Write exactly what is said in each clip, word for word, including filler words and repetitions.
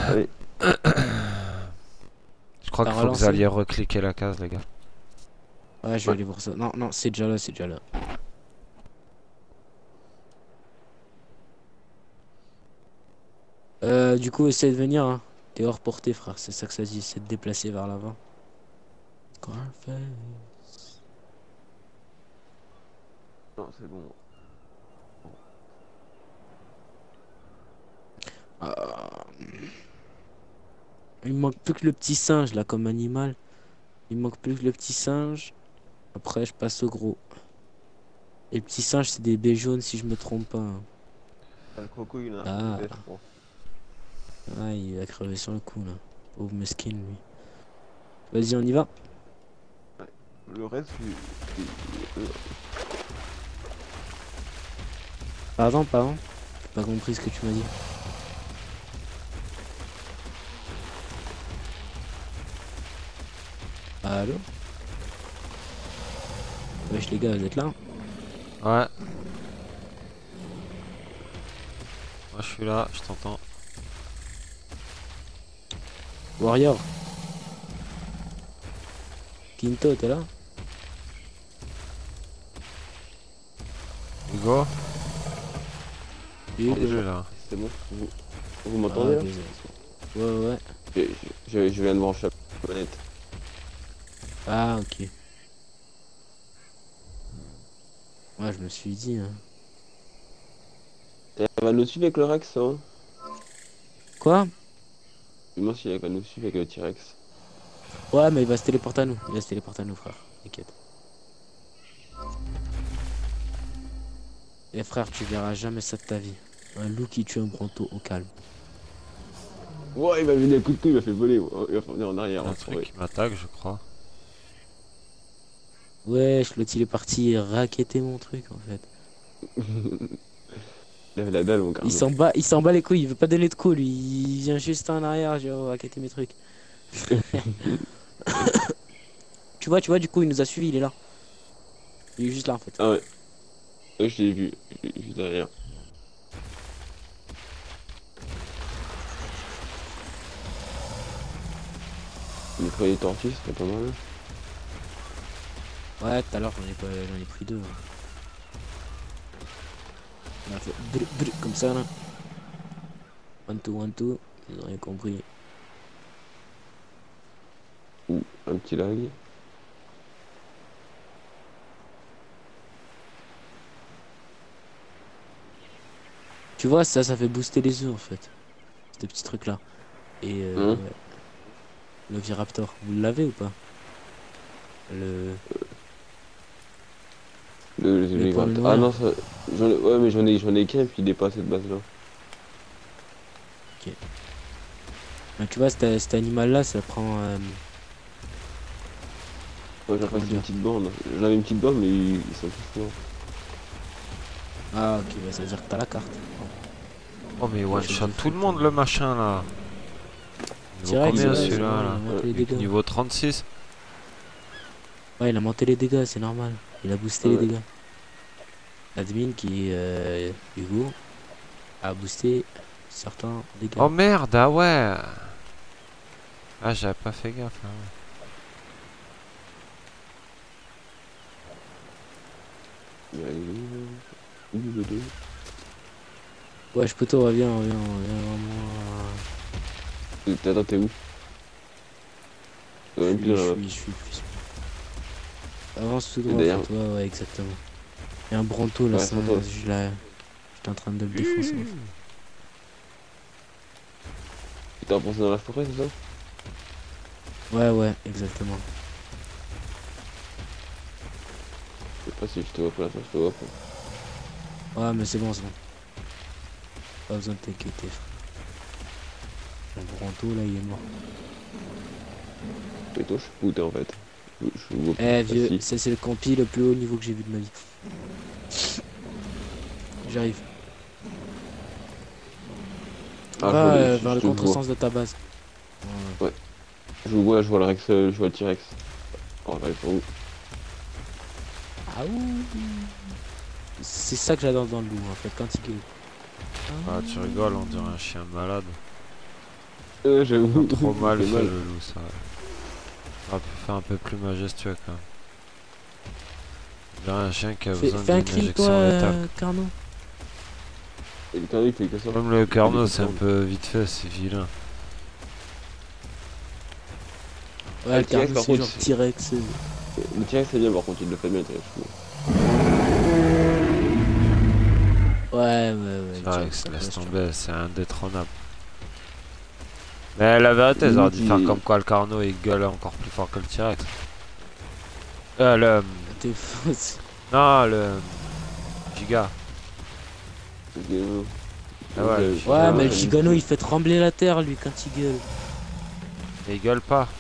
Allez. Je crois qu'il faut que vous alliez recliquer la case, les gars. Ouais, je vais ouais. aller voir ça. Non, non, c'est déjà là, c'est déjà là. Euh, du coup, essaie de venir. Hein. T'es hors portée, frère. C'est ça que ça dit. Essaie de déplacer vers l'avant. Non, c'est bon. Euh... Il me manque plus que le petit singe là comme animal. Il me manque plus que le petit singe. Après je passe au gros. Et le petit singe c'est des baies jaunes si je me trompe pas. Hein. Le croco il a ah. ah il va crever sur le coup là. Pauvre mesquin lui. Vas-y on y va. Ouais. Le reste il... Pardon pardon. J'ai pas compris ce que tu m'as dit. Allô? Wesh les gars, vous êtes là? Ouais. Moi je suis là, je t'entends. Warrior. Quinto, t'es là? Hugo? Hugo. Oh, là. C'est bon? Vous, vous m'entendez ah, là? Ouais ouais. Je, je, je viens de brancher la manette. Ah ok. Ouais je me suis dit hein. Elle va nous suivre avec le Rex hein? Quoi? Je me demande si elle va nous suivre avec le T-Rex. Ouais mais il va se téléporter à nous. Il va se téléporter à nous frère. T'inquiète. Et frère tu verras jamais ça de ta vie. Un loup qui tue un bronto au calme. Ouais il m'a mis un coup de coude, il m'a fait voler. Il va venir en arrière. Un truc qui m'attaque je crois. Ouais, l'autre il est parti raqueter mon truc en fait. Il avait la dalle mon gars. Il s'en bat, il s'en bat les couilles, il veut pas donner de coups lui, il vient juste en arrière, je vais raqueter mes trucs. Tu vois, tu vois, du coup il nous a suivi, il est là. Il est juste là en fait. Ah ouais. Ouais je l'ai vu, juste derrière. Il a pris les tortues, c'était pas mal. Ouais, tout à l'heure j'en ai, pas... ai pris deux. Hein. On a fait brr, brr, comme ça là. One two, one two, ils ont rien compris. Ouh, un petit lag. Tu vois, ça, ça fait booster les œufs en fait. Ces petits trucs là. Et euh, Hein ouais. Le Viraptor, vous l'avez ou pas? Le... Le, le, le le ah non, ça... ai... ouais mais j'en ai, j'en ai qu'un et puis il est pas à cette base là. Ok. Mais tu vois, cet, cet animal là, ça prend... Euh... Ouais j'ai pris une petite borne. J'en avais une petite borne mais ils, ils sont tous morts. Ah ok, bah, ça veut dire que t'as la carte. Oh mais one shot tout le monde le machin là. Niveau combien celui-là là, là niveau trente-six. Ouais il a monté les dégâts, c'est normal. Il a boosté ouais. les dégâts. Admin qui euh, Hugo a boosté certains dégâts. Oh merde, ah ouais. Ah j'avais pas fait gaffe là. Il y a une... deux. Ouais je peux te reviens, reviens, reviens vraiment. Attends t'es où? Je suis, je suis, je suis plus. Avance tout droit pour toi, ouais exactement. Il y a un bronto là, ouais, ça, je l'ai... J'étais en train de le défoncer. Mmh. Tu t'es enfoncé dans la forêt, c'est ça? Ouais, ouais, exactement. Je sais pas si je te vois pour l'instant, je te vois pas. Ouais, mais c'est bon, c'est bon. Pas besoin de t'inquiéter. Le bronto là, il est mort. Et toi, je suis pouté en fait. Eh hey, vieux, ça c'est le campi le plus haut niveau que j'ai vu de ma vie. J'arrive. Ah, Va euh, vers le contresens de ta base. Ouais. ouais. Je vois, je vois le Rex, je vois le T-Rex. Oh, va pour où? Ah ouh. C'est ça que j'adore dans le loup en fait, quand il gueule. Ah tu rigoles, on dirait un chien malade. Euh, j'avoue. Pas trop mal c'est fait mal. le loup ça. On aurait pu faire un peu plus majestueux quand même. Il y a un chien qui a Fais, besoin fais un d'une crime, toi, injection létale. euh, Carnot. Et le carnet il fait que ça. Comme le Carnot, Il c'est un fait peu vite fait, c'est vilain. Ouais, Ah, le le T-Rex, Carnot, par c'est contre, genre c'est- T-Rex. euh. Le T-Rex c'est bien par contre, il le fait bien, T-Rex. Ouais, ouais, ouais. le T-Rex, T-Rex, ça laisse passe, tu vois. tomber, c'est indétrônable. Mais la vérité, ils auraient dû Limite, faire il- comme quoi le Carnot il gueule encore plus fort que le T-Rex. Euh, le. T'es fausse. Non, le. Giga. Ok, ouais. Ah ouais, Ok, le Ouais, Ah, mais le ouais, Gigano, il fait trembler la terre, lui, quand il gueule. Mais il gueule pas.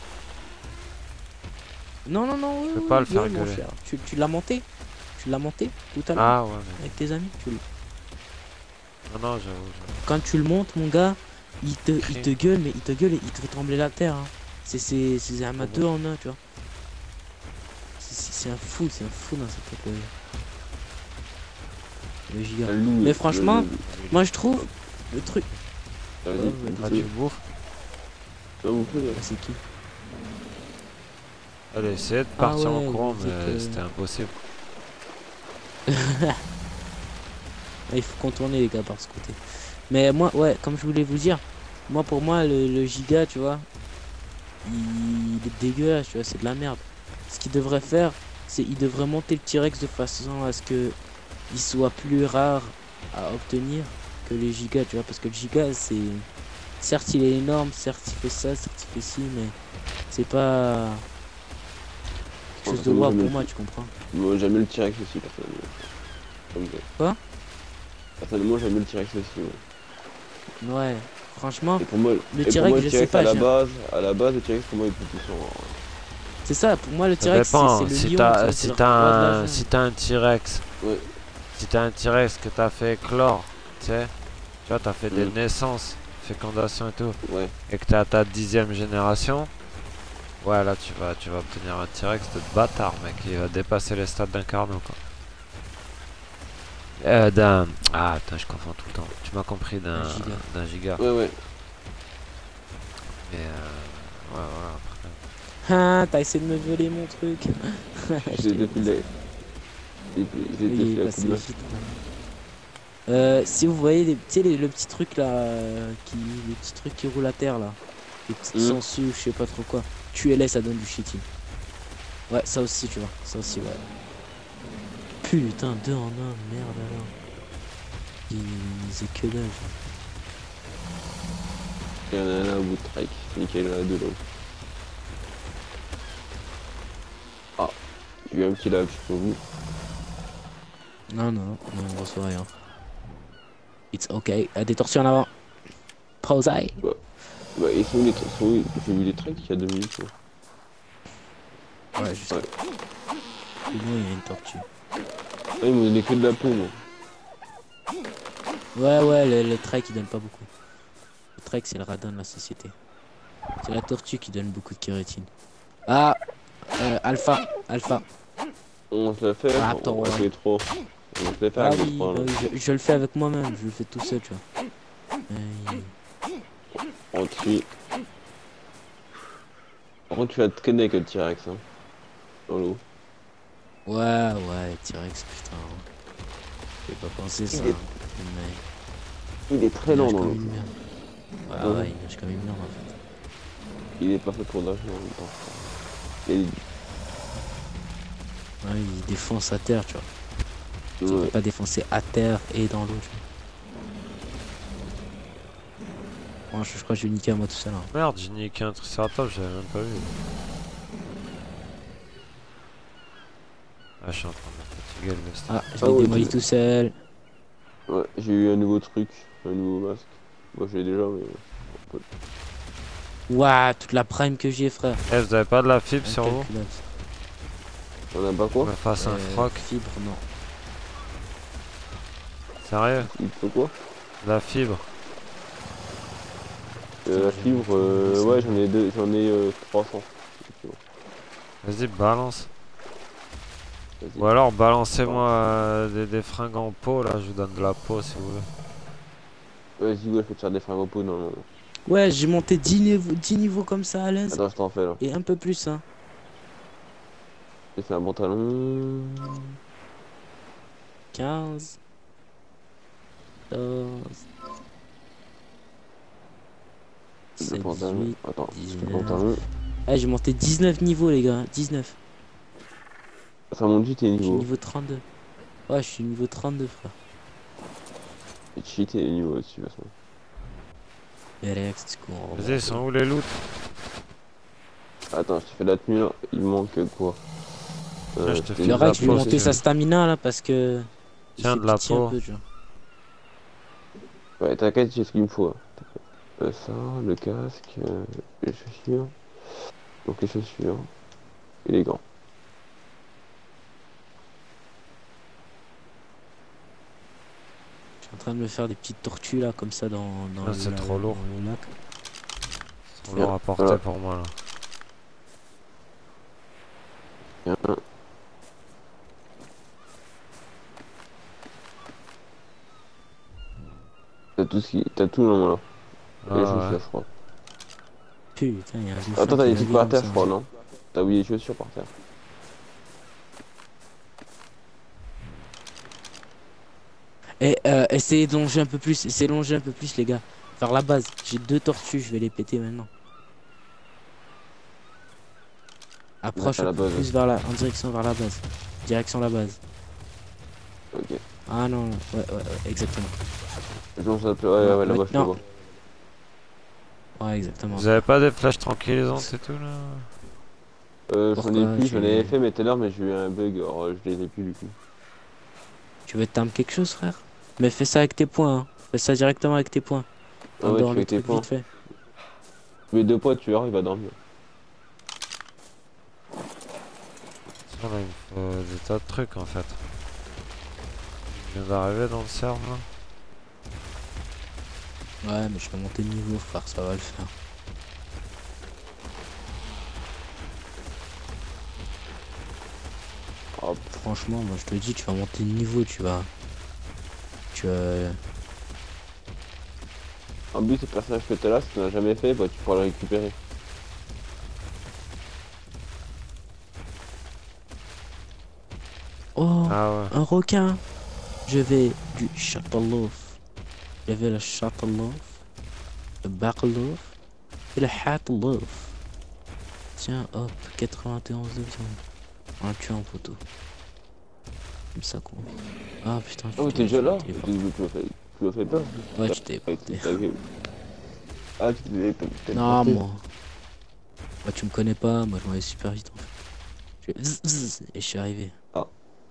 Non, non, non, peux oui, pas oui, le faire gueule, mon gueuler. cher. Tu, tu l'as monté? Tu l'as monté tout à l'heure Ah ouais, mais. avec tes amis tu le- Non, non, j'avoue. j'avoue. Quand tu le montes, mon gars, il te, il Crie. te gueule, mais il te gueule et il te fait trembler la terre. Hein. C'est c'est- c'est un deux en un, tu vois. C'est- C'est c'est un fou, c'est un fou dans cette truc. Le, le giga. Le loup, Mais le- franchement, le- moi je trouve le truc. Vas-y, Ouais, ouais, Ah, tu vas-y. bouffes. Non, vous faites, là. Ah, c'est qui? Allez, essayez de Ah partir ouais, en courant, vous mais êtes, euh, c'était impossible. Ah, il faut contourner les gars par ce côté. Mais moi, ouais, comme je voulais vous dire, moi pour moi, le, le giga, tu vois, il, il est dégueulasse, tu vois, c'est de la merde. Ce qu'il devrait faire, c'est il devrait monter le T-Rex de façon à ce que il soit plus rare à obtenir que les gigas, tu vois, parce que le giga, c'est. Certes, il est énorme, certes, il fait ça, certes, il fait ci, mais c'est pas quelque chose de Moi, roi j'aime pour le- moi, tu comprends? Moi j'aime le T-Rex aussi, personnellement. Comme ça. Quoi? Personnellement, j'aime le T-Rex aussi. Ouais. Ouais, franchement, Et pour moi, le et pour T-Rex, moi, je le sais T-Rex pas, à la j'ai- base, à la base, le T-Rex pour moi il est plus puissant. hein. c'est ça, pour moi, le Ça T-Rex, c'est dépend. c'est le Si lion, t'as tu vois, si c'est le t'as roi de la un, jungle. si t'as un T-Rex, Ouais. si t'as un T-Rex que t'as fait éclore, tu sais, tu vois, t'as fait des Mm. naissances, fécondation et tout, Ouais. et que t'es à ta dixième génération, ouais, là tu vas, tu vas obtenir un T-Rex de bâtard, mec, il va dépasser les stades d'un Carnot, quoi. Euh, d'un. Ah, putain, je confonds tout le temps. Tu m'as compris, d'un Un giga. d'un giga. Ouais, ouais. Mais euh. Ouais, voilà, après. Ah, t'as essayé de me voler mon truc. J'ai depuis le. J'ai Oui, il depuis est la passé coupe de- vite, man. Euh, si vous voyez les, tu sais, les- le petit truc là, euh, qui, les petits trucs qui roulent à terre là, les petites Mm. sangsues, je sais pas trop quoi, tuez-les, ça donne du cheating. Ouais, ça aussi, tu vois, ça aussi, ouais. Putain, deux en un, merde alors. Ils faisaient que dalle. Il y en a un au bout de trike. Nickel, il y en a deux là. Ah, j'ai eu un petit lag pour vous. Non, non, non, on reçoit rien. It's okay. Ah, des tortues en avant. Posey. Bah, ils sont où les tra- sont où- J'ai vu les trikes il y a deux minutes. Quoi. Ouais, juste. Ouais. Plus loin, il y a une tortue. Ah, ils m'ont donné que de la peau, moi. Ouais, ouais, le, le trek il donne pas beaucoup. Le trek c'est le radin de la société. C'est la tortue qui donne beaucoup de kératine. Ah, euh, alpha, alpha. On se l'a fait Ah, on- attends, avec ouais. les trois. On se l'a fait Ah avec les oui, trois. bah là. oui, je, je le fais avec moi-même, je le fais tout seul, tu vois. Euh, On tue. Par contre, tu vas te connaître avec le T-Rex. Hein. Dans l'eau. ouais, ouais, T-Rex, putain. J'ai pas pensé ça. Il est- hein. Mais Il est très il lent nage dans comme l'eau. une merde. Ouais, Ouais. ouais, il nage comme une merde en fait. Il est pas fait pour nager en même temps. Et... Ouais, il défonce à terre, tu vois. Il Ouais. peut pas défoncer à terre et dans l'eau, tu vois. Bon, je, je crois que je vais niquer à moi tout seul. Hein. Merde, j'ai niqué un triceratops, j'avais même pas vu. Ah, je suis en train de me fatiguer le veste. Ah, je Ah l'ai ouais, démoli tu- tout seul. Ouais, j'ai eu un nouveau truc, un nouveau masque. Moi, je l'ai déjà, mais. Ouah, toute la prime que j'ai, frère. Eh, vous avez pas de la fibre sur vous? Incalculable. On a pas On quoi me fasse un Euh, froc. Fibre, non. Sérieux? Il faut quoi De la fibre? euh, La Putain, fibre, j'ai- euh, ouais, j'en ai deux, j'en ai euh, trois cents. Vas-y, balance. Vas-y. Ou alors balancez-moi euh, des, des fringues en peau, là, je vous donne de la peau si vous voulez. Vas-y, ouais, je peux te faire des fringues en peau, non, non. Ouais, j'ai monté dix niveaux, dix niveaux comme ça à l'aise. Attends, je t'en fais là. Et un peu plus, hein. J'ai fait un pantalon. quinze. quatorze. Le sept, pantalon. dix-huit, Attends, le dix-neuf. pantalon. Ah, j'ai monté dix-neuf niveaux, les gars. dix-neuf. Ça monte vite tes Je suis niveaux. niveau trente-deux. Ouais, je suis niveau trente-deux, frère. Et cheaté les niveaux dessus, de toute façon. Et Rex, du coup, on Vas-y, ils sont où les loots? Attends, je te fais la tenue là. Il manque quoi? Tiens, je te c'était file une Le de la Rex, je lui ai peau, monté si sa tu veux. stamina là parce que. il Tiens, fait de la pitié un peau. peu, tu vois. Ouais, t'inquiète, j'ai ce qu'il me faut. Euh, ça, le casque, euh, les chaussures. Donc les chaussures. Et les gants. Je suis en train de me faire des petites tortues là, comme ça, dans, dans Ah, le, c'est la- trop lourd. dans le lac. On l'a rapporté Voilà. pour moi là. Tiens. T'as tout ce qui. T'as tout dans là. Ah, les ouais. chaussures, je crois. Putain, il y a un bouffon Attends, t'as qui des m'a trucs vu par comme terre, ça. je crois, non? T'as oublié les chaussures par terre. Et euh, essayez de longer un peu plus, essayez de longer un peu plus, les gars. Vers la base. J'ai deux tortues, je vais les péter maintenant. Approche à la un peu base. plus vers la, en direction vers la base. Direction la base. Ok. Ah non, non, ouais, ouais, ouais, exactement. Donc ça peut. Ouais, ouais, là-bas, je te Non. vois. Ouais, exactement. Vous avez pas des flèches tranquillisantes et tout là? Euh, j'en ai Pourquoi plus, tu- j'en avais fait, mais tout à l'heure, mais j'ai eu un bug, alors euh, je les ai plus du coup. Tu veux t'armer quelque chose, frère? Mais fais ça avec tes points, hein. Fais ça directement avec tes points. Ah ouais, Endors tu le fais tes truc points. vite fait. Mais deux points, tu vois, il va dormir. Ça, là, il me faut des tas de trucs en fait. Je viens d'arriver dans le serve là. Ouais, mais je vais monter de niveau, frère, ça va le faire. Hop. Franchement, moi je te dis, tu vas monter de niveau, tu vas. Tu vas. En plus, ce personnage que t'as là, si tu n'as jamais fait, bah tu pourras le récupérer. Oh, Ah ouais. un requin! Je vais du châteaulouf. Je vais le châteaulouf, le baclouf et le hatlouf. Tiens, hop, quatre-vingt-onze de viande. On l'a tué en photo. Comme ça qu'on. Ah putain, Ah, mais tu t'es déjà là? t'es- Tu tu le fais, tu le fais pas? Ouais, je t'ai Ah, porté. tu t'avais- Ah, tu t'es t'es Non, porté. moi. Moi, tu me connais pas, moi je m'en vais super vite en fait. Je fais zzz, zzz, et je suis arrivé. Ah.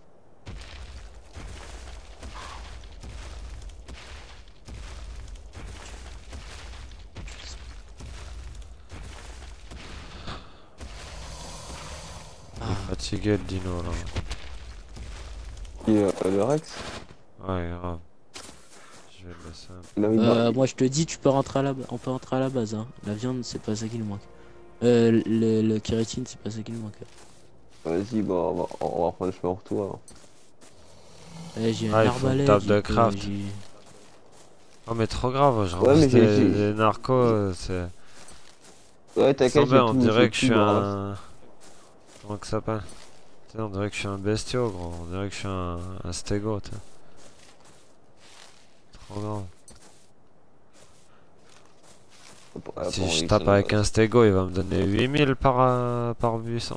Il est fatigué le dino là. Et euh, le Rex? Ouais, grave. Je vais le laisser un peu. il a mis Euh, dans- moi je te dis, tu peux rentrer à la, on peut rentrer à la base. Hein. La viande, c'est pas ça qui nous manque. Euh, le, le kératine, c'est pas ça qui nous manque. Vas-y, bah on va, on va prendre le chemin en retour alors. Eh, j'ai un Ah, il faut une arbalète. table de j'ai- craft. j'ai- Oh mais trop grave, je Ouais, mais ramasse j'ai- des, j'ai- des narcos, euh, c'est... Ouais, Sans t'inquiète, j'ai bien, on tout, dirait j'ai que je tout suis dans la- un... Comment que ça s'appelle? Tu sais, on dirait que je suis un bestiau gros, on dirait que je suis un, un stégo, tu sais. Trop grave. Ah, Si bon, je oui, tape ça avec va. un stégo, il va me donner huit mille par, euh, par buisson.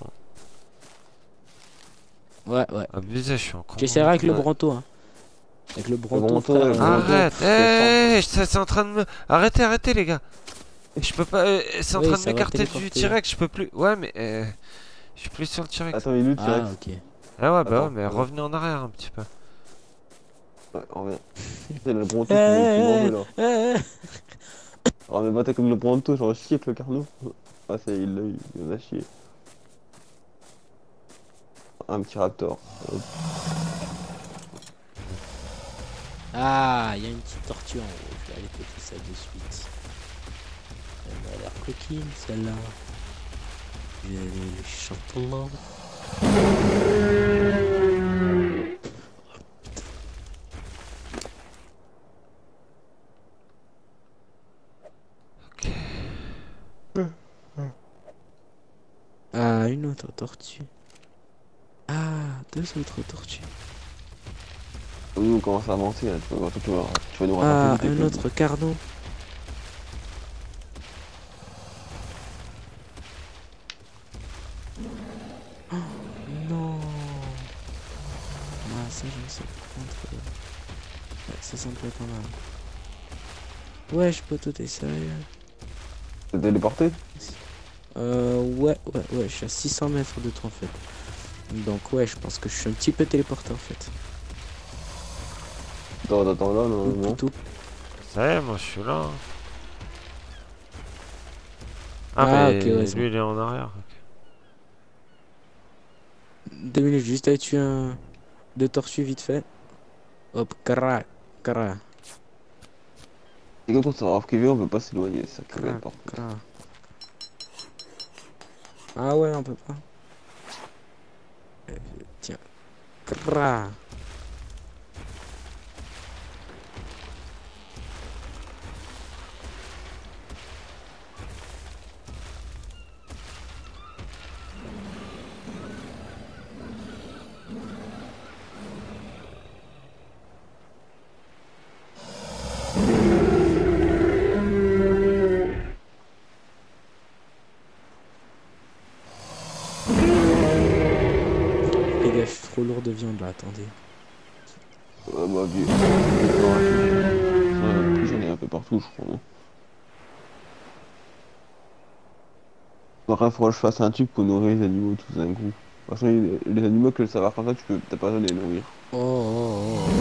Ouais, ouais. Abusé, je suis en con. Tu essaieras avec le Ouais. bronto. Hein. Avec le bronto, bronto, frère. ouais, le euh, bronto. Arrête! c'est Hey, c'est c'est en train de me... Arrêtez, arrêtez les gars! Je peux pas... euh, C'est en Oui, train de ça va m'écarter du téléporter. T-Rex, je peux plus... Ouais mais... euh, Je suis plus sur le T-Rex. Attends, il est où le Ah, T-Rex? ok. Ah ouais bah Attends, ouais mais attends. revenez en arrière un petit peu. Ouais, on revient. C'est le bronto qui Eh, me qui m'en veut là. eh, eh. Ah, mais bah t'as comme le bronto, j'en chie avec le carnot. Ah, c'est il l'a eu, il en a chié. Un petit raptor. Hop. Ah, il y a une petite tortue en haut. Je vais aller péter ça de suite. Elle m'a l'air coquine celle-là. Je vais aller le château. Ok. Ah, une autre tortue. Ah, deux autres tortues. Nous on commence à avancer là, tu vas, tu vas, tu vas nous Ah, rattraper. un autre carnot. Oh, non. Ah, ça, je me sais pas contre. Ouais, ça semble pas mal. Ouais, je peux tout t'es sérieux. T'es téléporté? Euh, ouais, ouais, ouais, je suis à six cents mètres de toi en fait. Donc, ouais, je pense que je suis un petit peu téléporté en fait. Attends, attends, là, normalement. Tout. Ça y est, moi je suis là. Ah, Ah, mais ok, ouais, lui il est en arrière. Deux minutes, juste à tuer un... deux tortues vite fait. Hop, kara, kara, Et quand on s'en privé, on peut pas s'éloigner, c'est ça qui kara, m'aide par contre. kara. Ah ouais, on peut pas. Euh, tiens. Kra. Les gars, je suis trop lourd de viande là, attendez. Ouais, bah, vieux. Ouais, plus j'en ai un peu partout, je crois. Après, il faudra que je fasse un truc pour nourrir les animaux tous d'un coup. Parce que les, les animaux que le savoir comme ça, tu peux t'as pas besoin de les nourrir. Oh, oh, oh.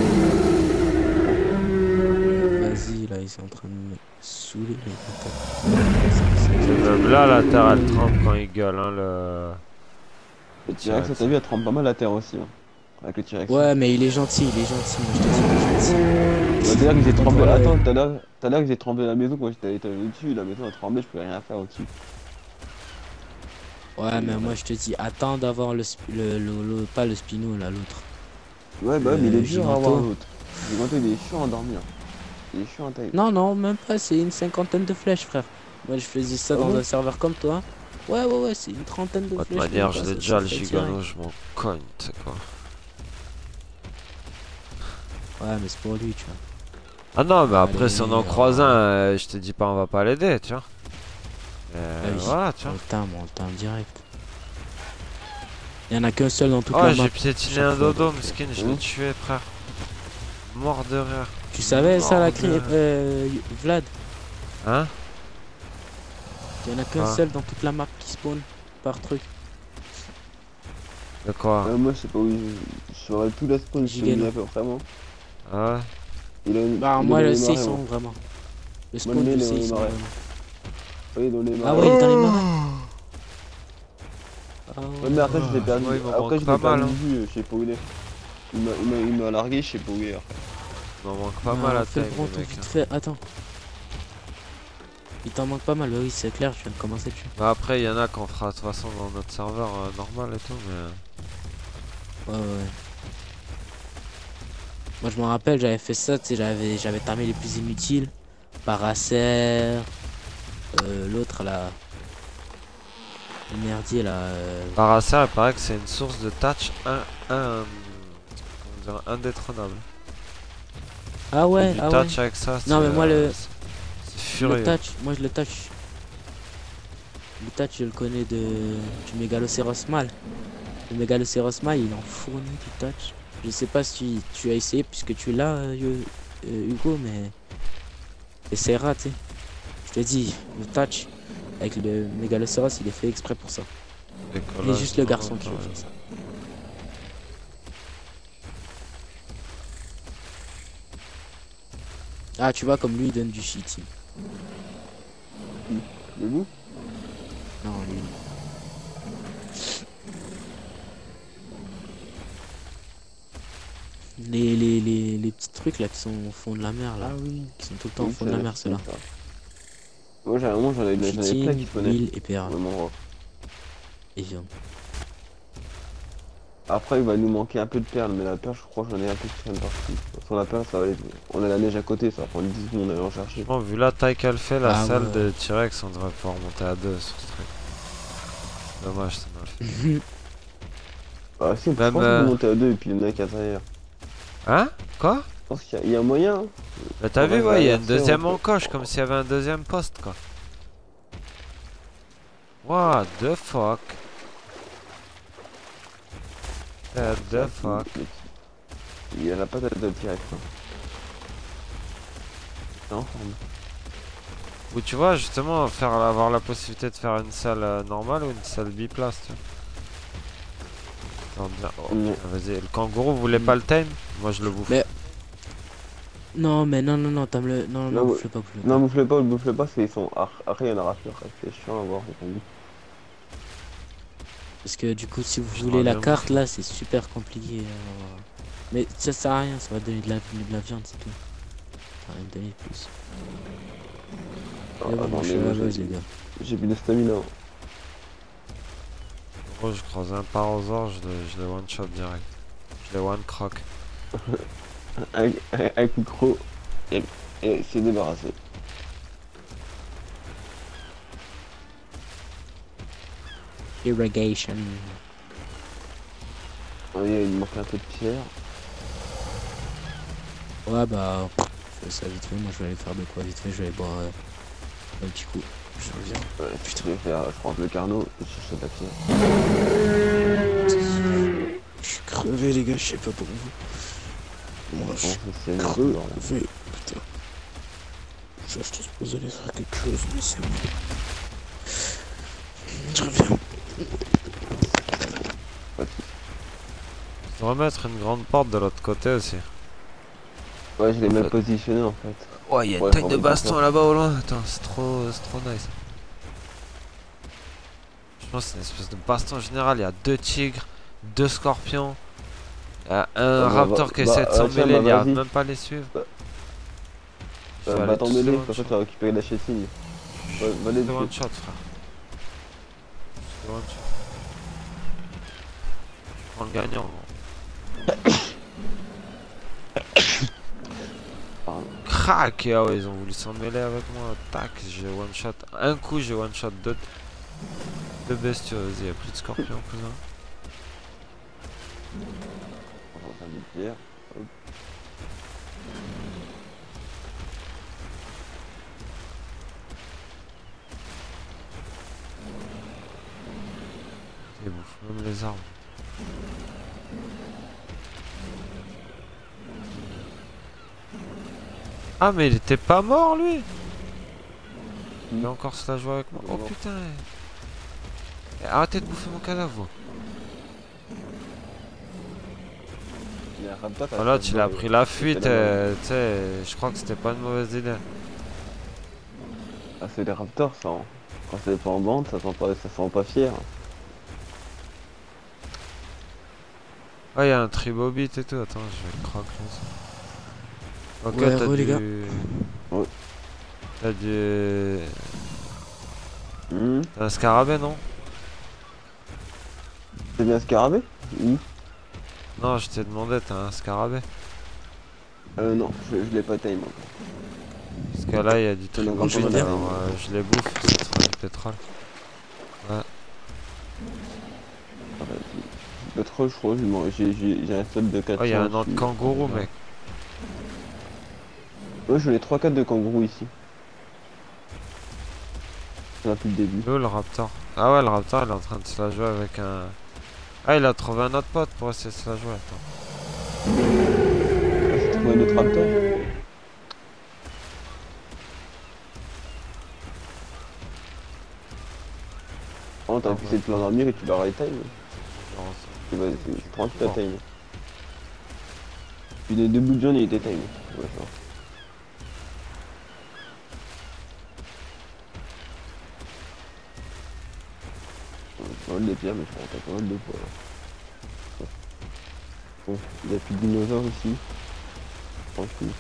Vas-y, là, ils sont en train de me saouler les C'est même là la terre elle trempe quand il gueule, hein, le. Le T-Rex, ça t'as vu, elle trempe pas mal la terre aussi. Hein, avec le T-Rex. Ouais, mais il est gentil, il est gentil, moi je te dis, il est gentil. Bah, d'ailleurs, ils étaient tremblés. Voilà, Attends, ouais. tout à l'heure, tout à l'heure, ils étaient tremblés la maison quand j'étais allé dessus. La maison a tremblé, je pouvais rien faire au-dessus. Ouais, mais moi je te dis, attends d'avoir le, sp- le, le, le- pas le spino là, l'autre. Ouais, bah, mais il Le est dur à Giganto. avoir l'autre. Le Giganto, il est chiant à dormir. Il est chiant à taille. Non, non, même pas, c'est une cinquantaine de flèches, frère. Moi je faisais ça Ah dans bon un serveur comme toi. Ouais, ouais, ouais, c'est une trentaine de De toute flèches. manière, comme je ça, l'ai ça- déjà ça le fait gigano, direct. je m'en cogne, tu sais quoi. Ouais, mais c'est pour lui, tu vois. Ah non, mais après, Allez, si on en euh, croise un, euh, je te dis pas, on va pas l'aider, tu vois. Euh, Ah oui. voilà, tu On vois. le time, on le time direct. Il y en a qu'un seul dans toute Oh, la j'ai map. piétiné chaque un fois, dodo, donc, mesquine, je euh, l'ai tué, frère. Mort de rire. Tu savais ça, la cri... Merde. euh, Vlad? Hein? Il y en a qu'un Ah. seul dans toute la map qui spawn par truc. De quoi? Euh, moi, je sais pas où il. Je saurais tout la spawn, je Gigano. sais à peu près, moi. Ah ouais? Il a une. Bah, il est moi dans je les sais, ils marais, sont moi. vraiment. Le Moi, spawn, le je mien, sais, il est ils sont dans les marais. vraiment. Oui, dans les Ah marais. ouais, il est dans les marais. Ah Ouais, mais après, je l'ai perdu. Moi, il me Après, manque je l'ai pas perdu mal, de vue, je sais pas où il est. Il m'a- il m'a il m'a largué, je sais pas où il est. Après. Il m'en manque pas Non, mal à fais le taille, grand les tour mecs. vite hein. fait, attends. Il t'en manque pas mal, bah oui, c'est clair, je viens de commencer dessus. Bah après, il y en a qu'on fera de toute façon dans notre serveur euh, normal et tout, mais... Ouais, ouais, ouais. Moi, je me rappelle, j'avais fait ça, tu sais, j'avais j'avais tamé les plus inutiles. Paracer, euh, l'autre là. Le merdier là. euh, Paracer, il paraît que c'est une source de touch un, un, comment dire, indétrônable. Ah ouais, Du ah ouais. touch avec ça, c'est... Non, mais moi, le- c'est- C'est Le furieux. touch, moi je le touch. Le touch, je le connais de du Mégalocéros Mal. Le Mégalocéros Mal, il en fournit du touch. Je sais pas si tu as essayé puisque tu es là, euh, Hu- euh, Hugo, mais essaieras, tu sais. Je te dis, le touch avec le Mégalocéros, il est fait exprès pour ça. Il est Décollage juste le de garçon route, qui veut ouais. faire ça. Ah, tu vois, comme lui, il donne du cheating. Le loup? Non, lui. Les, les, les, les petits trucs là qui sont au fond de la mer là, oui. qui sont tout le temps au Oui, fond de ça, la mer, c'est ceux-là. ça. Moi, j'ai un moment, j'en avais j'en avais plein Cheating, qui spawnaient. huile et perles Au même endroit. et viande. Après, il va nous manquer un peu de perles, mais la perle, je crois que j'en ai un peu de partout. Sur la perle, ça va aller. On a la neige à côté, ça va prendre dix secondes à aller en chercher. Franchement, vu la taille qu'elle fait, la Ah salle ouais. de T-Rex, on devrait pouvoir monter à deux sur ce truc. Dommage, ça m'a fait. Ah, si, je Même, pense qu'on euh, peut monter à deux et puis il y en a qui à derrière. Hein? Quoi? Je pense qu'il y, a- il y a moyen. Hein. Bah t'as On vu, va ouais, il y a une inverser, deuxième on peut- encoche, comme s'il y avait un deuxième poste, quoi. What the fuck? What the fuck? Il y en a pas de direct. Hein. C'est en forme. Ou tu vois, justement, faire avoir la possibilité de faire une salle euh, normale ou une salle biplace, tu vois. Attends, bien- oh, Mm. putain, vas-y, le kangourou, vous voulez pas le time? Moi je le bouffe. Mais- Non, mais non, non, non, t'as le. Non, non, Non, bouffe-le pas, bouffe-le Non, pas. bouffe-le pas, bouffe-le pas, c'est ils sont. ar- Après, il y en aura plus. C'est chiant à voir. Parce que du coup, si vous Je voulez la reviens. carte là, c'est super compliqué. euh, Mais ça sert à rien, ça va donner de la, de la viande, c'est tout. Ça va rien donner de plus. Ah, Mais bon, moi, je suis à la base, les gars. J'ai plus de stamina. Gros, je croise un parosaure, je le, je le one shot direct. Je le one croc. Un, un, un coup de croc et, et c'est débarrassé. Irrigation. Ah, il il manque un peu de pierre. Ouais, bah, pff, je fais ça vite fait. Moi, je vais aller faire de quoi vite fait. Je vais aller boire euh, un petit coup. Je reviens. Ouais, putain, je vais faire. Je prends le carnot et je cherche la pierre. Je suis crevé, les gars, je sais pas pour vous. Moi, Bon, je suis c'est crevé. Putain. Je suis supposé aller faire quelque chose, mais c'est bon. Je reviens. Je vais remettre une grande porte de l'autre côté aussi. Ouais, je l'ai En mal fait. positionné en fait. Ouais, il y a une Ouais, taille on de va baston faire. là-bas au loin. Attends, c'est trop, c'est trop nice. Je pense que c'est une espèce de baston général. Il y a deux tigres, deux scorpions. Il y a un bah, raptor bah, qui bah, essaie de euh, s'en tiens, mêler, bah, il y a vas-y. même pas les suivre. Bah, Je vais Euh, aller bah t'en tous mêler, les comme ça one tu vas récupérer la chétine. Ouais, va les shot. one dessus. shot, frère. Je one shot. Je prends le gagnant, gros. Pardon. Crac! Ah ouais, ils ont voulu s'en mêler avec moi. Tac, j'ai one shot. Un coup, j'ai one shot deux, deux bestiaux. Vas-y, y'a plus de scorpions, cousin. On va faire des pierres. Hop. Ils bouffent même les arbres. Ah, mais il était pas mort, lui! Il a encore se la jouer avec moi. Oh Non. putain! Eh, arrêtez de bouffer mon cadavre, vous. Il y a un raptor qui a Voilà, fait tu le l'as bord, pris il- la il fuite, fait la euh, tu sais, je crois que c'était pas une mauvaise idée. Ah, c'est des raptors ça. Hein. Quand c'est pas en bande, ça sent pas, ça sent pas fier. Ah, il y a un tribobit et tout, attends, je vais le croquer ça. Ok, Ouais, t'as re, les du... gars. Ouais. T'as du... Mmh. T'as un scarabée, non? C'est bien scarabée? Où? Non, je t'ai demandé, t'as un scarabée? Euh non, je, je l'ai pas time encore. Parce que là, il y a du J'en ai encore tribobit, pas mal, alors hein. euh, je les bouffe, ça te fera du pétrole. Ah, vas-y. Pétrole, je crois, j'ai man- j'ai- j'ai j'ai un stock de quatre Oh, il y a un cents, autre je suis- kangourou, mec. Ouais, j'en ai trois quatre de kangourous ici. Depuis le début. Où le raptor? Ah ouais, le raptor, il est en train de se la jouer avec un... Ah, il a trouvé un autre pote pour essayer de se la jouer, attends. Ah, c'est trouvé un autre raptor. Oh, t'as Ah, appuyé ouais. le plan d'armure et tu l'auras time. Genre, C'est bah, c'est- c'est tranquille ta Bon. time. Puis les deux bouts de jaune il était time. Ouais, ça. Pas mal de pierres, mais je prends pas mal de poids là. Bon, il n'y a plus de dinosaures ici. Tranquille.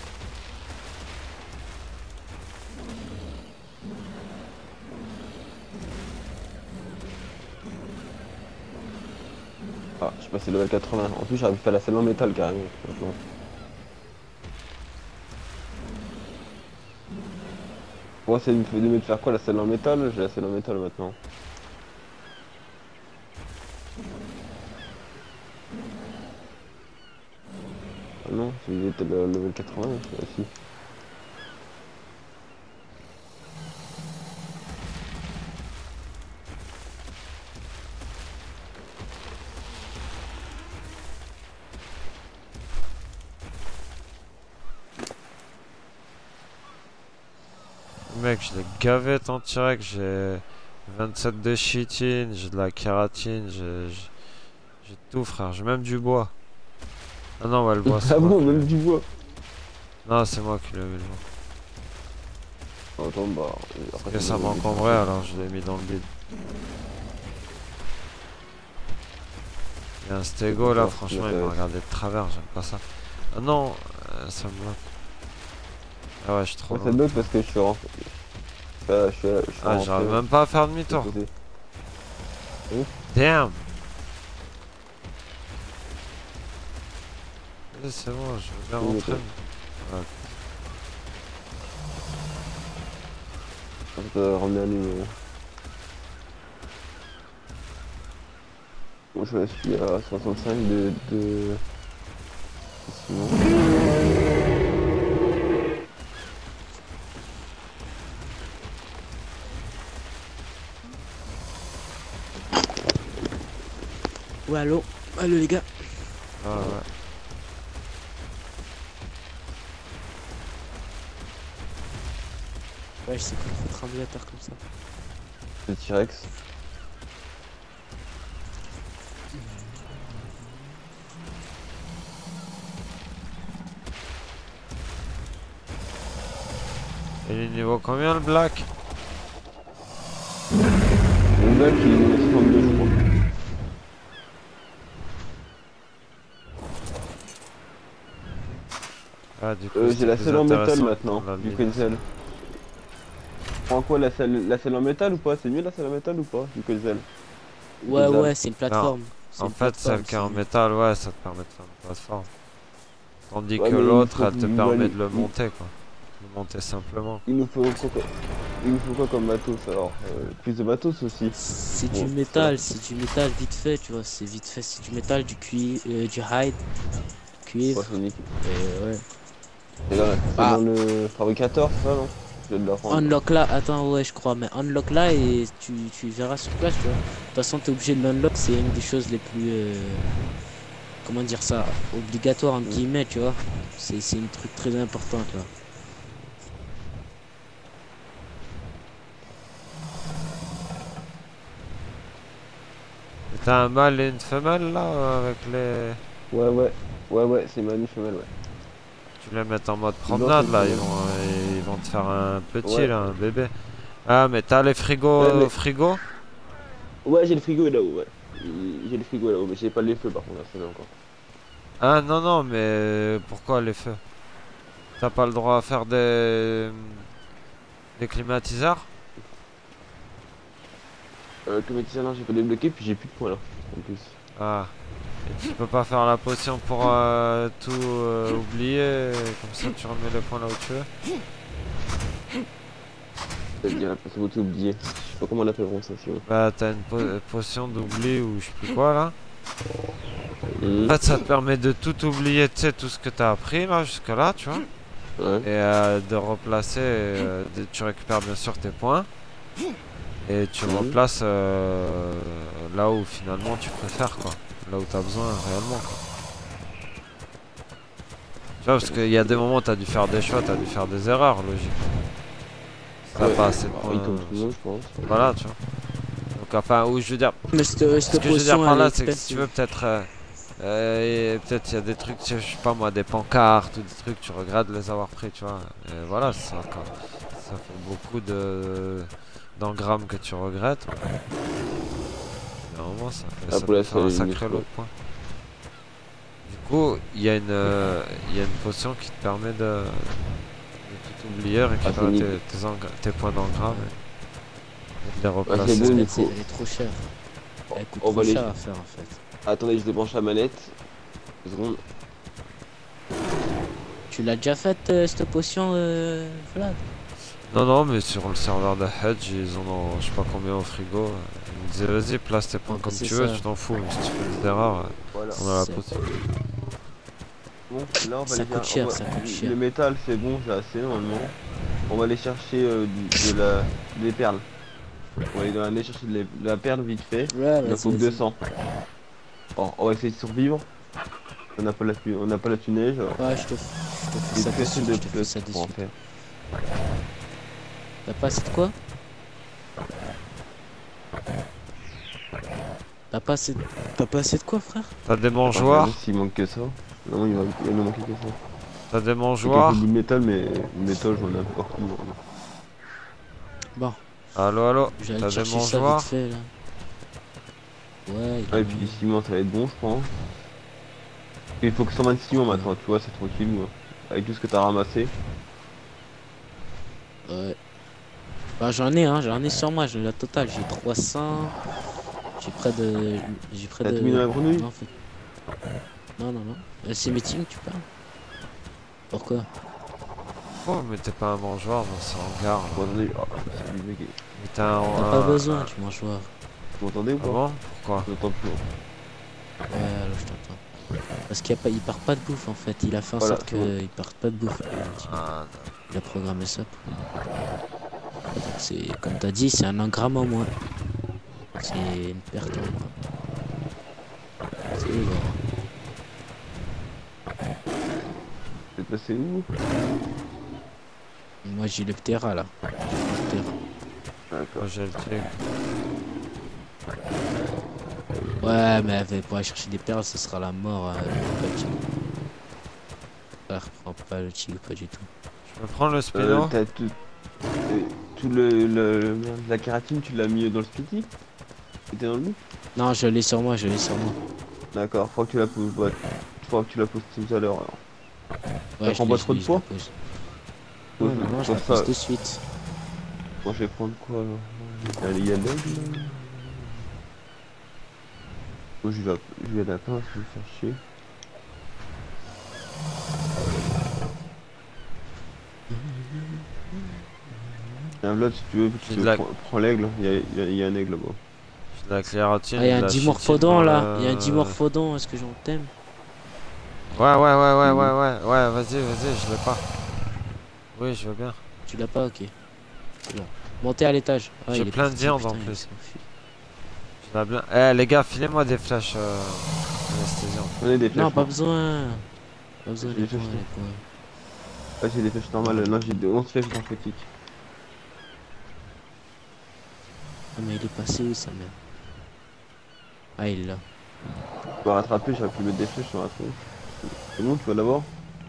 Ah, je suis passé level quatre-vingts. En plus, j'arrive pas la selle en métal carrément. Maintenant. Moi, c'est de me faire quoi la selle en métal? J'ai la selle en métal maintenant. Ah non, c'était le level quatre-vingts aussi. Mec, je l'ai gavé ton T-Rex, j'ai vingt-sept de chitine, j'ai de la kératine, j'ai j'ai tout frère, j'ai même du bois. Ah non, ouais, le bois c'est Ah moi. bon, même du bois. Non, c'est moi qui l'ai mis le bois. Attends, bah. Parce que ça m'encombrait alors je l'ai mis dans le bide. Il y a un stégo là, franchement il m'a regardé de travers, j'aime pas ça. Ah non, euh, ça me bloque. Ah ouais, je suis trop Moi, loin. ça bloque parce que je suis rentré. Euh, je suis, je suis Ah, j'arrive même pas à faire demi-tour. Damn! C'est bon, je veux bien Oui, rentrer. ok. Ouais. Je peux ramener un numéro. Bon, je suis à soixante-cinq de... de... Sinon... Ouais, allô? Allô, les gars? Ah ouais. Ouais, je sais qu'on fait trembler à terre comme ça. Le T-Rex. Il est niveau combien le black? Le black il est niveau soixante-deux je crois. Ah du coup Euh, j'ai la plus selle en métal intéressant maintenant, dans le du mid. Quetzal. Prends quoi la selle, la selle en métal ou pas? C'est mieux la selle en métal ou pas? Du Quetzal. Ouais, ouais, c'est une plateforme. En fait, celle qui est en métal, ouais, ça te permet de faire une plateforme. Tandis Ouais, que mais il l'autre, faut elle te qu'il permet valide- de le il- monter, quoi. De le monter simplement. Il nous faut quoi, quoi Il nous faut quoi comme matos alors? euh, Plus de matos aussi. C'est Bon, du métal, c'est du métal vite fait, tu vois. C'est vite fait, c'est du métal, du cuivre, euh, du hide, cuivre. Ouais, c'est nickel. Et ouais. C'est dans, c'est Ah. dans le fabricateur, c'est ça non? Je vais de la prendre. Unlock là, attends, ouais, je crois, mais unlock là et tu, tu verras sur place, tu vois. De toute façon, t'es obligé de l'unlock, c'est une des choses les plus. euh, comment dire ça? Obligatoire, entre guillemets, tu vois. C'est c'est un truc très important, tu vois. Et t'as un mâle et une femelle là, euh, avec les. Ouais, ouais, ouais, ouais, c'est manu femelle, ouais. Tu les mets en mode promenade c'est là, le ils vont, euh, ils vont te faire un petit Ouais. là, un bébé. Ah, mais t'as les frigos Ouais, mais- au frigo? Ouais, j'ai le frigo là-haut, ouais. J'ai le frigo là-haut, mais j'ai pas les feux par contre, là, c'est là encore. Ah, non, non, mais pourquoi les feux? T'as pas le droit à faire des. des climatiseurs? Euh, comme ça, non, j'ai pas débloqué, puis j'ai plus de points là, en plus. Ah. Et tu peux pas faire la potion pour euh, tout euh, oublier, comme ça tu remets les points là où tu veux? C'est-à-dire, la façon tout oublié. Je sais pas comment on appelle ça, si on... Bah t'as une po potion d'oubli ou je sais plus quoi là. Mmh. En fait ça te permet de tout oublier, tu sais, tout ce que t'as appris là jusque là, tu vois. Ouais. Et euh, de replacer, euh, de- tu récupères bien sûr tes points. Et tu Mhm. replaces euh, là où finalement tu préfères quoi. Là où t'as besoin réellement quoi. Tu vois, parce qu'il y a des moments où t'as dû faire des choix, t'as dû faire des erreurs, logique. Si t'as Ouais. pas assez de Ah, points. oui, comme tout le monde, je pense. Voilà, tu vois. Donc enfin, où je veux dire, Mais cette, ce que je veux dire par là, c'est que si expensive. tu veux peut-être, euh, euh, et peut-être il y a des trucs, je sais pas moi, des pancartes ou des trucs, tu regrettes de les avoir pris, tu vois. Et voilà, ça, quand- ça fait beaucoup de d'engrammes que tu regrettes. Normalement, ça fait, Ah, ça pour la peut faire un seule sacré limite, lot quoi. de points. Du coup, il y a une, euh, il y a une potion qui te permet de, de tout oublier, récupérer c'est tes, nickel. tes, engra- tes points d'engramme et, et de les c'est replacer. bon. Elle, du c'est- coup. elle est trop chère. Elle coûte On trop va les- cher à faire en fait. Attendez, je débranche la manette. Deux secondes. Tu l'as déjà faite, euh, cette potion, euh, Vlad? Non, non, mais sur le serveur de Hedge, ils en ont je sais pas combien au frigo. Ils me disaient, vas-y, place tes points Ouais, comme c'est tu veux, ça. tu t'en fous, mais si tu fais des erreurs, Voilà. on a la C'est- possibilité. Bon, là on va Ça aller coûte faire- cher, on va- ça coûte cher. Le métal c'est bon, j'ai assez normalement. On va aller chercher euh, du- de la... des perles. On va aller aller chercher de, la de la perle vite fait. Ouais, Il en vas-y, faut que vas-y. deux cents. Bon, on va essayer de survivre. On n'a pas la on n'a pas la tunnel. Ouais, je te, je te fais Et ça de très suite, de je te fais ça de pour en suite. faire. T'as pas assez de quoi? T'as pas assez de... T'as pas assez de quoi, frère? T'as des Attends, mangeoires? s'il manque que ça. Non, il va, il va me manquer que ça. T'as des J'ai quelques mangeoires? bouts de métal, mais le métal j'en ai encore plus. Hein. Bon, Allô, allô? j'allais T'as des chercher ça vite mangeoires? fait, là. Ouais, il Ah, a et puis mis- ciment ça va être bon je pense. Il faut que cent vingt ciment maintenant, tu vois, c'est tranquille moi. Avec tout ce que t'as ramassé. Ouais. Bah j'en ai, hein, j'en ai sur moi, j'ai la totale, j'ai trois cents... J'ai près de... J'ai près T'as de... tout mis dans la grenouille? Non, en fait. Non, non, non. Euh, c'est meeting, tu parles? Pourquoi? Oh, mais t'es pas un mangeoire dans ce hangar. Vous là. m'entendez? Oh, c'est du mec. Mais t'as un. T'as un- pas besoin, un- tu mangeoires. Vous m'entendez ou Ah pas? bon? Pourquoi? Je n'entends plus. Ouais, alors je t'entends. Parce qu'il y a pas... il part pas de bouffe en fait, il a fait en Voilà, sorte c'est bon. qu'il parte pas de bouffe. Ah, Il a programmé ça pour... Donc c'est... Comme t'as dit, c'est un engramme en moins. C'est une perte en moins. C'est bon. Vous êtes passé où? Moi j'ai le Ptera là. J'ai le Ptera. D'accord. moi j'ai le truc. Ouais, mais avec- pour aller chercher des perles, ce sera la mort. Euh, pas le tigre. Ça reprend pas le tigre, pas du tout. Je peux prendre le Euh, spino? t'as tout... euh, tout le, le, le- merde, la kératine, tu l'as mis dans le spitty? C'était dans le loup? Non, je l'ai sur moi, je l'ai sur moi. D'accord, faut que tu la poses. Ouais. Faut que tu la poses tout à l'heure alors. Ouais, prend je pas l'ai, trop je de l'ai, je la poids? pose. Ouais, Ouais, non, non, je pour la ça- pose de suite. Moi je vais prendre quoi alors? Allez, il y a l'aigle. Moi je vais, je vais à la pince, je vais me faire chier. Un Vlad si tu veux, J'ai tu de la- prends, prends l'aigle, il y a, il y a- il y a un aigle là-bas. J'ai de la clératine. Ah, il y a de un la dimorphodon chitine là. dans Il y a un le- dimorphodon, est-ce que j'en t'aime? Ouais, ouais, ouais, ouais, Mhm. ouais, ouais, ouais, vas-y, vas-y, je l'ai pas. Oui, je veux bien. Tu l'as pas, ok. C'est bon. Montez à l'étage. Ah, J'ai il est plein de parti, viande, putain, en il plus. s'est enfui. Je l'ai bien. Eh, les gars, filez-moi des flèches euh, anesthésiantes. On a des flèches. Non, pas moi. besoin. Pas besoin J'ai des des points, flèches. les points. Ah j'ai des flèches normales, non j'ai de onze flèches synthétiques. Ah, mais il est passé où, sa mère? Ah, il est là. Tu vas rattraper, j'aurais pu mettre des flèches sur la tronche. C'est bon, tu vas l'avoir?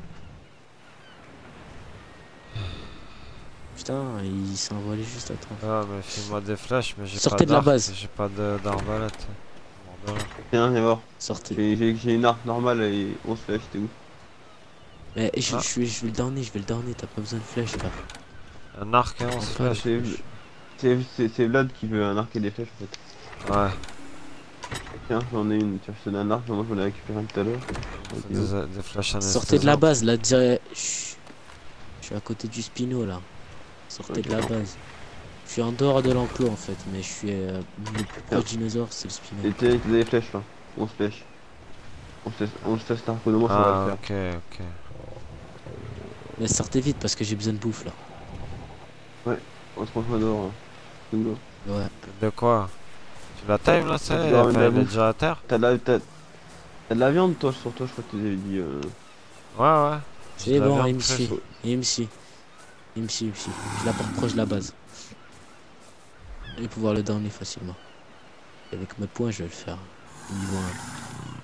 Putain, il s'est envolé juste à temps. Ah, mais file-moi des flèches, mais j'ai pas Sortez de la d'arc, base. J'ai pas de- d'arbalète. Bordel. Tiens, viens voir. Sortez. J'ai j'ai- j'ai une arc normale et onze flèches, t'es où? Mais je, Ah. je, vais- je vais le donner, je vais le donner, t'as pas besoin de flèches là. Un arc et onze Enfin, flèches. C'est c'est- c'est- c'est Vlad qui veut un arc et des flèches en fait. Ouais, Tiens, j'en ai une, tiens, je te donne un arc, moi j'en ai récupéré un tout à l'heure. Ok. des, des flèches anesthésiantes. Sortez de la base, là, direct. Chut. Je suis à côté du spino là. Sortez de la base. Je suis en dehors de l'enclos en fait, mais je suis euh, le plus proche dinosaure, c'est le spino. Et t'as t'as des flèches là, onze flèches. onze flèches d'arconomos, ça va Ah, le faire. ok, ok. Mais sortez vite parce que j'ai besoin de bouffe là. On se rejoint dehors. Hein. C'est où, là? Ouais. De quoi? Tu la time là, ça Tu y est, dois ramener enfin, la elle est bouffe. déjà à terre? T'as de la, t'as- t'as de la viande toi sur toi, je crois que tu avais dit. Euh... Ouais, ouais. J'ai C'est de la bon, viande il me fraîche. suit. Il me suit. Il me suit, il me suit. Je la porte proche de la base. Je vais pouvoir le donner facilement. Et avec mes points, je vais le faire. Niveau un.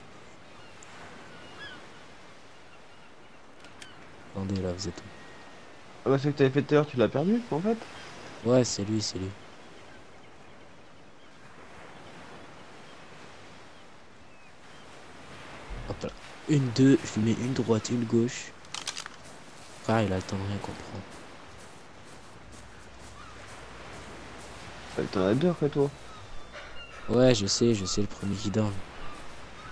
Attendez là, vous êtes où? Ah bah c'est que t'avais fait tout à l'heure, tu l'as perdu en fait? Ouais, c'est lui, c'est lui. Hop là. Une, deux, je lui mets une droite, une gauche. Frère, il a le temps de rien comprendre. Bah, t'en as deux après toi. Ouais, je sais, je sais, le premier qui donne.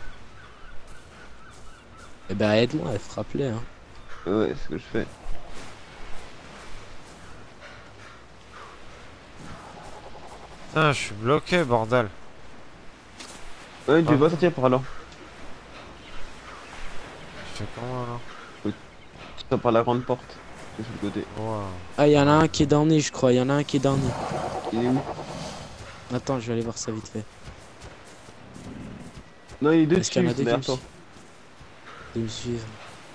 Eh ben aide-moi, frappe-les. Hein. Ouais, c'est ce que je fais. Putain, je suis bloqué, bordel. Ouais, tu Ah. vas sortir par là. Je fais comment là? Tu sors par la grande porte. C'est sur le côté. Wow. Ah, il y en a un qui est dernier, je crois. Il y en a un qui est dernier. Il est où? Attends, je vais aller voir ça vite fait. Non, il est deux Est-ce qu'il y en a dessus, deux qui me derrière toi. suivent De me suivre.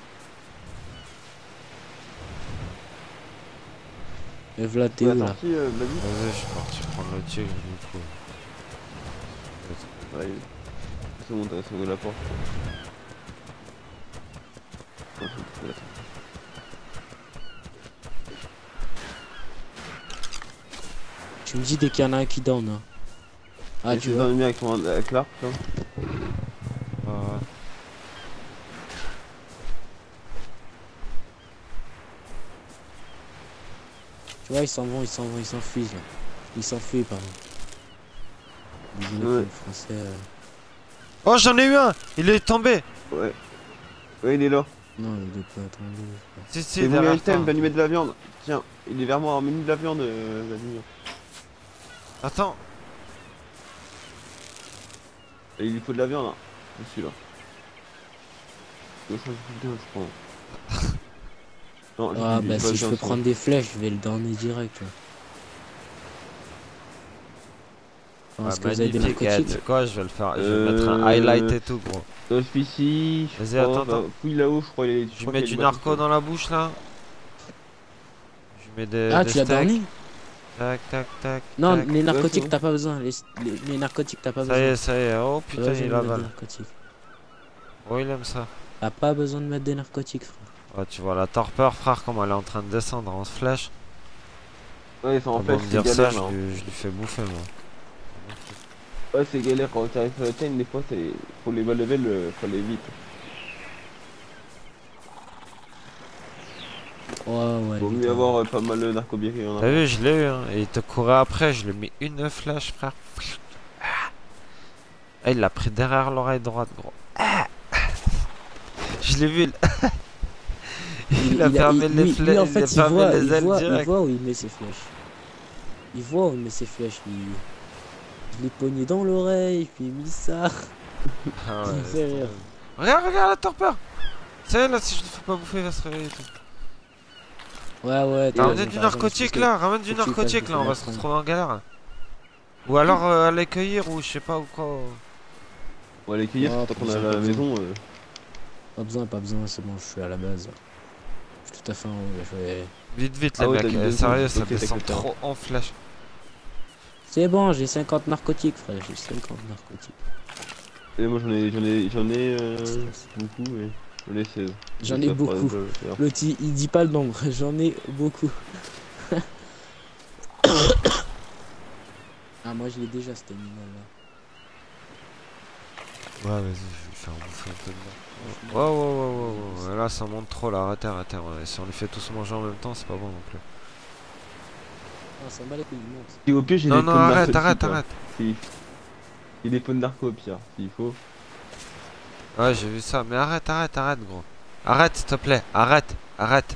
Et voilà, t'es T'es où là? sorti, euh, Vladi? Vas-y, je suis parti prendre le tigre du coup. Ouais, il- c'est bon, t'as sauvé la porte. Ouais, faut trouver la porte. Tu me dis dès qu'il y en a un qui donne. Hein. Ah, Et tu c'est vois. dans le mien avec, ton, avec l'arc, là. Ouais, ouais. Tu vois, ils s'en vont, ils s'en vont, ils s'enfuient là. Ils s'enfuient, pardon. Désolé Ouais. pour le français. euh. Oh, j'en ai eu un! Il est tombé! Ouais. Ouais, il est là. Non, il est pas attendu. Si, si, C'est bon, derrière item, toi. va lui mettre de la viande. Tiens, il est vers moi, ramène-lui de la viande, euh, Vladimir. Attends. Et il lui faut de la viande, là. C'est celui-là. Je change de bien, je crois. Non, Ah, j'ai- bah j'ai pas si de je viande, peux ça. prendre des flèches, je vais le donner direct. Là. Ah, Est-ce que vous avez des magnifique, eh, tu narcotiques? sais quoi, je vais le faire. Je vais mettre un Euh, highlight et tout, gros. Euh, celui-ci, je Vas-y, crois, attends, bah, attends. fouille là-haut, je crois. Il est, Je lui mets du narco dans la bouche là. Je lui mets des. Ah, des tu l'as steaks. donné? Tac, tac, tac. Non, tac. les narcotiques, bon. t'as pas besoin. Les, les, les narcotiques, t'as pas Ça y besoin. est, ça y est. Oh T'as putain, pas besoin il de mettre des avale. narcotiques. Oh, il aime ça. T'as pas besoin de mettre des narcotiques, frère. Ouais, tu vois la torpeur, frère, comme elle est en train de descendre en flèche. Ouais, c'est en T'as fait, beau me c'est dire ça, galère je là. lui, je lui fais bouffer, moi. Ouais, c'est galère quand tu arrives sur la chaîne, des fois, c'est. Pour les bas level, euh, faut aller vite. Ouais, ouais. Vaut vite, mieux ouais. avoir euh, pas mal de narcobiéries en T'as avant. vu, je l'ai eu, hein. Et il te courait après, je lui ai mis une flèche, frère. Ah, il l'a pris derrière l'oreille droite, gros. Ah. Je l'ai vu. il- Il a fermé il- les lui- flèches, lui, en il a fait, il fermé voit, les il ailes voit, il direct. voit où il met ses flèches. Il voit où il met ses flèches. Il, il est pogné dans l'oreille, puis il met ça. Ah Il ouais, me fait c'est rire. terrible. Regarde, regarde la torpeur. C'est là, si je le fais pas bouffer, il va se réveiller et tout. Ouais, ouais. T'as t'as ramené raison, du t'as raison, narcotique parce que- là, ramène du faut que tu fasses narcotique là, on va bouffer se la retrouver en galère. Ou alors euh, aller cueillir ou je sais pas ou quoi. On va les cueillir, Oh, tant qu'on pas est à besoin, la pas maison. euh, Pas besoin, pas besoin, c'est bon, je suis à la base. Je suis tout à fait en haut, là, je vais... Vite, vite Ah les ouais, mecs, t'as mis euh, deux sérieux, secondes. ça Ok, descend t'inquiète pas. trop en flèche. C'est bon, j'ai cinquante narcotiques, frère, j'ai cinquante narcotiques. Et moi, j'en ai, j'en ai, j'en ai euh, beaucoup, mais j'en ai seize. J'en Donc ai ça fera beaucoup. déjà, d'ailleurs. L'autre, il, il dit pas le nombre, j'en ai beaucoup. Ah, moi, je l'ai déjà, cet animal-là. Ouais, vas-y, je vais le faire bouffer un peu de là. Ouais, ouais, ouais, ouais, ouais, là ça monte trop là, arrêtez, arrêtez. Ouais. Si on les fait tous manger en même temps, c'est pas bon non plus. Ah, ça bat les couilles, il monte. Et au pire, j'ai Non, des non, pots de arrête, narco arrête, dessus, quoi. arrête. Si- Il y a des pots de narco au pire, s'il faut. Ouais, j'ai vu ça, mais arrête, arrête, arrête, gros. Arrête, s'il te plaît, arrête, arrête.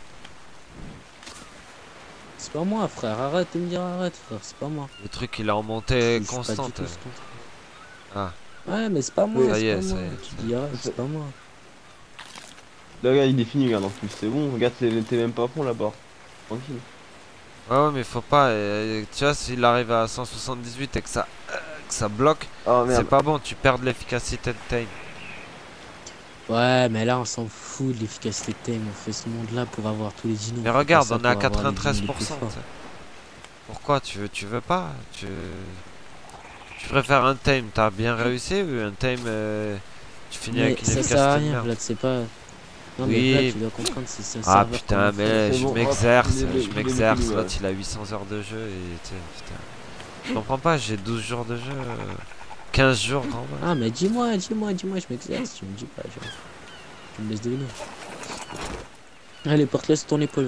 C'est pas moi, frère, arrête de me dire arrête, frère, c'est pas moi. Le truc, il est en montée Je suis pas du constante. tout ce truc. Ah. Ouais, mais c'est pas moi, Oui, ça y c'est est, pas ça moi. y est. Tu dis arrête, c'est pas moi. Là, regarde, il est fini, regarde, en plus, c'est bon. Regarde, t'es t'es même pas à fond là-bas. Tranquille. Ouais, ouais, mais faut pas. euh, tu vois, s'il arrive à cent soixante-dix-huit et que ça, euh, que ça bloque, Oh c'est merde. pas bon, tu perds de l'efficacité de time. Ouais, mais là, on s'en fout de l'efficacité de thème. On fait ce monde-là pour avoir tous les dinos. Mais on fait pas regarde, ça on est à pour avoir les dinos quatre-vingt-treize les pour plus cent. forts. tu sais. Pourquoi tu veux, tu veux pas tu... tu préfères un time, t'as bien réussi ou un time, euh, tu finis Mais avec une ça efficacité sert à de rien, merde. Vlad, c'est pas. Non, Oui. mais Vlad, tu dois comprendre, c'est c'est un Ah serveur putain, qu'on a fait. mais C'est je bon, m'exerce, hop, il est- je il est m'exerce, fini, ouais. l'autre il a huit cents heures de jeu et tu sais, putain. Je comprends pas, j'ai douze jours de jeu, euh, quinze jours grand max. Ah, mais dis-moi, dis-moi, dis-moi, je m'exerce. Tu me dis pas, tu, tu me laisses deviner. Allez, porte-le sur ton épaule.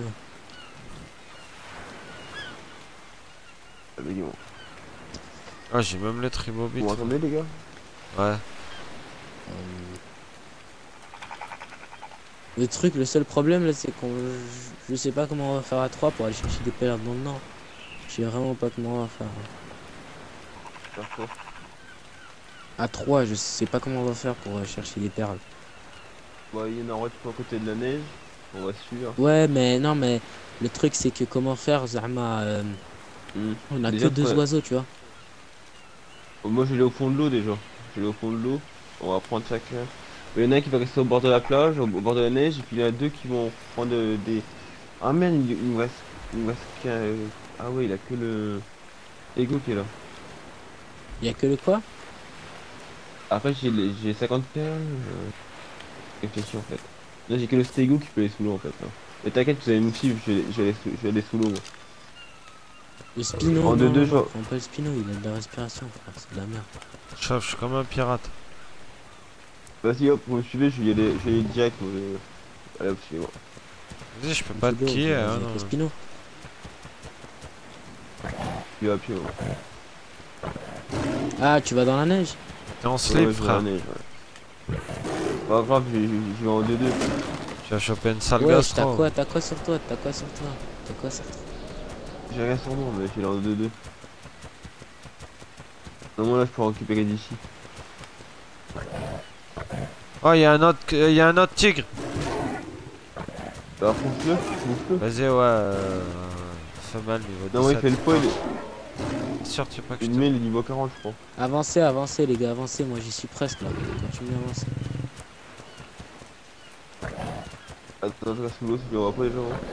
Ah, mais bon. Ah, j'ai même le tribobit. Vous m'entendez, les gars? Ouais. Euh, Le truc, le seul problème là, c'est qu'on. Je, je sais pas comment on va faire à trois pour aller chercher des perles dans le nord. Je sais vraiment pas comment on va faire. Faire quoi? À trois, je sais pas comment on va faire pour euh, chercher des perles. Bah, il y en a un à côté de la neige, on va suivre. Ouais, mais non, mais le truc, c'est que comment faire, Zama, euh, Hmm. on a Déjà, que deux ouais. oiseaux, tu vois. Bon, moi je vais aller au fond de l'eau déjà. Je vais aller au fond de l'eau. On va prendre chacun. Il y en a un qui va rester au bord de la plage, au, au bord de la neige, et puis il y en a deux qui vont prendre euh, des. Ah merde, il, il me reste. Il me reste qu'un. euh, Ah ouais, il a que le. Ego qui est là. Il y a que le quoi? Après j'ai les- j'ai cinquante perles. Euh... Réfléchis en fait. Là j'ai que le Stego qui peut aller sous l'eau en fait. Là. Mais t'inquiète, vous allez nous suivre, je vais, je vais aller sous, je vais aller sous l'eau. Moi. Le Spino, En non, deux non, deux, non, je vois. prends pas le Spino, il a de la respiration, frère, c'est de la merde. Chef, je suis comme un pirate. Vas-y hop, vous me suivez, je vais y aller, je vais y aller direct. Moi, je... Allez hop, suivez-moi. Vas-y, je peux pas te Sous l'eau, quiller, vas-y, hein, avec non. le Spino. Puis à pied, ouais. Ah, tu vas dans la neige? T'es en Ouais, slip, ouais, je vais frère. à la neige, ouais. Pas grave, je vais je vais en deux deux. Tu vas choper une sale Ouais, t'as gastro. quoi, t'as quoi sur toi? T'as quoi sur toi? T'as quoi sur toi? J'ai rien sur moi, mais je vais en deux deux. Non, moi là je peux en récupérer d'ici. Oh, il y a un autre, il y a un autre tigre. Bah fonce-le, fonce-le. Vas-y, ouais. Euh... Fait mal niveau Non, ouais, il fait dix-sept. le poids, il est... Sûr, tu sais pas que je il te... met le niveau quarante, je crois. Avancez, avancez, les gars, avancez, moi j'y suis presque là. Continuez à avancer. Attends, je reste sous l'eau, si je le vois pas les gens. Hein.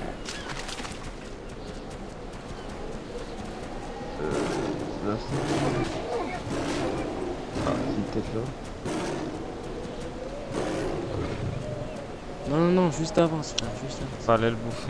Euh. Là, c'est- Ah, si, peut-être là. Non, non, non, juste avance, là, juste avance. Fallait le bouffer.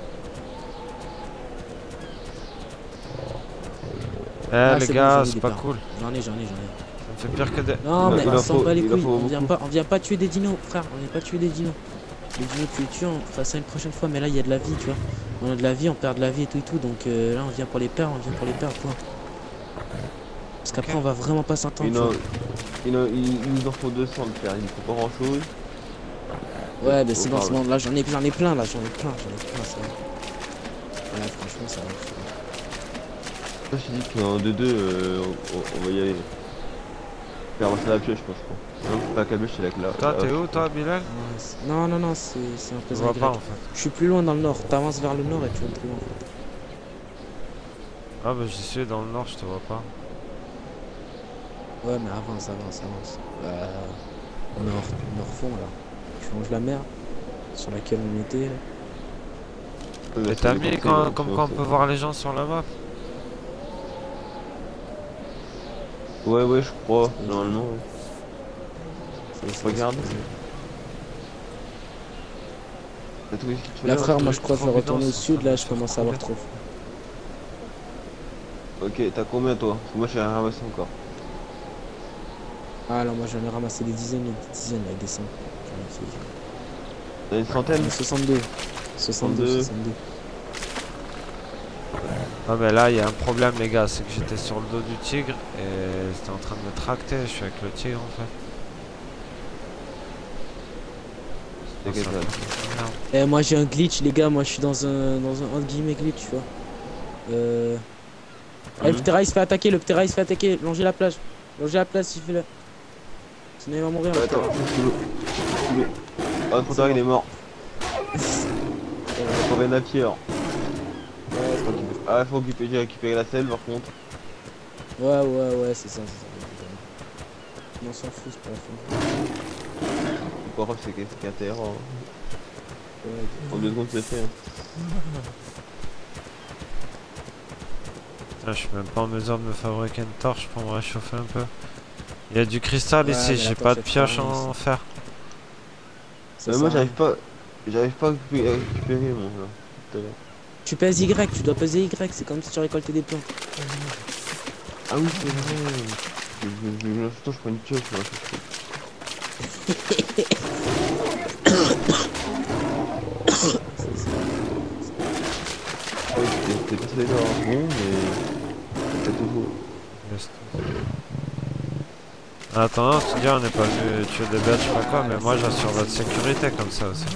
Eh Ah, les c'est bon, gars, j'en ai c'est des pas parts. cool. J'en ai, j'en ai, j'en ai. Ça me fait pire que des... Non, Il mais en on faut- s'en bat les il en couilles, faut on vient, beaucoup. pas, on vient pas tuer des dinos, frère, on vient pas tuer des dinos. Les dinos, tu les tues, on fera ça une prochaine fois, mais là, il y a de la vie, tu vois. On a de la vie, on perd de la vie et tout et tout, donc euh, là, on vient pour les perdre, on vient pour les perdre, point. Parce qu'après, Ok. on va vraiment pas s'entendre, Il, tu en... vois. il, en... il... il nous en faut deux cents de faire, il ne faut pas grand chose. Ouais, mais Faut c'est bon, pas- c'est bon, là, j'en ai, j'en ai plein, là, j'en ai plein, j'en ai plein, ça va. Voilà, franchement, ça va. Moi je dis qu'en deux deux, euh, on... on va y aller. Faire avancer la pioche, je pense. Non, c'est pas la caboche, c'est la clave. Toi, t'es où, toi, Bilal? Ouais, c'est- non, non, non, c'est c'est un peu Je vois Y. pas, en fait. Je suis plus loin dans le nord, t'avances vers le nord et tu vas me trouver en fait. Ah bah j'y suis dans le nord, je te vois pas. Ouais, mais avance, avance, avance. Euh, nord, nord fond là. Tu changes la mer sur laquelle on était. Là. Ouais, Et ça t'as dépend, mis c'est- quand, c'est- comme c'est- quoi on peut voir les gens sur la map? Ouais, ouais, je crois, normalement. Ouais. C'est- c'est- Regarde. c'est- T'as trouvé ce que tu Là veux, frère, hein moi je crois faire retourner au sud, là je commence à avoir trop. Ok, t'as combien toi? Parce que moi j'ai rien ramassé encore. Ah là, moi j'en ai ramassé des dizaines, des dizaines là, des cents. J'en ai fait- T'as une centaine? j'en ai soixante-deux. soixante-deux, soixante-deux. soixante-deux. Ah mais là il y a un problème les gars, c'est que j'étais sur le dos du tigre et c'était en train de me tracter, je suis avec le tigre en fait. T'inquiète, Ça là. fait merde. Eh, moi j'ai un glitch, les gars, moi je suis dans un, dans un entre guillemets glitch, tu vois. Euh... Eh, le Mhm. Ptera il se fait attaquer, le Ptera il se fait attaquer, longez la plage. Longez la plage s'il fait là. Sinon il va mourir. le Attends, Ptera. je suis sous l'eau. Sous l'eau. Ah, trop tard, il est mort. On revient à pied alors. Ouais, tranquille. Ah, faut occuper, j'ai récupéré la selle par contre. Ouais, ouais, ouais, c'est ça, c'est ça. On s'en fout, c'est pas la fin. C'est pas grave, c'est qu'un c'est qu'un terrain. hein. Ouais, En deux secondes, c'est fait. Hein. Putain, je suis même pas en mesure de me fabriquer une torche pour me réchauffer un peu. Il y a du cristal Ouais, ici, mais j'ai la pas de torche, elle pioche fait rien en fer. ça Mais moi, sert à j'arrive pas. J'arrive pas à récupérer, à récupérer mon là. Tout à l'heure. Tu pèses Y, tu dois peser Y, c'est comme si tu récoltais des plantes. Ah oui, c'est vrai. Je, je, je, je, je, je prends une pioche là. Ouais, c'était pas très bon, mais. C'est pas tout beau. Laisse tout. En attendant, tu dis on n'est pas venu tuer des bêtes, je sais pas quoi, mais moi j'assure votre sécurité comme ça aussi.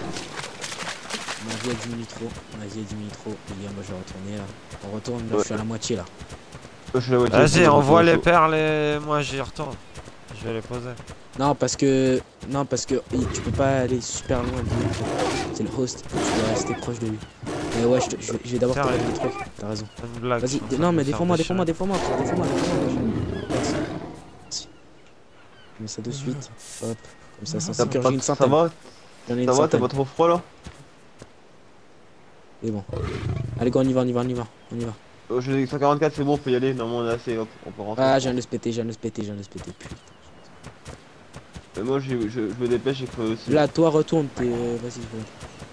Ma vie a diminue trop. Ma vie a diminue trop. Les gars, moi je vais retourner là. On retourne, là, je suis à la moitié là. Moi, je suis la moitié, Vas-y, je envoie les retourne perles et moi j'y retourne. Je vais les poser. Non, parce que. Non, parce que et tu peux pas aller super loin de lui. C'est le host. Tu dois rester proche de lui. Mais ouais, je, te- je vais- je vais d'abord te Sérieux? donner le truc. T'as raison. C'est une blague. Vas-y, je suis en dé- train non, de mais me faire défends-moi, défends-moi, déchirer. défends-moi, frère, défends-moi, défends-moi. Merci. Merci. Je mets ça de suite. Hop. Comme ça, ça T'as sécurise pas- une Ça centaine. va? J'en ai une Ça va? T'as centaine. pas trop froid là? C'est bon. Allez, go, on y va, on y va, on y va. On y va. Euh, J'ai cent quarante-quatre, c'est bon, on peut y aller. Normalement, on est assez, hop, on peut rentrer. Ah, j'ai un de se péter, j'ai un de se péter, j'ai un de se péter. Putain. Et moi, j'ai- je, je me dépêche, j'ai cru aussi. Là, toi, retourne. T'es. euh, Vas-y, vas-y.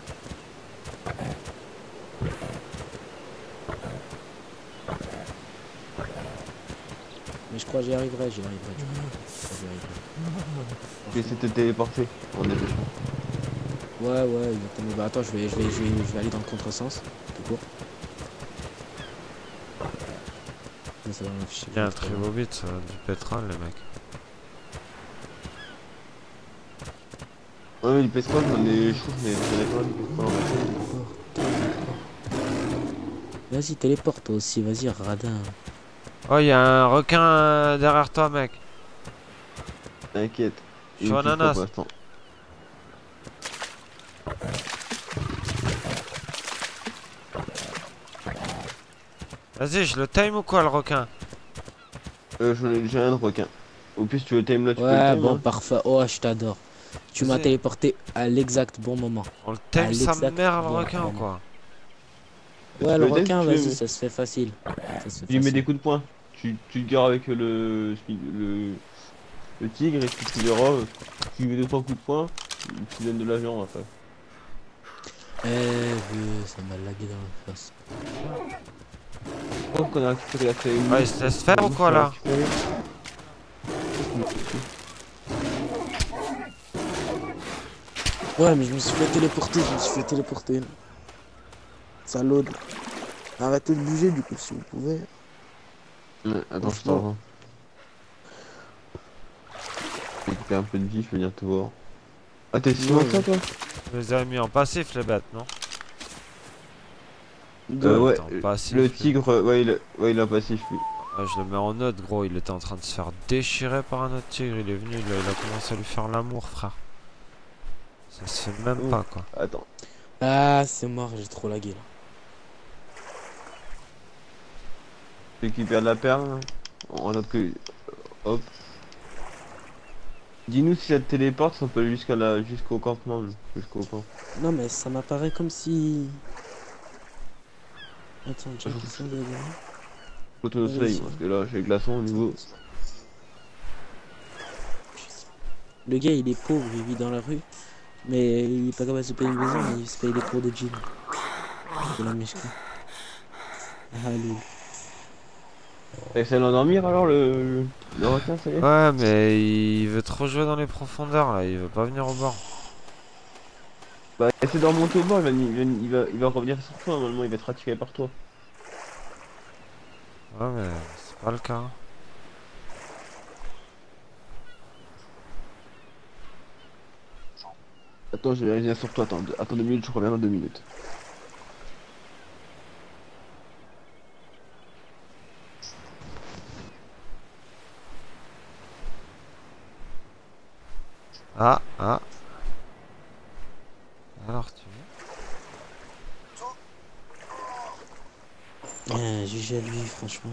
Mais je crois que j'y arriverai, j'y arriverai. du coup. Je crois que j'y arriverai. J'ai essayé de te téléporter. On est méchant. Ouais, ouais, exactement. Bah attends, je vais, je vais, je vais, je vais aller dans le contresens. Tout court. Mais ça va m'afficher. Il y a un tribobit, ça, du pétrole, les mecs. Ouais, mais du pétrole, j'en ai chaud, mais j'en ai pas du pétrole en fait. Vas-y, téléporte toi aussi, vas-y, radin. Oh, il y a un requin euh, derrière toi, mec. T'inquiète. Je suis Il me touche pas ananas. pour l'instant. Vas-y, je le time ou quoi, le requin? Euh, j'en ai déjà un de requin. Au plus, tu veux le time là, tu peux le Ouais, time. bon, hein. parfait. Oh, je t'adore. Tu m'as Vas-y. téléporté à l'exact bon moment. On le time Ah, sa l'exact mère, le bon requin, ou moment. quoi? Tu Ouais, peux le le time requin, si tu veux, vas-y, mais- ça se fait facile. Ça se fait Tu lui mets facile. des coups de poing. Tu, tu te gares avec le, le, le tigre et puis tu verras. euh, Tu lui mets deux trois coups de poing, tu donnes de la viande après. Eh, vieux, ça m'a lagué dans la face. Je pense qu'on a récupéré la clé. Ouais, il se laisse faire ou quoi, là? Ouais, mais je me suis fait téléporter, je me suis fait téléporter. Ça load. Arrêtez de bouger du coup si vous pouvez. Ouais, attends, je t'en rends. J'ai récupéré un peu de vie, je vais venir te voir. Ah, t'es si loin que ça, toi? Je les ai mis en passif, les bêtes, non? Euh, ouais, Attends, passif, le lui. tigre, euh, ouais, il, ouais, il a passif, lui. Ah, je le mets en note, gros. Il était en train de se faire déchirer par un autre tigre. Il est venu, il a, il a commencé à lui faire l'amour, frère. Ça se fait même Oh. pas, quoi. Attends. Ah, c'est mort, j'ai trop lagué là. Je récupère de la perle. hein. En note que. Hop. Dis-nous si ça te téléporte, ça peut aller jusqu'à la jusqu'au campement, nous. jusqu'au camp. Non, mais ça m'apparaît comme si. Attends, j'ai Je- l'impression de. Faut tourner au Ouais, soleil, vas-y. parce que là, j'ai le glaçon au niveau. Le gars, il est pauvre, il vit dans la rue. Mais il est pas capable de se payer une maison, mais il se paye des cours de gym. C'est la mèche, quoi. Ah, lui. T'as essayé d'endormir alors le. le requin, ça y est? Ouais, mais il veut trop jouer dans les profondeurs, là. Il veut pas venir au bord. Bah, essaie de remonter au bord, il va, il va, il va, il va revenir sur toi, normalement, il va être attiré par toi. Ouais, mais c'est pas le cas. Attends, je vais revenir sur toi, attends, deux- attends deux minutes, je reviens dans deux minutes. Ah, ah. Alors, tu veux? Ah, G G à lui, franchement.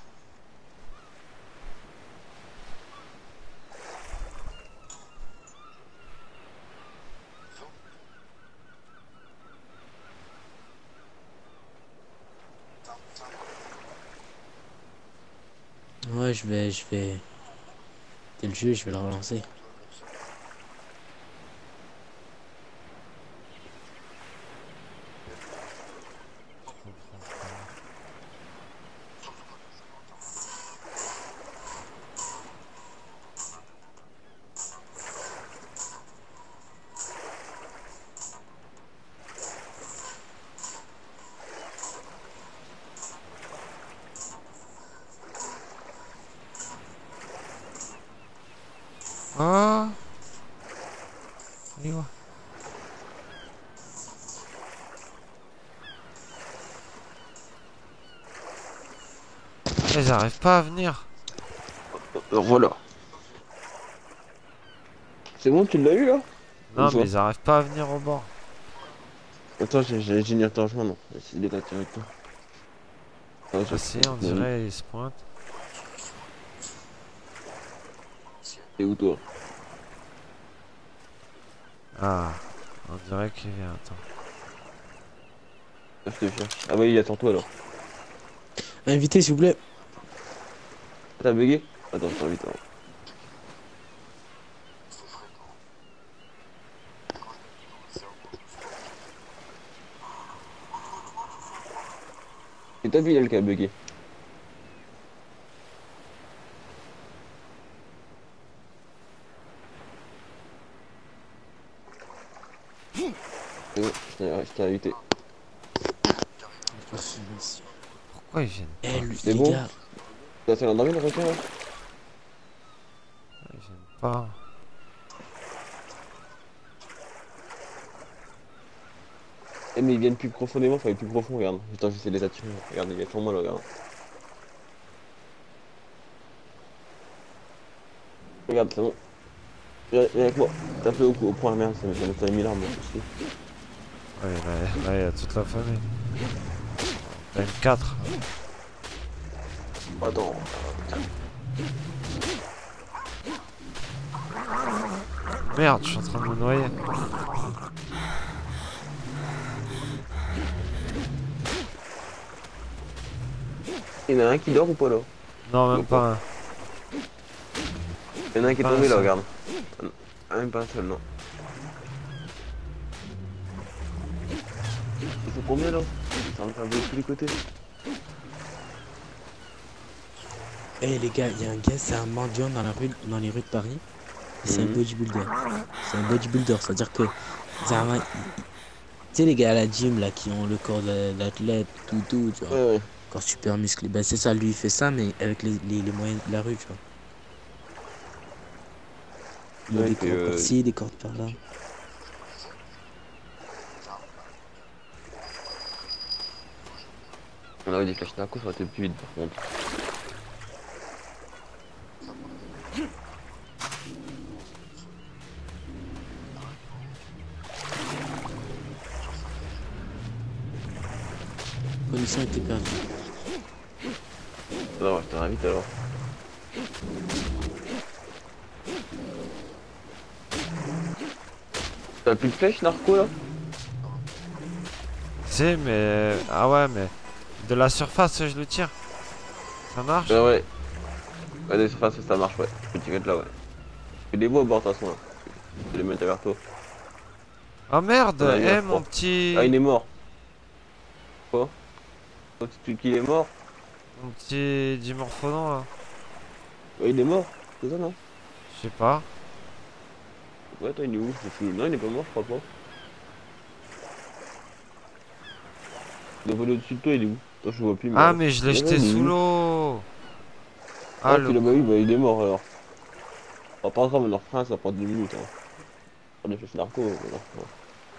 Ouais, je vais, je vais. C'est le jeu, je vais le relancer. Oh. Allez, ouais. Ils arrivent pas à venir. Alors voilà. C'est bon, tu l'as eu là? Non, Une mais fois. ils arrivent pas à venir au bord. Attends, j'ai j'ai génial te rejoindre. C'est des gars avec toi. Ah, Ah si, on dirait ils se pointent. T'es où toi? Ah, on dirait qu'il vient, attends. Ah, je te cherche. Ah bah il attend toi alors. Invité, s'il vous plaît. T'as bugué? Attends, je t'invite. alors. C'est ta ville elle qui a bugué. C'est bon, je t'ai je t'ai invité. Pourquoi ils viennent Eh, pas? lui, C'est les bon? gars. T'as fait l'endormi le requin là? Ils viennent pas. Eh mais ils viennent plus profondément, faut aller plus profond, regarde. Attends, j'essaie de les attirer. Regarde, il y a sur moi là, regarde. Regarde, c'est bon. Viens viens avec moi. Tape-le au, au point, merde, ça m'a fait mille armes aussi. Ouais, là, là, il y a toute la famille. T'as une quatre. Attends. Merde, je suis en train de me noyer. Il y en a un qui dort ou pas là? Non, même pas un. Il y en a un qui est Pas un tombé là, seul. regarde. Ah, même pas un seul, non. Ils sont combien là? Ils sont en train de tous les côtés. Eh les gars, il y a un gars, c'est un mendiant dans la rue, dans les rues de Paris. C'est un Mhm. bodybuilder. C'est un bodybuilder, c'est-à-dire que Zama, il- tu sais les gars à la gym là qui ont le corps de- d'athlète, tout tout, tu vois, Ouais, ouais. corps super musclé. Ben c'est ça, lui il fait ça mais avec les, les, les moyens de la rue, tu vois. Il a Ouais, des il fait, cordes euh, par-ci, des cordes par-là. On aurait des flashs narcos, ça aurait été plus vite par contre. Condition était perdue. Alors, je te réinvite alors. T'as plus de flèches narco là? Si, mais. Ah ouais, mais. De la surface, je le tire. Ça marche? Ouais, ouais. Ouais, des surfaces, ça marche, ouais. Tu peux tirer de là, ouais. Tu fais des beaux au bord de toute façon là. Tu peux les mettre vers toi. Oh merde! Ouais, il y en a Eh, mon trois. petit. Ah, il est mort. Quoi? Toi, tu qu'il est mort? Mon petit dimorphodon là. Ouais, il est mort. C'est ça, non? Je sais pas. Ouais, toi, il est où? Je suis- Non, il est pas mort, je crois pas. Il est volé au-dessus de toi, il est où? Toi, je le vois plus. Ah, mais je l'ai Ouais, jeté il est sous où? l'eau! Ah, Ah, tu le. l'as, bah oui, bah il est mort alors. Ah, pas grave, on en refera un, ça prend dix minutes. Hein. On a fait ce narco, on en refera.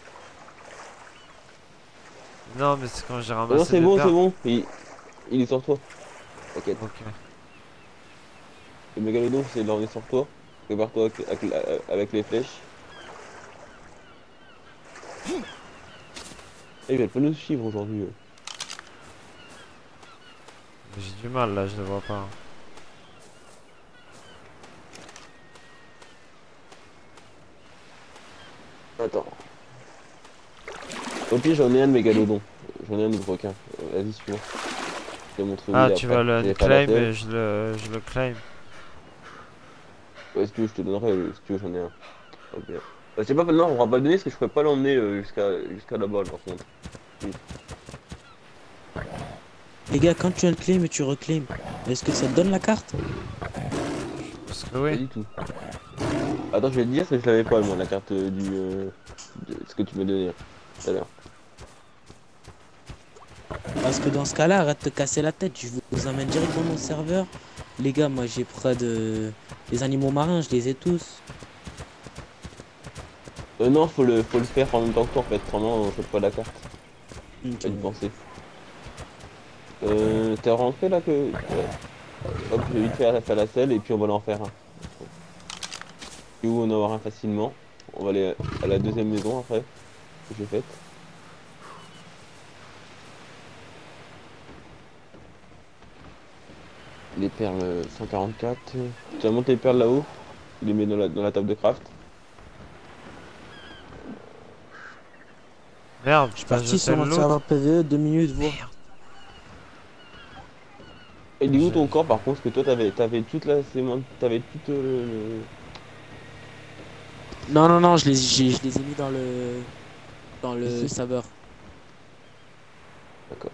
Non, mais c'est quand j'ai Ah non, ramassé c'est des bon, perles. c'est bon. Il... il est sur toi. T'inquiète. Ok. Le mégalodon, c'est là, on est sur toi. Prépare-toi avec, avec, la- avec les flèches. Eh, il va pas nous suivre aujourd'hui. euh. J'ai du mal là, je le vois pas. Attends. Au pire, j'en ai un de mégalodon. J'en ai un de requin. Euh, Vas-y, suis-moi. Je te montre où Ah, il est tu après. vas le Il est pas à la unclaim terre. et je le, je le claim. Ouais, si tu veux, je te donnerai. euh, Si tu veux, j'en ai un. Ok. Bah, je sais pas, non, on va pas le donner parce que je pourrais pas l'emmener euh, jusqu'à jusqu'à là-bas, par contre. Les gars, quand tu unclaims et tu reclaims, est-ce que ça te donne la carte? Parce que Pas oui. du tout. Attends, je vais te dire que je l'avais pas, moi, la carte euh, du. Euh, de ce que tu m'as donné tout à l'heure. Parce que dans ce cas-là, arrête de te casser la tête. Je vous amène directement au serveur. Les gars, moi j'ai près de... Les animaux marins, je les ai tous. Euh, non, faut le, faut le faire en même temps que toi en fait, vraiment, on fait pas la carte. Ok, Pas y ouais. penser. Euh, t'es rentré là que. Ouais. Hop, je vais vite faire, faire la selle et puis on va en faire un. Et où on en aura un facilement. On va aller à la deuxième maison après, que j'ai faite. Les perles euh, cent quarante-quatre. Tu vas monter les perles là-haut. Tu les mets dans la, dans la table de craft. Merde, Je suis t'as parti jeté sur notre l'autre. serveur P V E, deux minutes, voir. Merde. Et il est où J'ai- ton corps par contre? Parce que toi t'avais t'avais toute la sémence. T'avais toute euh, le. Non, non, non, je les, j'ai- je les ai mis dans le... Dans le Ici. serveur. D'accord.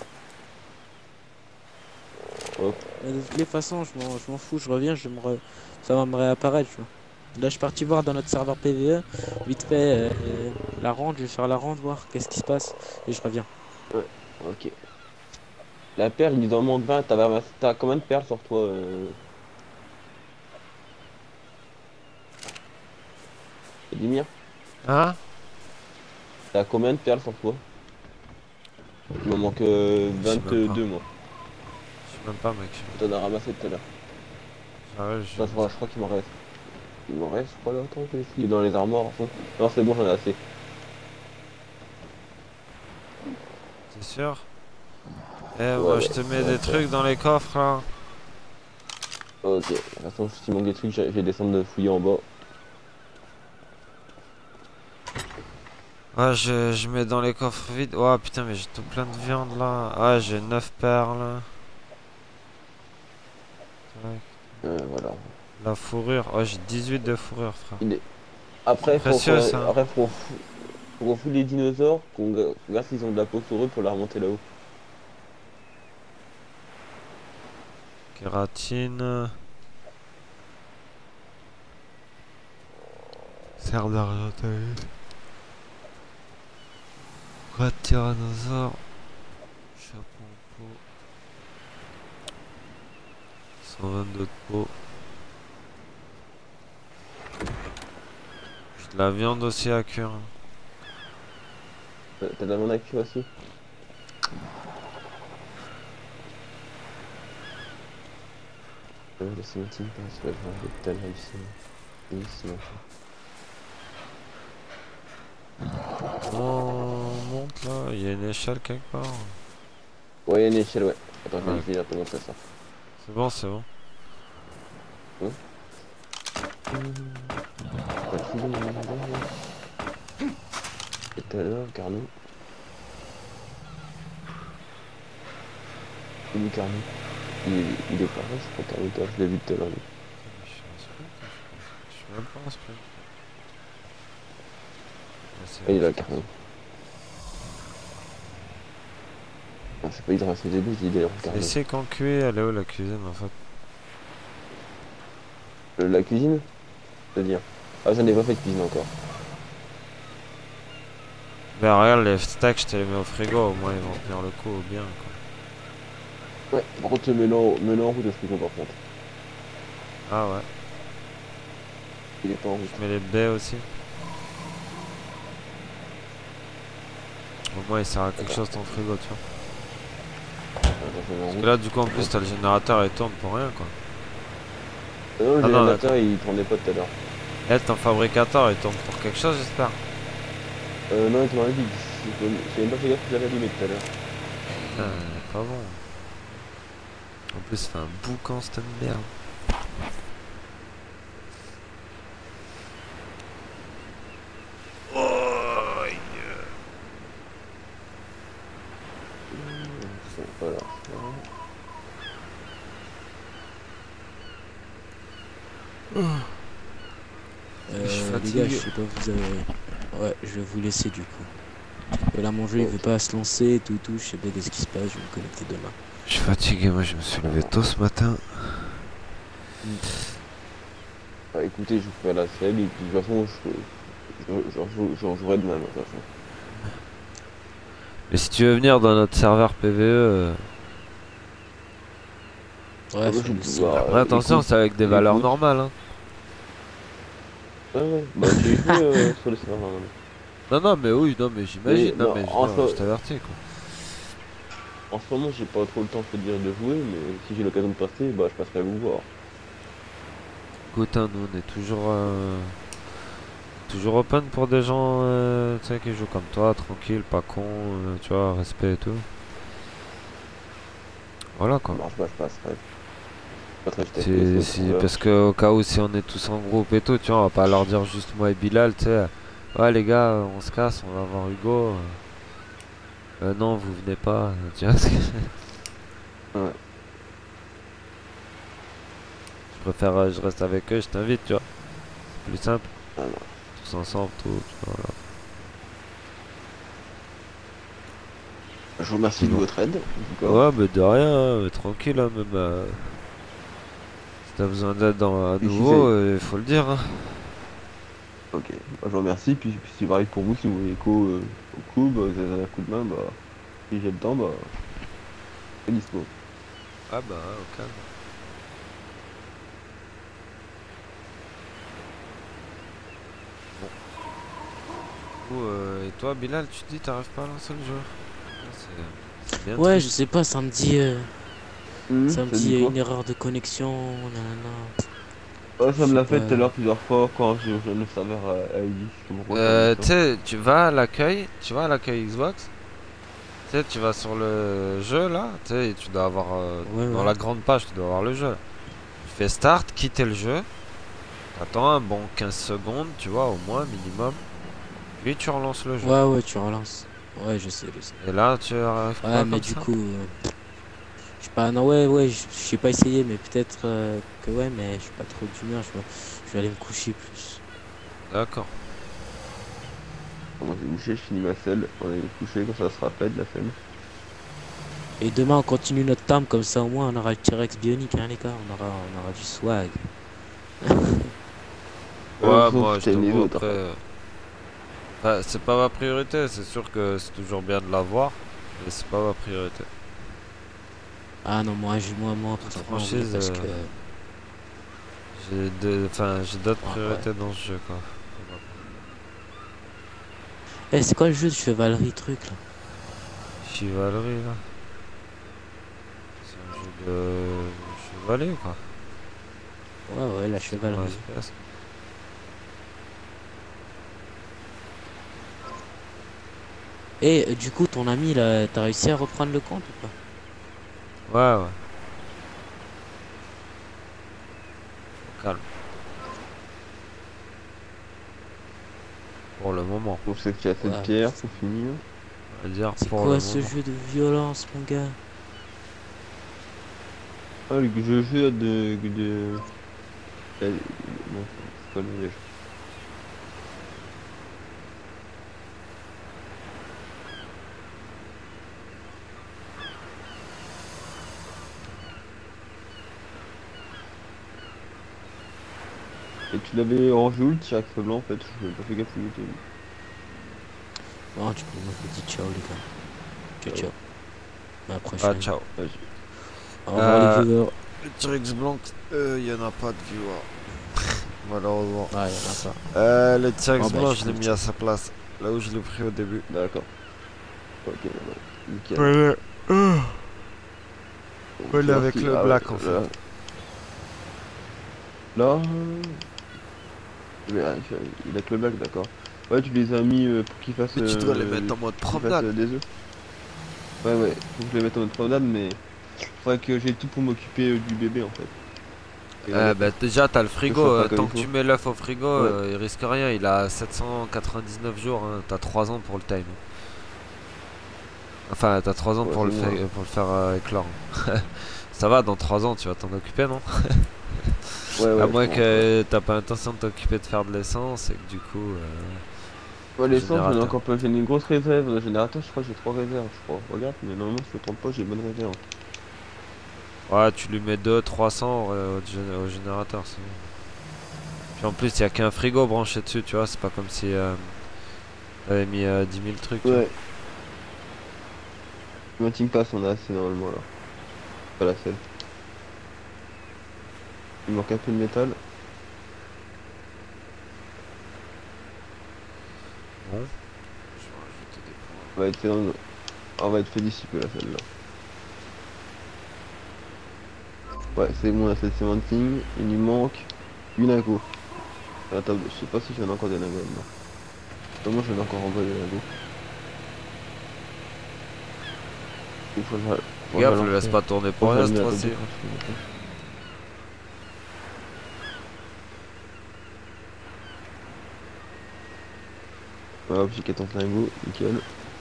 Hop. Mais de toutes les façons, je m'en je m'en fous, je reviens, je me re- ça va me réapparaître, tu vois. Là, je suis parti voir dans notre serveur P V E, vite fait, euh, la ronde, je vais faire la ronde, voir qu'est-ce qui se passe, et je reviens. Ouais. Ok. La perle, il nous en manque vingt. T'as ramassé- t'as combien de perles sur toi euh... Vladimir? Hein? T'as combien de perles sur toi? Il m'en manque euh, Je sais même pas. vingt-deux moi. Je sais même pas, mec. T'en as ramassé tout à l'heure. J'arrive, je... Enfin, je crois, je crois qu'il m'en reste. Il m'en reste, je crois, là, attends, je vais essayer. Dans les armoires, à fond. Non, c'est bon, j'en ai assez. C'est sûr? Eh, Ouais, moi ouais, je te mets ça va des faire. trucs dans les coffres là. Ok, de toute façon, s'il manque des trucs, je vais descendre de fouiller en bas. Ouais, je, je mets dans les coffres vides. Oh putain, mais j'ai tout plein de viande là. Ah, j'ai neuf perles. Tac. Euh, voilà. La fourrure. Oh, j'ai dix-huit de fourrure, frère. Il est... Après, faut, Précieux, faut, ça. après, faut, fou- faut qu'on fouille les dinosaures, qu'on ga- regarde s'ils ont de la peau sur eux pour la remonter là-haut. Kératine. Cerf d'Argentavis. Rat tyrannosaure. Chapeau en peau. cent vingt-deux de peau. J'ai de la viande aussi à cuire. T'as t'as de la viande à cuire aussi? Euh, la cimentine, pas, c'est pas grave, j'ai tout à l'heure ici. Oui, c'est bon. On monte là, il y a une échelle quelque part. Ouais, il y a une échelle, ouais. Attends, je Ouais. vais finir de te montrer ça. C'est bon, c'est bon. Pas de fouiller, non, non, non. Et tout à l'heure, Carnot. Il est Carnot. Il, est- il est pas là, c'est pas Carnot, toi, je l'ai vu tout à l'heure. lui. Je suis un sprint, je pense. Je suis même pas un sprint. Ouais, c'est Ah, il est vrai, là, Carnot. Ah, c'est pas Hydra, c'est au début, je dis d'ailleurs c'est Carnot. ici qu'on cuit, elle est où la cuisine en fait? Euh, La cuisine? C'est-à-dire? Ah, j'en ai pas fait de cuisine encore. Ben regarde les steaks, je te les mets au frigo, au moins ils vont tenir le coup bien quoi. Ouais, par contre, mets-le mets en route au frigo par contre. Ah ouais, Il est pas en route. je mets les baies aussi. Au moins il sert à quelque chose ton frigo tu vois. Attends, je mets en Parce route. que là du coup en plus t'as le générateur il tourne pour rien quoi. Ah non, le Ah non, générateur, il tournait pas tout à l'heure. Et ton fabricateur il tourne pour quelque chose j'espère. Euh, non, il tournait vite. J'ai même pas fait gaffe que j'avais allumé tout à l'heure. Ah, il est pas bon. En plus ça fait un boucan cette merde. Oh, yeah. Bon, voilà. Euh, Je suis les gars, fatigué. je sais pas, vous avez... Ouais, je vais vous laisser du coup. Et là, mon jeu, il veut pas se lancer, et tout, et tout, je sais pas qu'est-ce qui se passe, je vais me connecter demain. Je suis fatigué, moi je me suis levé tôt ce matin. Bah, écoutez, je vous ferai la selle et puis de toute façon, je, je, je, je, je rejouerai demain de toute façon. Mais si tu veux venir dans notre serveur P V E, euh, Ouais, moi, faut je le vais sim. pouvoir, Après, euh, attention, écoute, c'est avec des valeurs écoute. normales. Hein. Ouais, ouais. Bah, j'ai joué euh, sur les serveurs normalement. Non, non, mais oui, non, mais Mais j'imagine. Non, non, mais je veux en, dire, je ce, t'avertis quoi. en ce moment, j'ai pas trop le temps, je peux te dire, de jouer, mais si j'ai l'occasion de passer, bah, je passerai vous voir. Écoute, hein, nous, on est toujours. euh, Toujours open pour des gens euh, tu sais, qui jouent comme toi, tranquille, pas con, euh, tu vois, respect et tout. Voilà Ça quoi. marche, bah, je passerai. Je passerai, je testerai aussi C'est, au c'est serveur. parce que au cas où si on est tous en groupe et tout, tu vois, on va pas leur dire juste moi et Bilal, tu sais. Ouais les gars, euh, on se casse, on va voir Hugo. Euh, euh, non, vous venez pas, euh, tu vois ce que Ouais. je préfère, euh, je reste avec eux, je t'invite, tu vois. C'est plus simple, Ah, non. tous ensemble, tout, tu vois, voilà. Je vous remercie C'est de bon. votre aide, en tout cas. Ouais, mais de rien, hein, mais tranquille, hein, même. euh, si t'as besoin d'aide dans- à Et si nouveau, c'est... il faut le dire. Hein. Ok, bah, je vous remercie, puis, puis si pareil pour vous, si vous voulez écho euh, au coup, bah, vous avez un coup de main, bah, si j'ai le temps, bah, c'est dispo. Ah bah, au calme. Du coup, euh, et toi, Bilal, tu te dis, t'arrives pas à lancer le jeu? Ah, C'est c'est bien Ouais, je triste. sais pas, ça me dit, euh, Hum, ça me ça dit dit euh, quoi? une erreur de connexion, nanana. Ouais, Je ça me sais l'a fait pas. tout à l'heure plusieurs fois quand j'ai rejoint le serveur à I D. Je sais pas pourquoi ça me dit Euh, ça. tu sais, tu vas à l'accueil, tu vas à l'accueil Xbox, tu sais, tu vas sur le jeu là, tu sais, et tu dois avoir, euh, Ouais, dans ouais. la grande page, tu dois avoir le jeu là. Tu fais start, quitter le jeu, t'attends un bon quinze secondes, tu vois, au moins, minimum, puis tu relances le jeu. Ouais, ouais, tu relances. Ouais, je sais, je sais. Et là, tu arrives Ouais, pas mais comme du ça? coup, euh, je sais pas, non, ouais, ouais, je je sais pas essayé, mais peut-être euh, que ouais, mais je suis pas trop d'humeur, je vais, je vais aller me coucher plus. D'accord. Moi j'ai bouché, je finis ma selle, on est couché, comme ça ça se rappelle de la scène. Et demain, on continue notre time, comme ça, au moins, on aura le T-Rex bionique, hein, les gars, on aura, on aura du swag. Euh, Ouais, sauf moi, que je t'aimes les t'avoue, autres, en après, fait. euh, enfin, c'est pas ma priorité, c'est sûr que c'est toujours bien de l'avoir, mais c'est pas ma priorité. Ah non, moi, je, moi, moi, Toute personnellement, oui, franchise, parce euh, que, ouais, j'ai de, enfin, j'ai d'autres ouais. priorités dans ce jeu, quoi. Eh, c'est quoi le jeu de chevalerie, truc, là? Chevalerie, là. C'est un jeu de chevalier, quoi. Ouais, ouais, la C'est comme un chevalerie. F P S. Et euh, du coup, ton ami, là, t'as réussi à reprendre le compte ou pas? Ouais, ouais, calme. Pour le moment. Donc c'est qu'il y a cette Ouais. pierre pour finir. On va dire C'est pour quoi le ce moment. jeu de violence, mon gars? Ah, le jeu jeu de... de... euh, Non, c'est pas le nom déjà. Et tu l'avais en jeu, le T-Rex blanc en fait, je n'ai pas fait gaffe où il était. Bon, du coup, moi, je vous dis ciao, les gars. Ciao, Ciao. ciao. À la Ah, prochaine. ciao. Ouais, Au revoir, les Euh, viewers. le T-Rex blanc, il y en a pas de viewer. Malheureusement. Ouais, y'en a pas. Euh, le T-Rex Bon, bah, blanc, je je l'ai trouve mis à sa place. Là où je l'ai pris au début. d'accord. Ok, bah, nickel. Voilà. Euh, Donc, voilà, là, avec si- le ah ouais, black en fait. Là, là, je vais vérifier, il a que le black, d'accord. Ouais, tu les as mis euh, pour qu'ils fassent, Mais tu dois les euh, mettre en mode qu'ils fassent promenade. euh, des œufs. Ouais, ouais, faut que je les mette en mode promenade, mais faudrait que j'ai tout pour m'occuper euh, du bébé en fait. Et Euh, voilà, bah, déjà, t'as le que je frigo. sois pas euh, comme tant il que faut. tu mets l'œuf au frigo, Ouais, euh, il risque rien. Il a sept cent quatre-vingt-dix-neuf jours. Hein. T'as trois ans pour le time. Enfin, t'as trois ans ouais, pour c'est le, bon. fa- pour le faire euh, éclore. Ça va, dans trois ans, tu vas t'en occuper, non? Ouais, À ouais, je moins pense, ouais. que t'as pas l'intention de t'occuper de faire de l'essence et que du coup. Euh, Ouais, l'essence, j'en ai générateur. encore pas. J'ai une grosse réserve. Le générateur, je crois que j'ai trois réserves, je crois. Regarde, mais normalement, si je me trompe pas, j'ai une bonne réserve. Ouais, tu lui mets deux trois cents euh, au, gé- au générateur, c'est bon. Puis en plus, il y a qu'un frigo branché dessus, tu vois. C'est pas comme si euh, t'avais mis euh, dix mille trucs, tu vois. Ouais. Le team pass, on a assez normalement là. Pas la selle. Il manque un peu de métal. Bon. Je vais rajouter des points. On va être fait, dans... on va être fait d'ici peu là celle-là. Ouais, c'est bon, la cette cementing. Il lui manque une ago. Attends, je sais pas si j'en ai encore des lingots là. Moi j'en ai encore en bas des lingots. Il faut que je... faut que Gaffe, je le laisse lance- pas tourner faut pour que je rien cette le mette à fois-ci. double. Hop, j'ai quatorze lingots, nickel.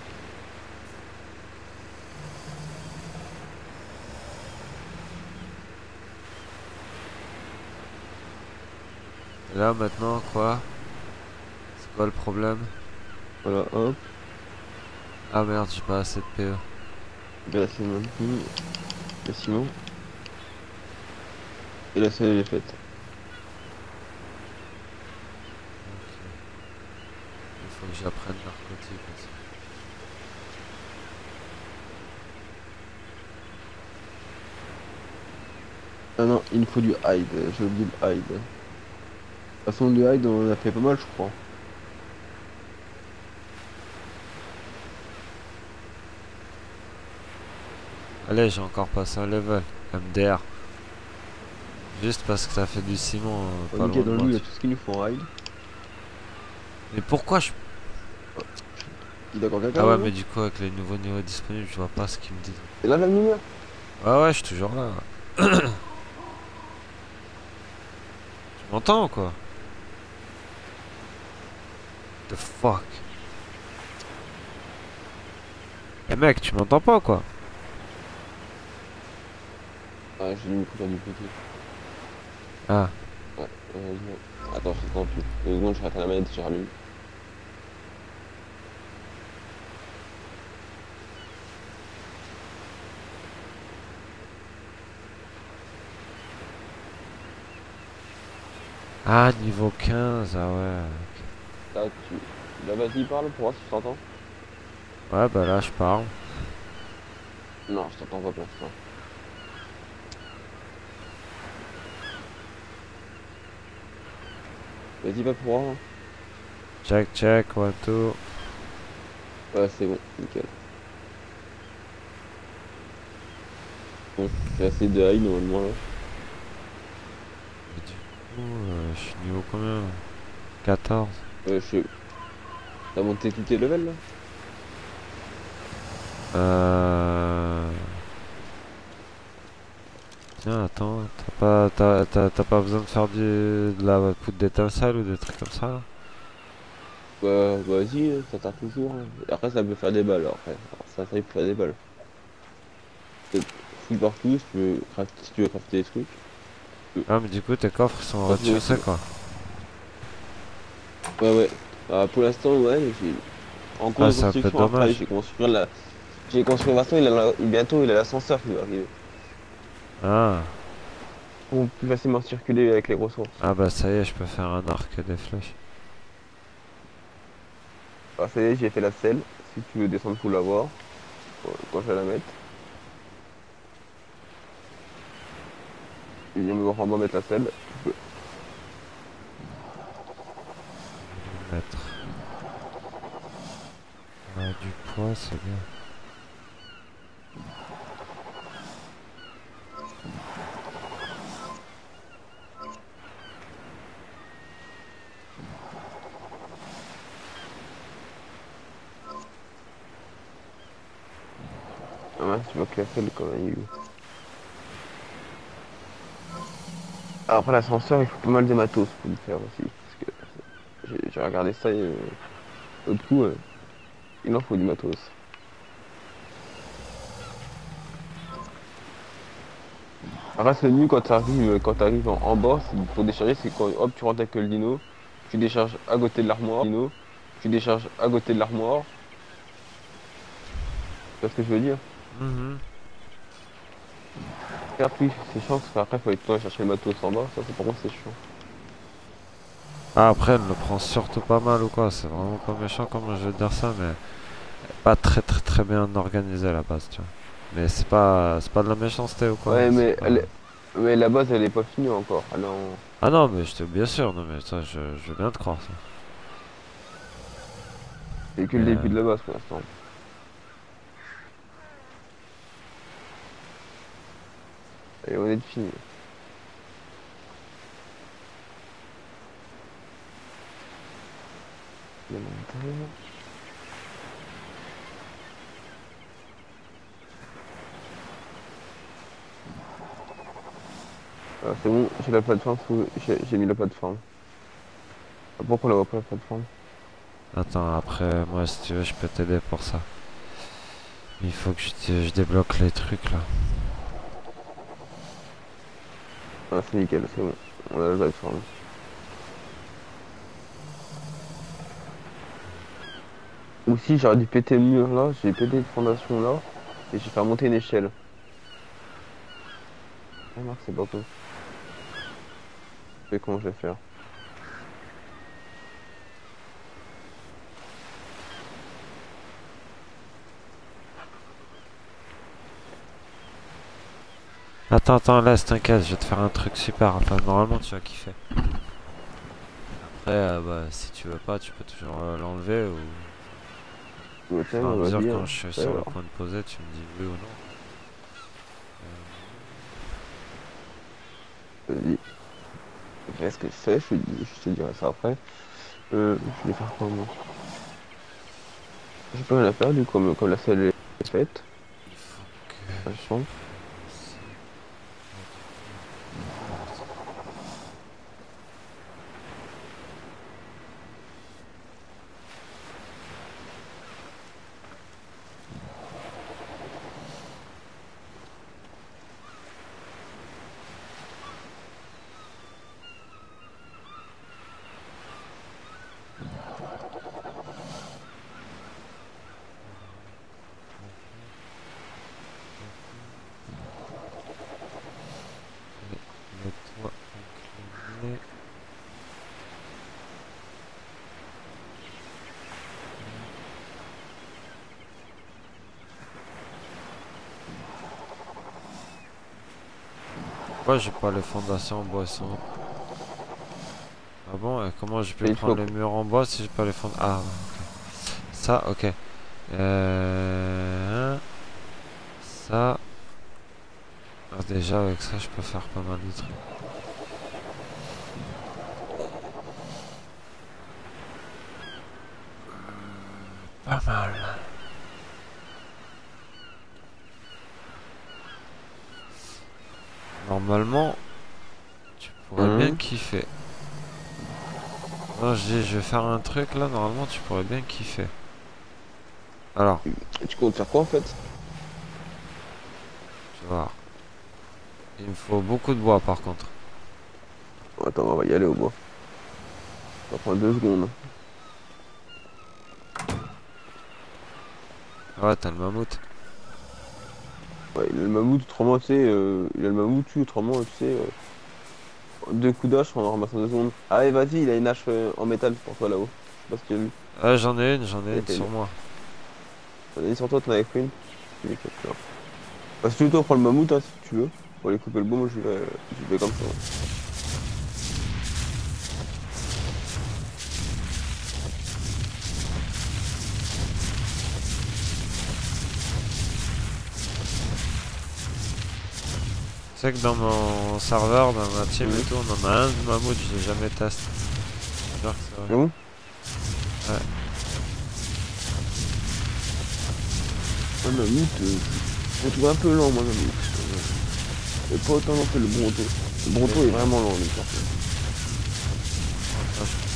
Et là maintenant, quoi? C'est quoi le problème? Voilà, hop. Ah merde, j'ai pas assez de P E. Et là c'est maintenu. Le ciment. Et la selle elle est faite. Ok. Il faut que j'apprenne narcotique aussi. Ah non, il me faut du hide, j'ai oublié le hide. De toute façon, le hide on en a fait pas mal, je crois. Allez, j'ai encore passé un level. M D R. Juste parce que ça fait du ciment euh, On pas nickel, loin dans de lui, il y moi. a tout ce qu'il nous faut en hide. Mais pourquoi je... Il est d'accord quelqu'un Ah ouais, là-bas mais du coup, avec les nouveaux niveaux disponibles, je vois pas ce qu'ils me disent. Et là, la lumière. Ouais, ouais, je suis toujours là. Tu m'entends ou quoi? The fuck? Eh mec, tu m'entends pas ou quoi? Ah, j'ai mis le micro du côté. Ah, Ouais, heureusement. Attends, je t'entends plus. Deux secondes, je rate à la manette, je rallume. ah, niveau quinze, ah ouais. Là, tu... Là, vas-y, parle pour voir si tu t'entends. Ouais, bah là, je parle. Non, je t'entends pas pour l'instant. Vas-y, pas pour voir. Hein. Check, check, one, two. Ouais, c'est bon, nickel. Bon, j'ai assez de high normalement là. Et du coup, euh, je suis niveau combien? quatorze. Ouais, je... T'as monté tous tes levels là? Euh... Tiens, attends, t'as pas, t'as, t'as, t'as pas besoin de faire du, de la poudre d'étincelle ou des trucs comme ça là? Bah, vas-y, hein, ça tarde toujours. Hein. Et après, ça peut faire des balles après. Alors, ça, ça peut faire des balles. Fouille partout si tu veux, craft... si tu veux crafter des trucs. Ah, mais du coup, tes coffres sont Ouais, oui, rediffusés c'est quoi. Ouais, ouais. Ah, pour l'instant, ouais, j'ai. En cours Ah, de c'est un peu construction, après, dommage. j'ai construit la. J'ai construit Vincent, il a la- bientôt il a l'ascenseur qui va arriver. Ah, Pour plus facilement circuler avec les ressources. ah bah ça y est, je peux faire un arc et des flèches. Ah, ça y est, j'ai fait la selle. Si tu veux descendre pour l'avoir, euh, quand je vais la mettre. Il vient me voir en bas mettre la selle. Je peux. Je vais mettre ah, du poids, c'est bien. Ah mince, tu vois que la selle quand même. Il... Ah, après l'ascenseur, il faut pas mal de matos pour le faire aussi. Parce que j'ai j'ai regardé ça et euh, l'autre coup, euh, il en faut du matos. Après, c'est mieux quand tu arrives, quand t'arrives en, en bas, c'est- pour décharger, c'est quand hop, tu rentres avec le dino, tu décharges à côté de l'armoire, dino, tu décharges à côté de l'armoire. Tu vois ce que je veux dire? Mhm. Certes, oui, c'est chiant, parce qu'après, il faut être toi chercher le matos en bas, ça, c'est par contre, c'est chiant. Ah, après, elle me prend surtout pas mal ou quoi, c'est vraiment pas méchant comme je vais te dire ça, mais pas très très très bien organisé à la base, tu vois. Mais c'est pas, c'est pas de la méchanceté ou quoi. Ouais, c'est mais pas- elle est- Mais la base elle est pas finie encore. Ah non. Ah non, mais je te bien sûr, non mais ça, je, je veux bien te croire ça. C'est que le Mais, début euh, de la base pour l'instant. Et on est fini. Élémentaire. Ah, c'est bon, j'ai la plateforme, faut- j'ai j'ai mis la plateforme. Ah, pourquoi on la voit pas la plateforme? attends, après, moi, si tu veux, je peux t'aider pour ça. Il faut que je, te- je débloque les trucs là. Ah, c'est nickel, c'est bon. On a la plateforme. Aussi, j'aurais dû péter le mur là, j'ai pété une fondation là, et j'ai fait monter une échelle. Ah, Marc, c'est pas tout. Je sais comment je vais faire. Attends, attends, laisse, t'inquiète, je vais te faire un truc super. Enfin, normalement, tu vas kiffer. Après, euh, bah, si tu veux pas, tu peux toujours euh, l'enlever ou au Ouais, fur tiens, et à mesure, vas-y, quand hein. je suis Fais sur le alors. point de poser, tu me dis oui ou non. Vas-y. Fais ce que je fais, je te, dis- je te dirai ça après. Euh, je vais faire quoi moi? J'ai pas rien à faire du coup, comme, comme la salle est faite. Il faut que Ça change. le toit incliné. Pourquoi j'ai pas les fondations en bois sont... Ah bon, et comment je peux Et il prendre faut. les murs en bois si j'ai pas les fondations? Ah, ok. Ça, ok. Euh... Ça... Alors déjà, avec ça, je peux faire pas mal de trucs. Pas mal. Normalement, tu pourrais bien Hum. kiffer. Non, je dis, je vais faire un truc là, normalement, tu pourrais bien kiffer. Alors, Tu comptes faire quoi en fait? tu vas voir. Il me faut beaucoup de bois par contre. Attends, on va y aller au bois. Ça prend deux secondes. Ah ouais, t'as le mammouth. Ouais, il a le mammouth, autrement, tu sais, euh, il a le mammouth, tu, autrement, tu sais, euh, deux coups d'hache, on en ramasse en deux secondes. Allez, vas-y, il a une hache euh, en métal pour toi là-haut. Je sais pas si tu as vu. Ah, j'en ai une, j'en ai Il a une fait sur une. moi. T'en as une sur toi, t'en avais pris une. Il est quelque part. Bah, si tu veux, toi, prends le mammouth, hein, si tu veux. Pour aller couper le bois, moi, je vais, je vais comme ça. Tu sais que dans mon serveur, dans ma team et Mhm. tout, on en a un de mammouth, je l'ai jamais testé. J'espère que c'est Ah vrai. bon? Ouais. Un mammouth, euh, je le trouve un peu lent, moi, le mammouth. Euh, Et pas autant lent que le bronto. Le bronto est vraiment lent, lui, par contre. Ah, je-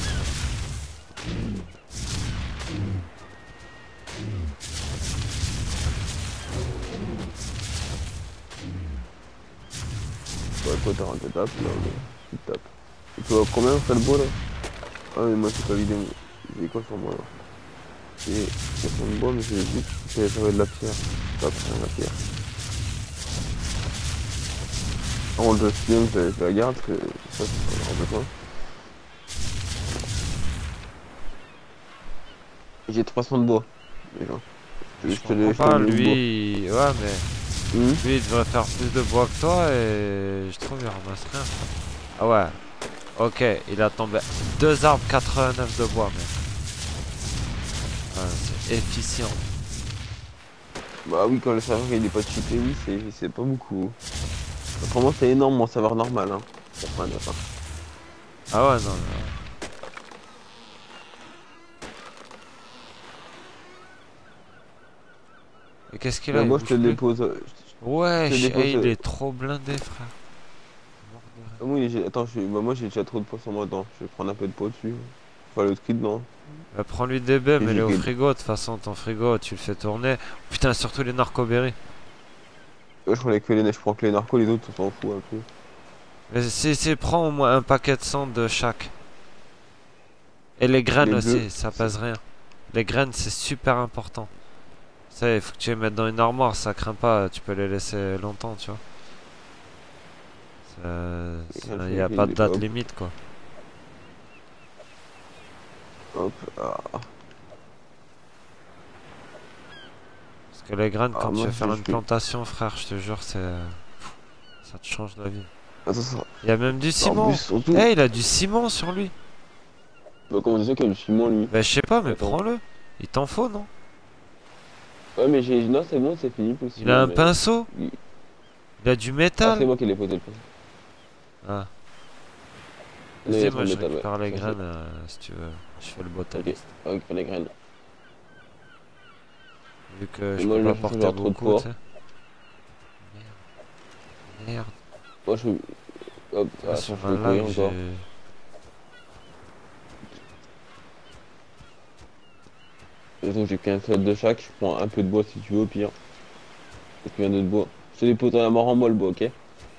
Bah, toi, t'as rentré tape, là, mais tu te tapes. Et tu vois combien ça le bois, là? Ah, mais moi, c'est pas vidé, moi. J'ai quoi sur moi, là? J'ai quatre de bois, mais j'ai juste fait faire de la pierre. Tape, de la pierre. Par contre, je suis bien que je la garde, parce que ça, c'est pas besoin. J'ai trois cents de bois, déjà. Je, je je te comprends le, je te pas, le mets au bois. lui... Ouais, mais... Hum. Lui, il devrait faire plus de bois que toi et je trouve il ramasse rien. Ah ouais. Ok, il a tombé deux arbres quatre-vingt-neuf de bois, mec. Ouais, c'est efficient. Bah oui, quand le serveur il est pas cheaté, oui, c'est c'est pas beaucoup. Autrement, c'est énorme mon serveur normal, hein. quatre-vingt-neuf, hein. Ah ouais, non, non. Et qu'est-ce qu'il a? Mais Il moi, je te bouge le plus. dépose. euh, Ouais, je te dépose. il euh, est trop blindé, frère. Mort de rire. Ah oui, j'ai- attends, je... bah, moi j'ai déjà trop de poissons dedans. Je vais prendre un peu de pot dessus. Enfin, le tri dedans. Bah, prends-lui des baies, Et mets-les j'ai au que- frigo. De toute façon, ton frigo, tu le fais tourner. Putain, surtout les narcoberries. Ouais, je prenais que les... je prends que les narcos, les autres, on s'en fout un peu. Mais si, si, prends au moins un paquet de cent de chaque. Et les graines Les aussi, bleus, ça c'est- pèse rien. Les graines, c'est super important. Ça, il faut que tu les mettes dans une armoire, ça craint pas, tu peux les laisser longtemps, tu vois. Il n'y a pas de date Hop, limite, quoi. hop, ah. Parce que les graines, Ah, quand tu moi, veux faire je- une je- plantation, frère, je te jure, c'est... ça te change la vie. Attends, ça... Il y a même du En ciment. plus, surtout. Eh, il a du ciment sur lui. Bah, comment on dit ça qu'il y a du ciment, lui? Bah, je sais pas, mais Attends. prends-le. Il t'en faut, non? Ouais, mais j'ai. Non, c'est bon, c'est fini pour le Il a un mais- pinceau. Il- Il a du Ah, métal. c'est moi qui l'ai posé le pinceau. Ah. Non, il Vas-y, est moi sur je le métal, récupère ouais. les Ça, graines euh, si tu veux. Je fais le Ok, botaniste. ah, ok, les graines. Vu que Et je moi, peux là, pas je porter vais avoir trop de beaucoup, poids. tu sais. Merde. Merde. Moi, je. Hop, Ah, ah, sur je ma peux courir live, encore. j'ai... Et donc, j'ai qu'un seul de chaque. Je prends un peu de bois si tu veux, au pire. Et puis un autre bois. Je te dépose à la mort en moi le bois, ok?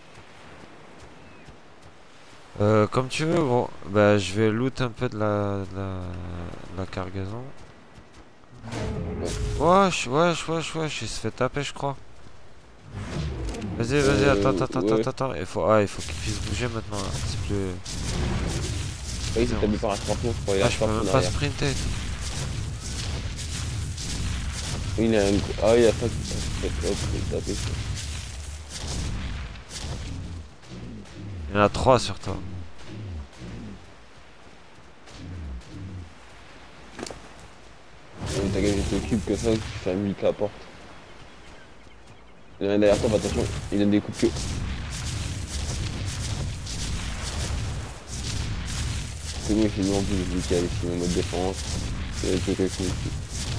Euh, comme tu veux, gros. Bah, je vais loot un peu de la, de la, de la cargaison. Wesh, wesh, wesh, wesh, il se fait taper, je crois. Vas-y, vas-y, Euh, attends, attends, ouais. attends, attends. Il faut, ah, il faut qu'il puisse bouger maintenant, là. C'est plus... Oui, c'est tapé par un scorpion, je crois. Il y a Ah, un je peux scorpion même pas derrière. sprinter. Oui, il y a un gros. Ah, il y a ça qui passe. Hop, je vais taper ça. Il y en a trois sur toi. Et t'as gagné, je t'occupe que ça, tu fais un huit la porte. Il y en a un derrière toi, mais attention, il donne des coups de queue. C'est bon, j'ai mis en plus, j'ai dit qu'il allait finir en mode défense. Il y a quelqu'un qui me tue.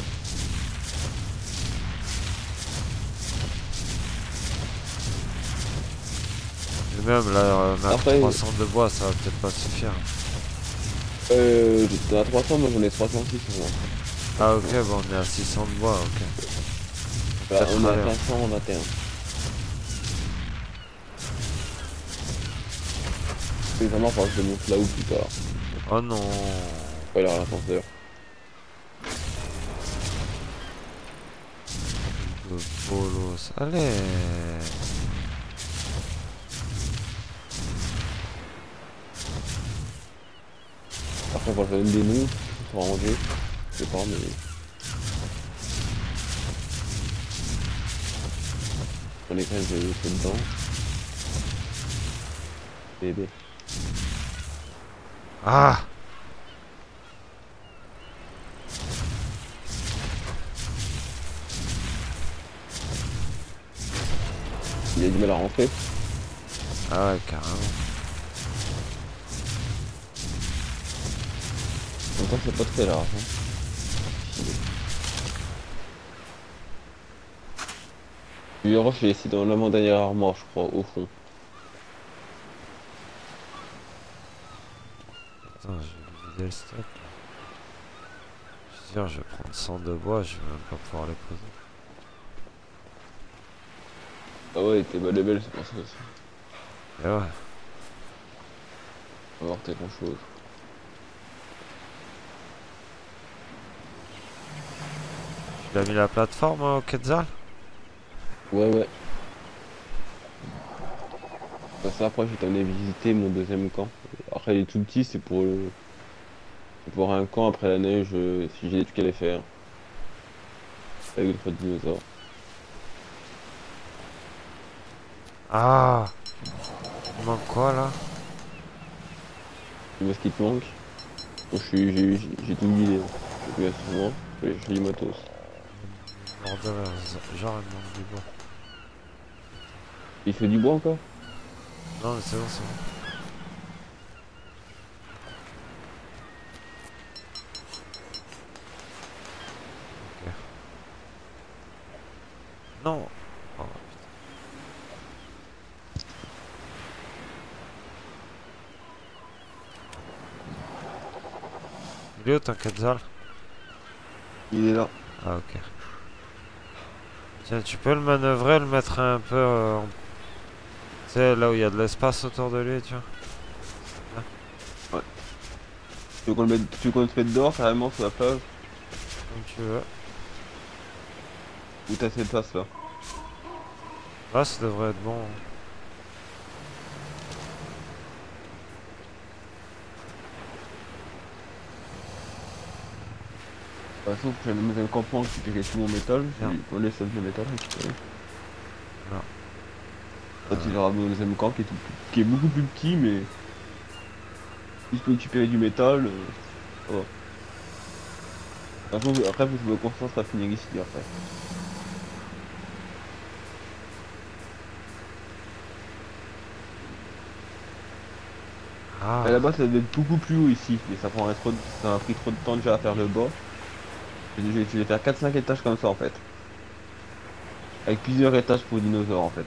Et même là, euh, on a Après- trois cents de bois, ça va peut-être pas suffire. Euh, j'étais à trois cents, moi j'en ai trois cent six. Moi. Ah ok, bon on est à six cents de bois, ok. Bah, Peut-être on est à aller, hein. cinq cent vingt et un. Évidemment, il faudra que je le monte là-haut plus tard. Oh non. Pas il y aura l'ascenseur. De bolos. Allez. Après, il faudra que je donne des noms pour ranger. Je sais pas, mais. On est quand même, j'ai fait dedans. Bébé. Ah. Il a du mal à rentrer. Ah ouais, carrément. En même temps, c'est pas très large. Hein. Lui, Roche, il est ici dans l'avant-dernière armoire, je crois, au fond. Attends, je vais vider le stock. Je suis sûr, je vais prendre cent de bois, je vais même pas pouvoir les poser. Ah ouais, t'es bas level, c'est pour ça aussi. Et ouais. On va voir t'as grand chose. Tu l'as mis la plateforme au Quetzal? Ouais, ouais. Bah, ça, après, je vais t'amener visiter mon deuxième camp. Après, il est tout petit, c'est pour le... c'est pour un camp après la neige, euh, si j'ai des trucs à les faire. Avec d'autres dinosaures. Ah, il manque quoi là? Tu vois ce qui te manque? Moi, je suis, j'ai j'ai- j'ai tout guidé. J'ai plus souvent, j'ai j'ai du matos. Bordel, genre il manque du bois. Il fait du bois encore? Non mais c'est bon, c'est bon. Ok. Non. Oh, il est où ton Quetzal? Il est là. Ah ok. Tiens, tu peux le manœuvrer, le mettre un peu euh, en... Tu sais, là où il y a de l'espace autour de lui, tu vois. Ouais. Tu veux qu'on le mette, tu veux qu'on se mette dehors carrément sur la plage? Comme tu veux. Ou t'as cette place là? Là, ça devrait être bon. De toute façon, faut que j'aille dans un campement récupérer tout mon métal. Bien. On laisse le métal récupérer. Non. Quand il aura mon deuxième camp qui est, tout, qui est beaucoup plus petit, mais si je peux récupérer du métal, euh, ça va. De toute façon, après, faut que je me concentre à finir ici après. Ah. À la base, ça devait être beaucoup plus haut ici, mais ça prendrait trop de... ça a pris trop de temps déjà à faire le bas. J'ai dû je vais faire quatre cinq étages comme ça en fait. Avec plusieurs étages pour dinosaures en fait.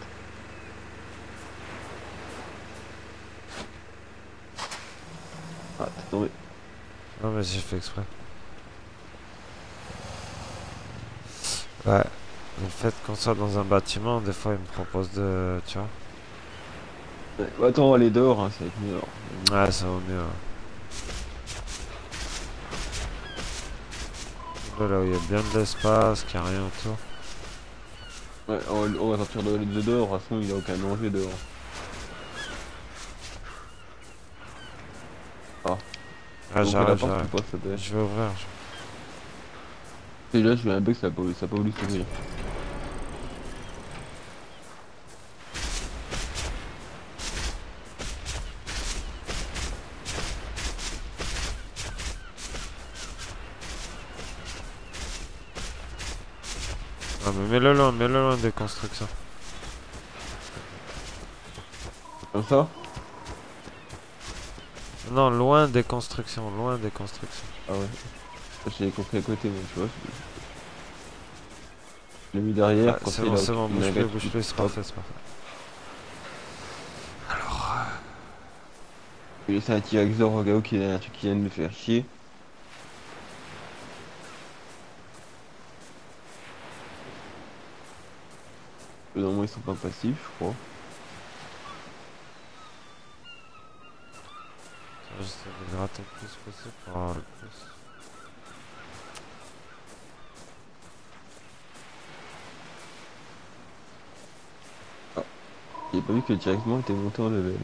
Ah, t'es tombé. Non mais j'ai fait exprès. Ouais. Le fait qu'on soit dans un bâtiment, des fois il me propose de... Tu vois. Ouais, bah, attends, on va aller dehors, hein, ça va être mieux. Alors. Ouais, ça vaut mieux. Ouais. Là où il y a bien de l'espace, qu'il n'y a rien autour. Ouais, on va, on va sortir de, de dehors, de toute façon il n'y a aucun danger dehors. Ah, Ah, donc la j'arrive, porte j'arrive. ou pas, ça peut être. Je vais ouvrir. Et là, je vais un bug, ça n'a pas, ça a pas voulu s'ouvrir. Ah mais mets-le loin, mets-le loin des constructions. Comme ça? Non, loin des constructions, loin des constructions. Ah ouais. J'ai compris à côté, moi, tu vois. Je l'ai mis derrière, Ah, quand c'est il bon, a c'est bon, une bouge-le, nugget, bouge-le, c'est hop. parfait, c'est parfait. Alors... Je vais laisser un T-Rexor au gars qui est un truc qui vient de me faire chier. Eux, normalement, ils sont pas passifs, je crois. J'essaie de gratter le plus possible pour avoir le plus. J'ai pas vu que le T-Rexor était monté en level.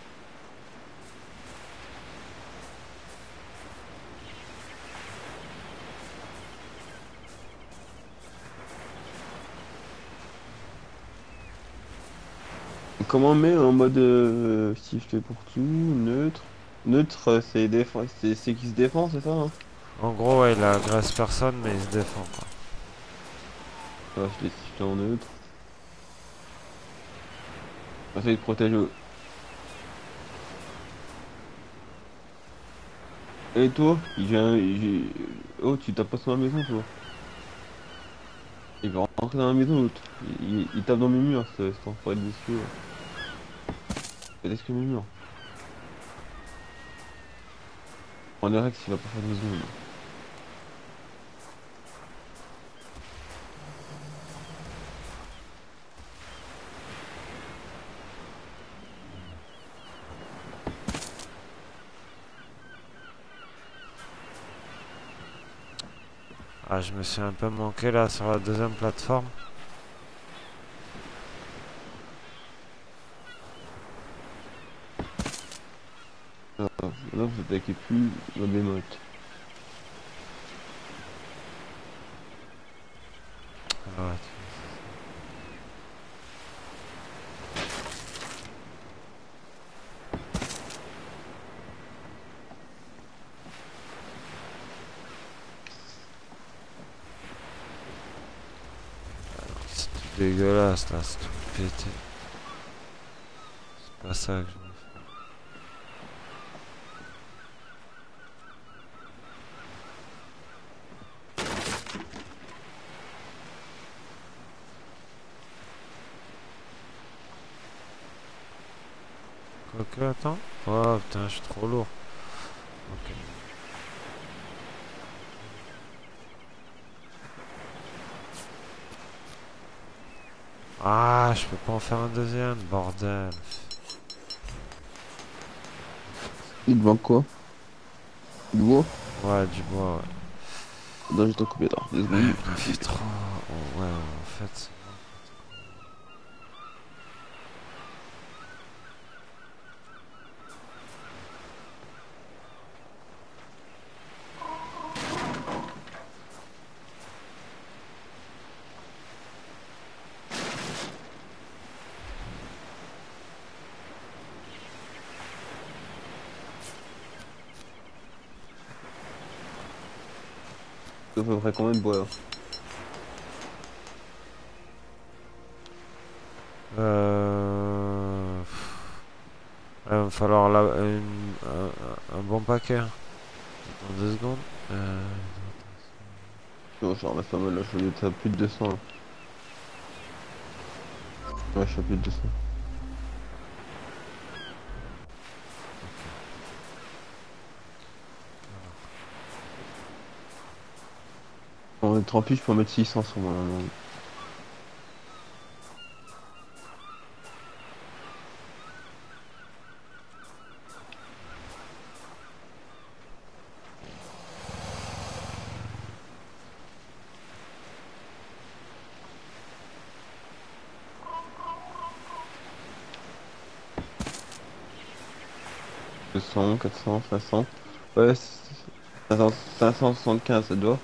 Comment on met en mode euh, shift pour tout, neutre? Neutre, euh, c'est défense, c'est c'est qui se défend, c'est ça, hein? En gros, ouais, il agresse personne, mais il se défend, quoi. Ah, je l'ai shifté en neutre. Ah, ça, il te protège. au- Et toi? Il vient. il- Oh, tu tapes pas sur ma maison, toi? Il va rentrer dans la maison, l'autre. Il, il- il tape dans mes murs, c'est c'est enfoiré de dessus. Il est que mes murs. On dirait qu'il va pas faire de maison, lui. Ah, je me suis un peu manqué là sur la deuxième plateforme. Ah, maintenant, vous attaquez plus ma bémote. Ah ouais, dégueulasse là, c'est tout pété. C'est pas ça que je veux faire. Quoique, attends. Oh putain, je suis trop lourd. Ok. Ah, je peux pas en faire un deuxième, bordel. Il te manque quoi? Du bois? Ouais, du bois, ouais. Non, je vais t'en couper, attends, deux Ouais, secondes. il me fait trop. Oh, ouais, en fait, c'est bon. Ça fait à peu près combien de bois là? Euh... Il va me falloir là, une- un, un bon paquet. Attends deux secondes. Euh... Non, je ramasse pas mal là, je suis à plus de deux cents là. Ouais, je suis à plus de deux cents. En tant pis, je peux en mettre six cents sur moi. Là. deux cents, quatre cents, cinq cents. Ouais, cinq cents, cinq cent soixante-quinze, ça doit.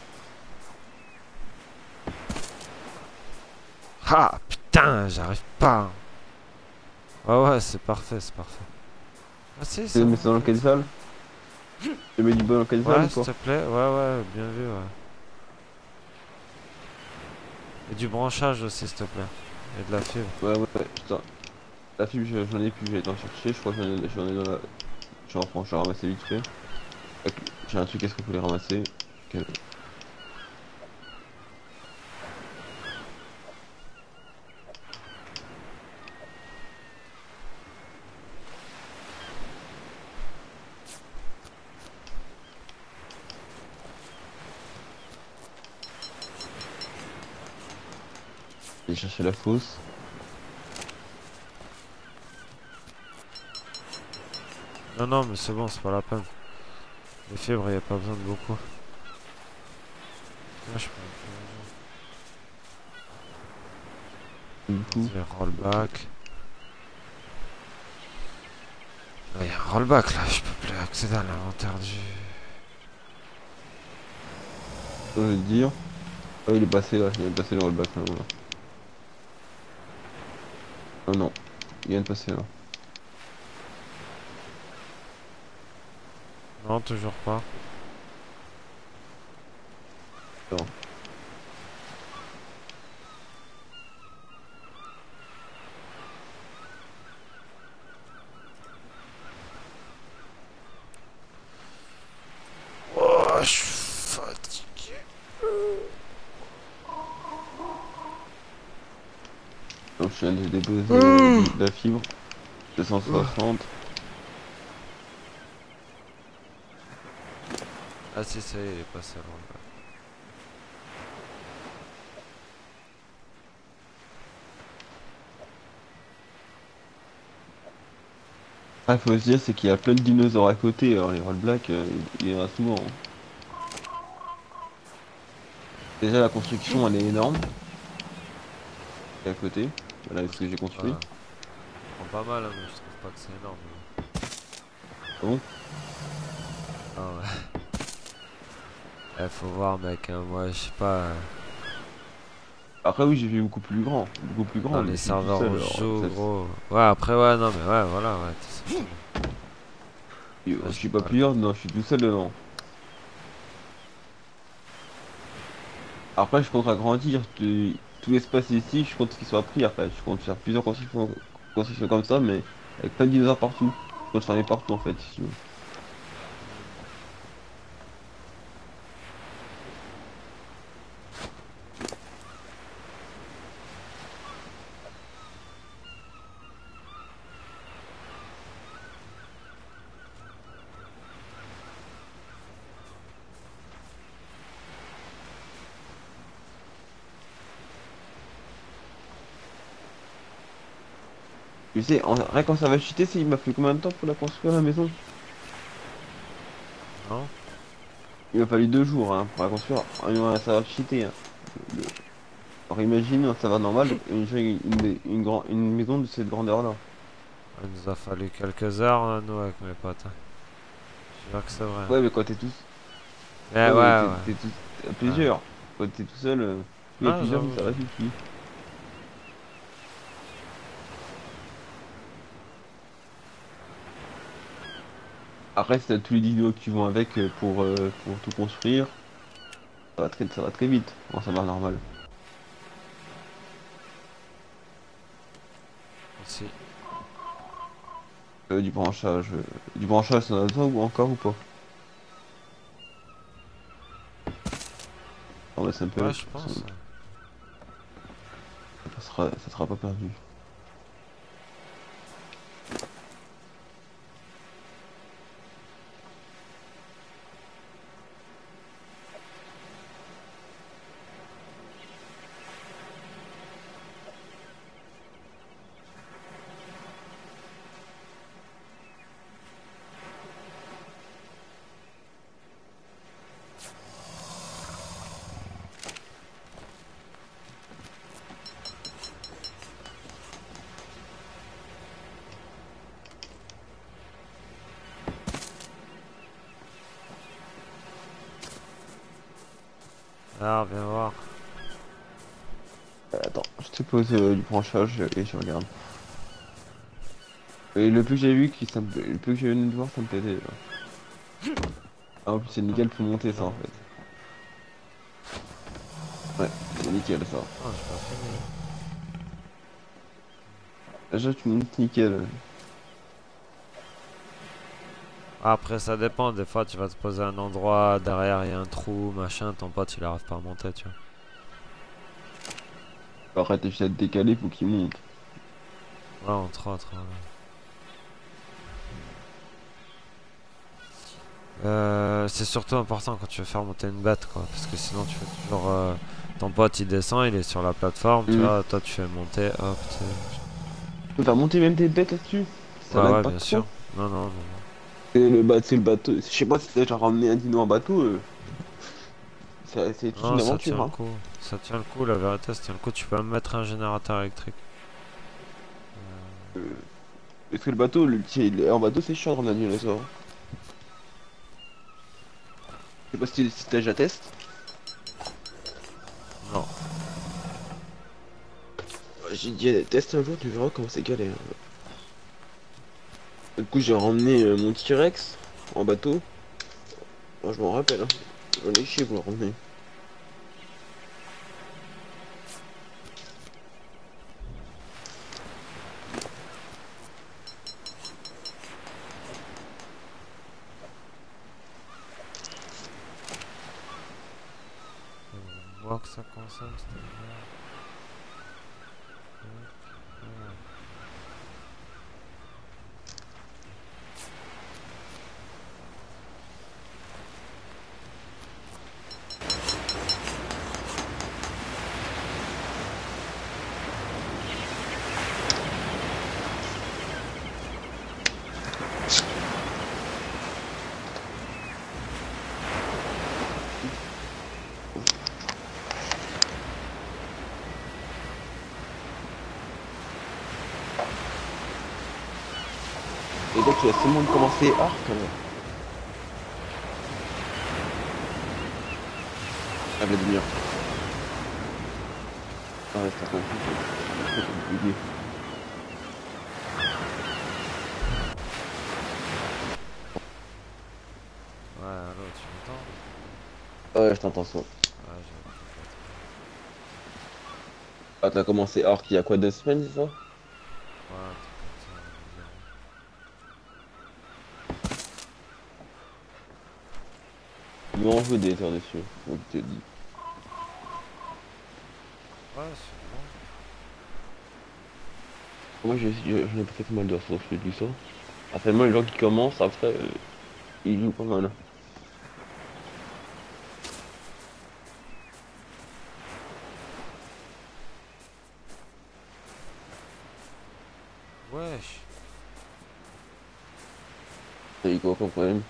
Ah putain, j'arrive pas. Ouais, ouais, c'est parfait, c'est parfait. Ah si, Tu ça veux va, mettre ça en dans fait. quelle salle? Tu mets du bois dans quelle salle Ouais, ou s'il pas? te plaît, ouais, ouais, bien vu, ouais. Et du branchage aussi, s'il te plaît. Et de la fibre. Ouais, ouais, ouais, putain. La fibre, je- j'en ai plus, j'ai été en chercher, je crois que j'en ai, j'en ai dans la... Je reprends, je vais ramasser vite fait. Ok, j'ai un truc, est-ce qu'on peut les ramasser? Ok. J'ai cherché la fosse. Non, non, mais c'est bon, c'est pas la peine. Les fibres, y a pas besoin de beaucoup. Là, je peux Du coup, vas-y, rollback. Ah, y a un rollback là, je peux plus accéder à l'inventaire du. je veux te dire. Ah, il est passé là, il vient de passer le rollback là. Voilà. Oh non, il vient de passer là. Non, toujours pas. Attends. Oh, je suis fatigué. Donc je viens de déposer euh, de la fibre. deux cent soixante. Ah si, ça y est, il est passé à rollback. Ah, faut se dire, c'est qu'il y a plein de dinosaures à côté, alors les rollbacks, euh, il il y en a souvent. Hein. Déjà, la construction, elle est énorme. Et à côté, voilà ce que j'ai construit. Ouais. Je prends pas mal, hein, mais je trouve pas que c'est énorme. Ah bon? Ah ouais. Eh, faut voir, mec, hein, moi, je sais pas. euh, Après, oui, j'ai fait beaucoup plus grand. Beaucoup plus grand, Dans mais les je suis tout serveurs seul, où alors, je joue, ça, gros. Ouais, après, ouais, non, mais ouais, voilà, ouais. t'es- c'est- c'est- Ouais, je je suis dis pas pas. plusieurs, non, je suis tout seul dedans. Après, je compte agrandir. tu- tout l'espace ici, je compte qu'il soit pris après. Je compte faire plusieurs constructions, constructions comme ça, mais avec plein de dinosaures partout. Je compte faire les partout en fait, si tu veux. Tu sais, en, rien quand ça va chuter, c'est il m'a fallu combien de temps pour la construire la maison? Non? Il m'a fallu deux jours hein, pour la construire. Ah, ça va cheater. Hein. Le- Alors imagine, ça va normal, une, une, une, une, grand- une maison de cette grandeur-là. Il nous a fallu quelques heures, hein, nous, avec mes potes. Hein. Je jure que c'est vrai. Ouais, mais quand t'es tous. Eh Ouais, ouais, mais t'es ouais. t'es tous à Ouais. plusieurs. Quand t'es tout seul, euh, il y a Ah, plusieurs, j'avoue, ça va j'avoue. suffit. Après, si t'as tous les dinos qui vont avec euh, pour, euh, pour tout construire, ça va très, ça va très vite. Bon, ça va normal. Aussi. Euh, du branchage. euh, Du branchage, ça en a besoin ou encore ou pas? On laisse un peu. Ouais, je Ça, pense. ça sera, ça sera pas perdu. Alors, viens voir. Euh, attends, je te pose euh, du branchage et je regarde. Et le plus que j'ai vu, qui, ça me- le plus que j'ai venu de voir, ça me plaisait. Là. Ah, en plus, c'est nickel pour monter ça en Non. fait. Ouais, c'est nickel ça. Ah, j'ai pas fini. Déjà, tu montes nickel. Après, ça dépend. Des fois, tu vas te poser à un endroit, derrière, il y a un trou, machin. Ton pote, il arrive pas à monter, tu vois. Après, t'es juste à te décaler pour qu'il monte. Ouais, entre autres. Ouais. Euh, c'est surtout important quand tu veux faire monter une bête, quoi. Parce que sinon, tu fais toujours. euh, ton pote, il descend, il est sur la plateforme, tu Hum. vois. Toi, tu fais monter, hop, tu Tu peux faire monter même tes bêtes là-dessus. sais. Ça Ouais, lag ouais, pas bien trop. sûr. Non, non, non. non. C'est le, ba- c'est le bateau. Je sais pas si t'as déjà ramené un dino en bateau. euh, C'est c'est toute Non, une ça tient aventure. le Hein. coup. Ça tient le coup, la vérité, ça tient le coup. Tu peux même mettre un générateur électrique. Euh, Parce que le bateau, le, petit- en bateau, c'est chiant de ramener un dinosaure. Je sais pas si, si t'as déjà testé. Non. J'ai dit teste un jour, tu verras comment c'est galère. Du coup, j'ai ramené euh, mon T-Rex en bateau. Moi, je m'en rappelle. Hein. J'en ai chié pour le ramener. On voit que ça consomme, cette merde. Ouais. Et donc, tu vas seulement commencer Arc. Hein. Ah, Vladimir. Ah, ouais, c'est un peu compliqué. Ouais, allô, tu m'entends? Ah ouais, je t'entends ça. Ouais, j'ai un peu Ah, t'as commencé Ark il y a quoi, deux semaines, c'est ça? Ouais, un truc comme ça, environ. Ils vont en jouer des heures dessus, donc je te dis. Ouais, c'est bon. Moi, j'ai- j'ai- j'en ai pas fait pas mal d'heures, sur je te dis ça. Après, moi, les gens qui commencent, après, euh, ils jouent pas mal. Wesh. Et quoi comme problème?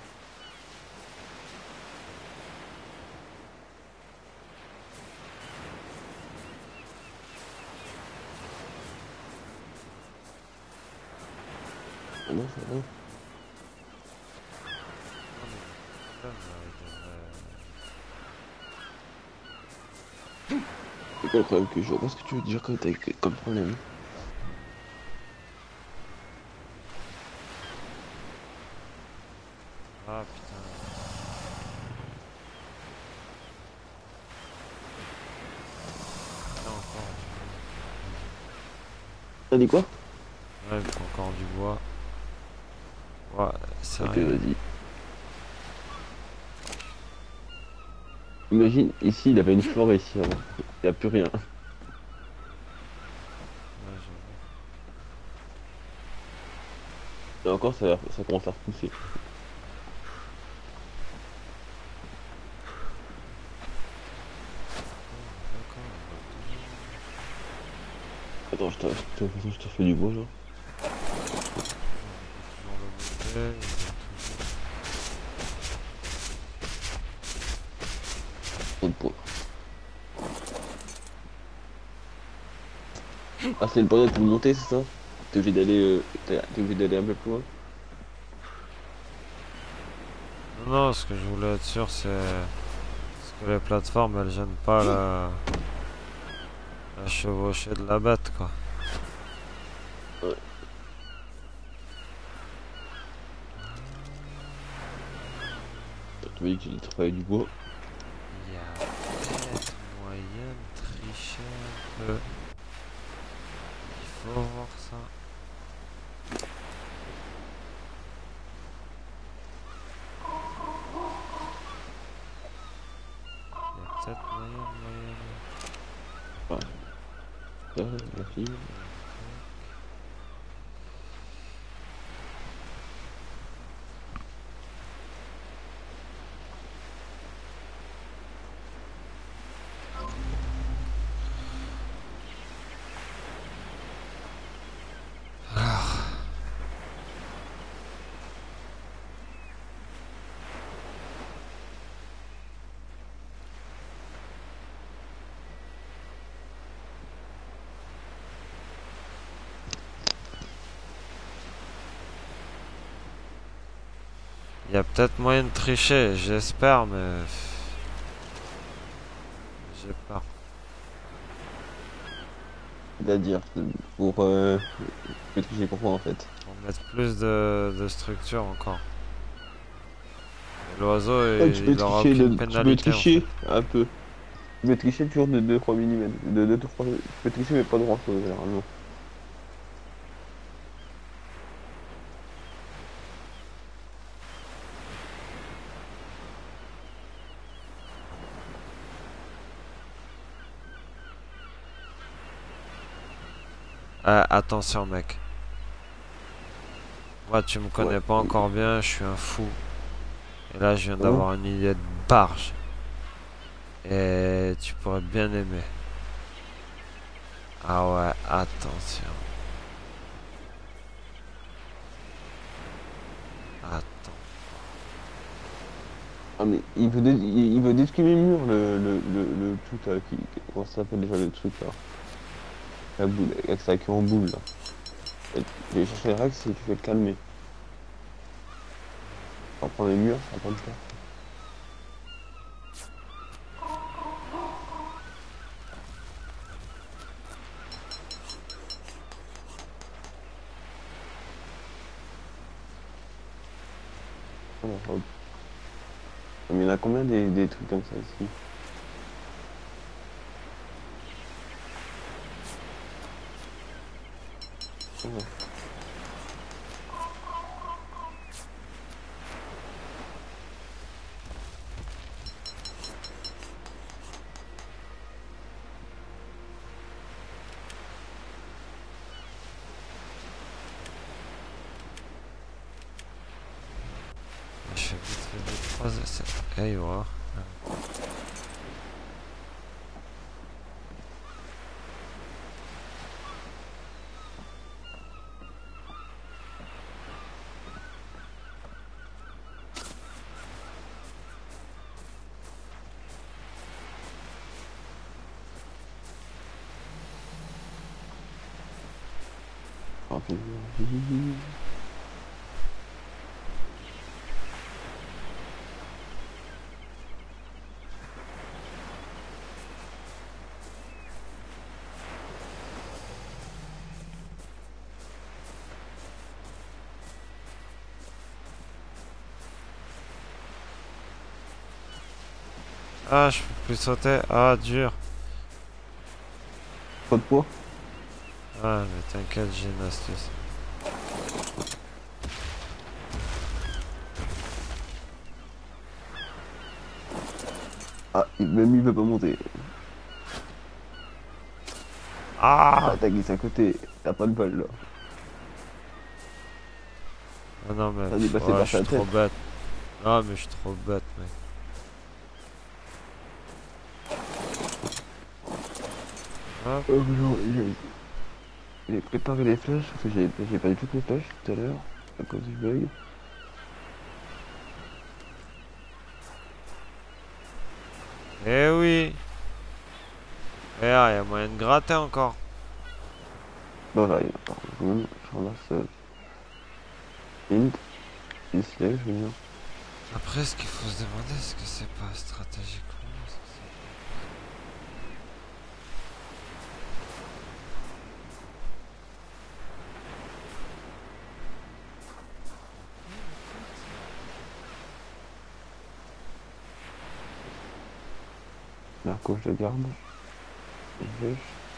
Ah non, ça va. On a des problèmes là, il devrait... C'est quoi le problème que je vois pas ce que tu veux dire comme, t'as- comme problème? Ah putain. Putain, encore du T'as dit quoi? bois. Ouais, il faut encore du bois. Ouais, c'est Ok, rien. vas-y. Imagine, ici, il avait une forêt ici avant. Il n'y a plus rien. Ouais, j'avoue. Et encore, ça, ça commence à repousser. D'accord, Attends, je te, je te, je te fais du bois, là. toujours le monter, il va toujours... Trop de bois. Ah, c'est le point pour monter, c'est ça? T'es obligé d'aller euh, t'es t'es obligé d'aller un peu plus loin? Non, non, ce que je voulais être sûr, c'est... Parce que les plateformes, elles gênent pas la... la chevauchée de la bête, quoi. Ouais. Tu m'as dit que tu travailler du bois. Il y a peut-être moyen de tricher un peu. Il faut voir ça. Il y a peut-être moyen de moyen Ça, la fille. de... Il y a peut-être moyen de tricher, j'espère, mais... J'ai peur. C'est-à-dire, pour euh, maîtriser pourquoi en fait. Pour mettre plus de, de structure encore. Et l'oiseau, Ah, tu il, peux il aura tricher, aucune de, tu peux pénalité en fait. tricher un peu. Tu peux tricher toujours de deux trois millimètres. De deux trois. Tu peux tricher mais pas de grand chose généralement. Ah, attention mec. Moi tu me connais Ouais. pas encore bien, je suis un fou. Et là je viens Hein? d'avoir une idée de barge. Et tu pourrais bien aimer. Ah ouais, attention. Attends. Ah mais il veut, dé- il, il veut détruire les murs le, le, le, le truc là, qui, comment ça s'appelle déjà le truc là? La boule, avec ça qui est en boule là. Et je vais chercher le Rex et tu vas te calmer. On va prendre les murs, ça va pas le faire. Voilà, hop. Mais il y en a combien des, des trucs comme ça ici? Ouais. Je fais vite fait deux trois essais. Hey, ouais. Pardon. Ah, je peux plus sauter. Ah, dur. Pas de poids. Ah, mais t'inquiète, j'ai une astuce. Ah, il- même il veut pas monter. Ah! Ah, t'as glissé à côté. T'as pas de balle là. Ah non, mais T'as pff, dépassé ouais, par je suis ta trop tête. bête. Non, mais je suis trop bête, mec. Hop. Oh, non, j'ai j'ai préparé les flèches parce que j'ai j'ai perdu toutes mes flèches tout à l'heure à cause du bug. Eh oui! Eh ah, y a moyen de gratter encore. Bon, j'arrive. Par contre, je ramasse euh, int. Ici, là, je veux dire. Après, ce qu'il faut se demander, est-ce que c'est pas stratégiquement? est-ce que c'est- Marco, je le garde. Flèche.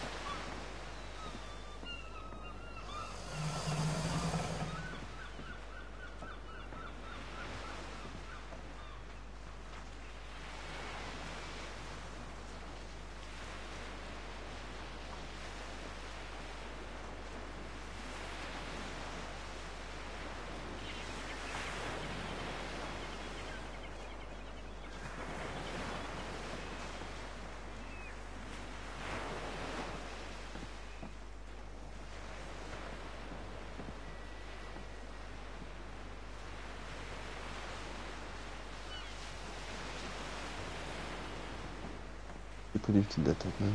J'ai pris des petites dates quand même.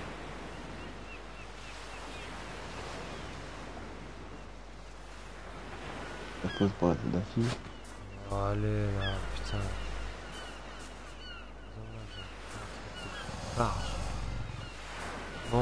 La pause pour la tête d'affiche. Oh, allez là, putain. Dommage, j'ai fait un truc de large. Bon.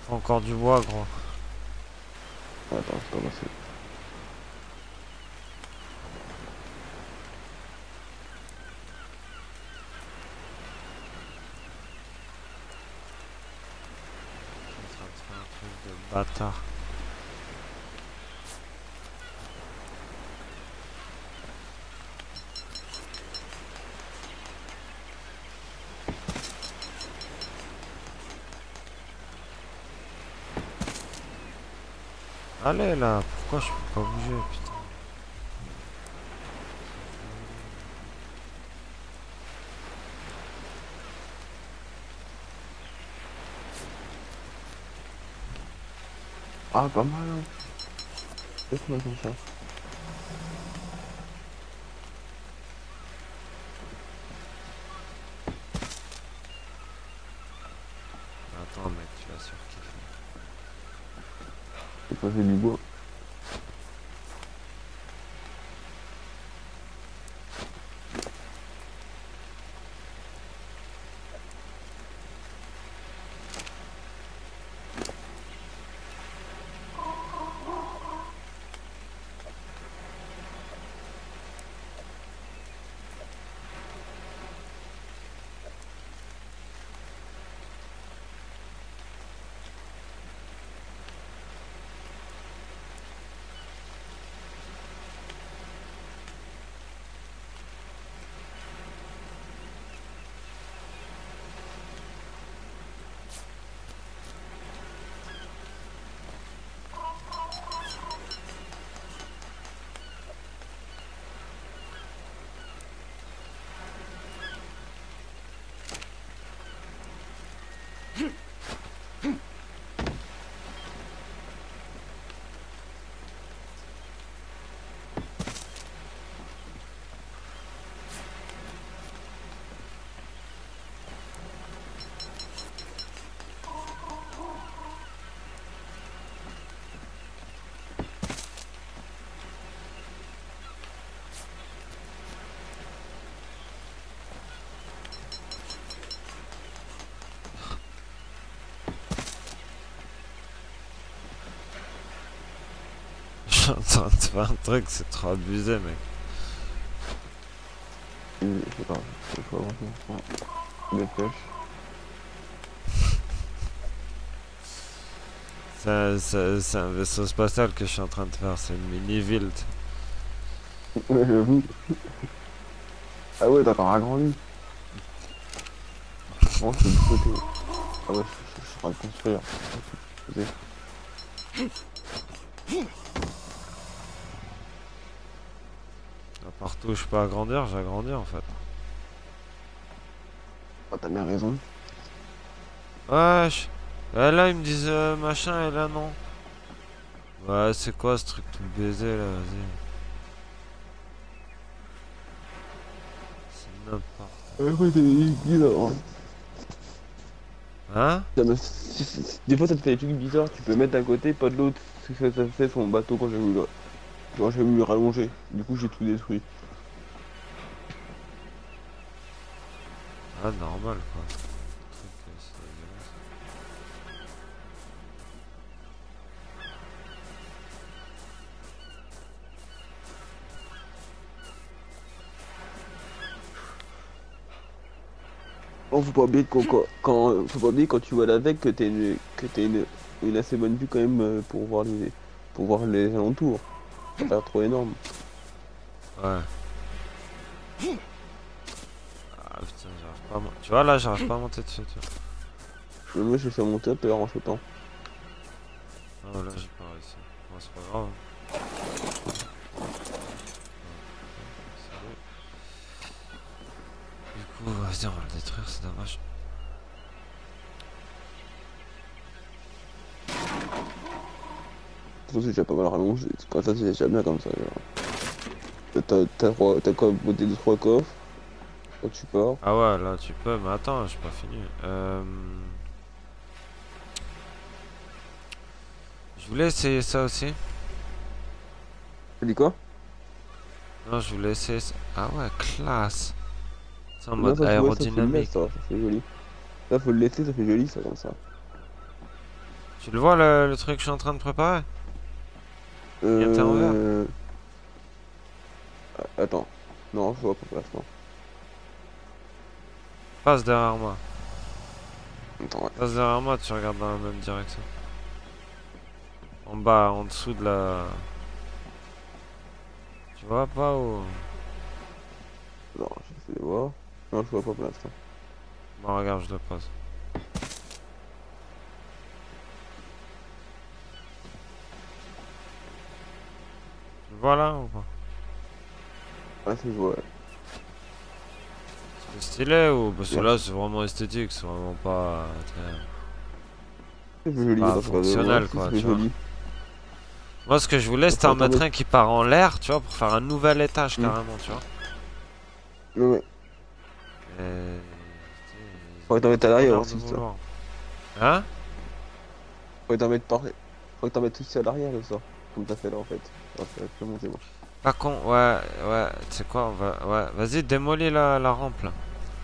faut encore du bois, gros. Attends, c'est pas passé. Je suis en train de faire un truc de bâtard. Allez là, pourquoi je peux pas bouger, putain. Ah, pas mal, hein. Laisse-moi comme ça. Attends mec, tu vas surkiffer. J'ai pas fait du bois. Je suis en train de faire un truc, c'est trop abusé mec. Je sais pas, je faut avancer. Ouais. Des flèches. C'est un, c'est- c'est un vaisseau spatial que je suis en train de faire, c'est une mini-ville. Ouais, j'avoue. Ah ouais, t'as encore agrandi. Bon, c'est du côté. Ah ouais, je, je, je suis en train de construire. Vas-y. Partout où je peux agrandir, j'agrandis en fait. Ah, t'as bien raison. Wesh. Et là ils me disent euh, machin et là non. Ouais c'est quoi ce truc tout baisé là, vas-y. C'est n'importe. Ouais, ouais, c'est bizarre. Hein? Ça me- si- si- si- Des fois, ça te fait des trucs bizarres. Tu peux mettre d'un côté, pas de l'autre. C'est ce que ça fait son bateau quand j'ai voulu le... quand j'ai voulu le rallonger. Du coup, j'ai tout détruit. Ah normal quoi. Le truc, euh, c'est dégueulasse. Bon, faut pas oublier que quand, quand- faut pas oublier quand tu vois la V E C que t'as une, que t'as une, une assez bonne vue quand même euh, pour voir les, pour voir les alentours. Ça a l'air trop énorme. Ouais. Ah putain, j'arrive pas à mon- tu vois là, j'arrive pas à monter dessus, tu vois. Mais moi, j'ai fait monter un peu en sautant. Ah là, j'ai pas réussi. Bon, c'est pas grave. Hein. Salut. Du coup, vas-y, on va le détruire, c'est dommage. De toute façon, c'est déjà pas mal rallongé. C'est pas ça, c'est déjà bien comme ça. Genre. T'as, t'as, trois- t'as quoi, beauté de trois coffres. Quand tu pars. Ah ouais, là tu peux, mais attends, j'ai pas fini. Euh... Je voulais essayer ça aussi. Tu dis quoi? Non, je voulais essayer ça. Ah ouais, classe. C'est en Non, mode ça, tu vois, ça, faut le aérodynamique. mettre, ça, ça fait joli. Ça, faut le laisser, ça fait joli, ça, comme ça. Tu le vois le, le truc que je suis en train de préparer? Euh... était en vert. Ah, attends. Non, je vois pas pour l'instant. Passe derrière moi. Attends, ouais. Passe derrière moi, tu regardes dans la même direction. En bas, en dessous de la... Tu vois pas ou... Non, j'essaie de voir. Non, je vois pas pour l'instant. Bon, regarde, je le pose. Tu le vois là ou pas? Ah, si, je vois, ouais. C'est stylé ou... Parce que Ouais. là, c'est vraiment esthétique, c'est vraiment pas... très... C'est plus joli, pas attends, je regarde, fonctionnel, ouais, si, quoi, c'est plus tu vois. joli. Moi, ce que je voulais, c'était Faut en mettre tomber. un qui part en l'air, tu vois, pour faire un nouvel étage, Hmm. carrément, tu vois. Ouais, ouais. Et... Faudrait t'en mettre à Ils ont l'arrière l'air de aussi, ça. vouloir. Hein? Faudrait t'en mettre par... Faudrait t'en mettre aussi à l'arrière, le ça. Comme t'as fait là, en fait. Ouais, ça va plus monter, moi. Pas con, ouais, ouais, tu sais quoi, on va... Ouais, vas-y, démolis la, la rampe, là.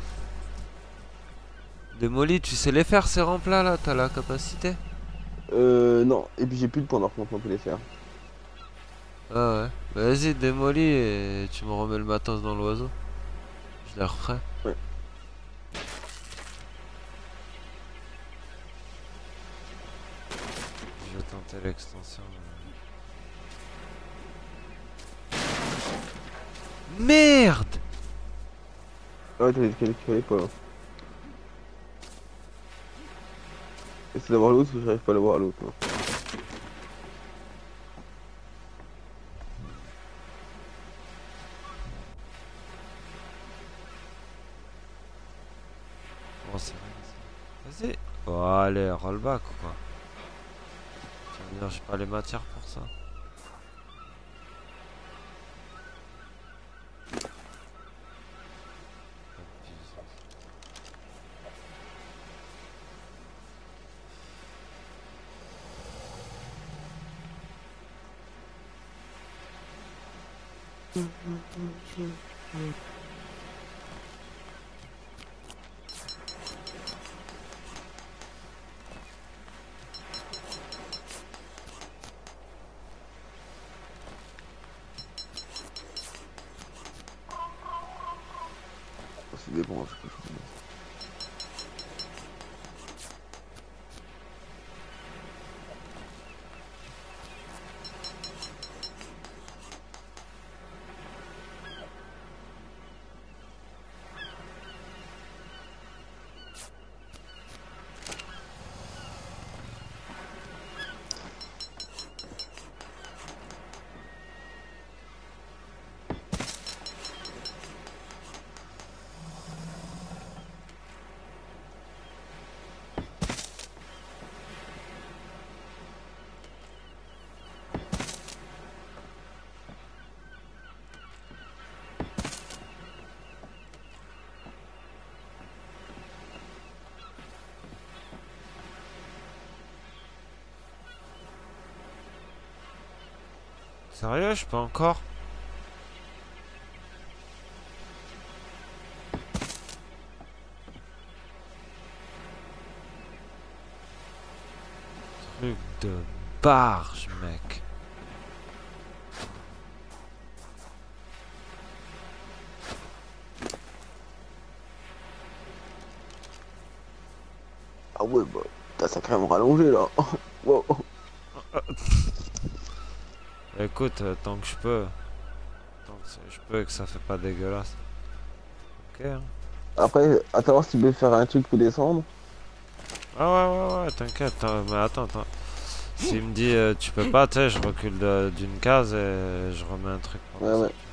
Démolis, tu sais les faire, ces rampes-là, là, t'as la capacité? Euh, non. Et puis j'ai plus de points, par contre, on peut les faire. Ah ouais. Bah, vas-y, démolis et tu me remets le matos dans l'oiseau. Je les referai. Ouais. Je vais tenter l'extension. mais- Merde! Ah ouais, t'avais calculé pas. Essaye d'avoir l'autre, parce que j'arrive pas à l'avoir à l'autre, moi. Bon, c'est rien, ça. Vas-y. Oh, allez, rollback ou quoi? Tu vas me dire, j'ai pas les matières pour ça. C'est des branches que je connais. Sérieux, je peux encore? Truc de barge, mec. Ah ouais, bah, t'as sacrément rallongé, là. Wow. Écoute, euh, tant que je peux. Tant que c'est- je peux et que ça fait pas dégueulasse. Ok. Hein. Après, à savoir si tu peux faire un truc pour descendre. Ah ouais, ouais, ouais, t'inquiète. hein, Mais attends, attends. S'il me dit euh, tu peux pas, tu sais, je recule de- d'une case et je remets un truc par Ouais, ouais. dessus.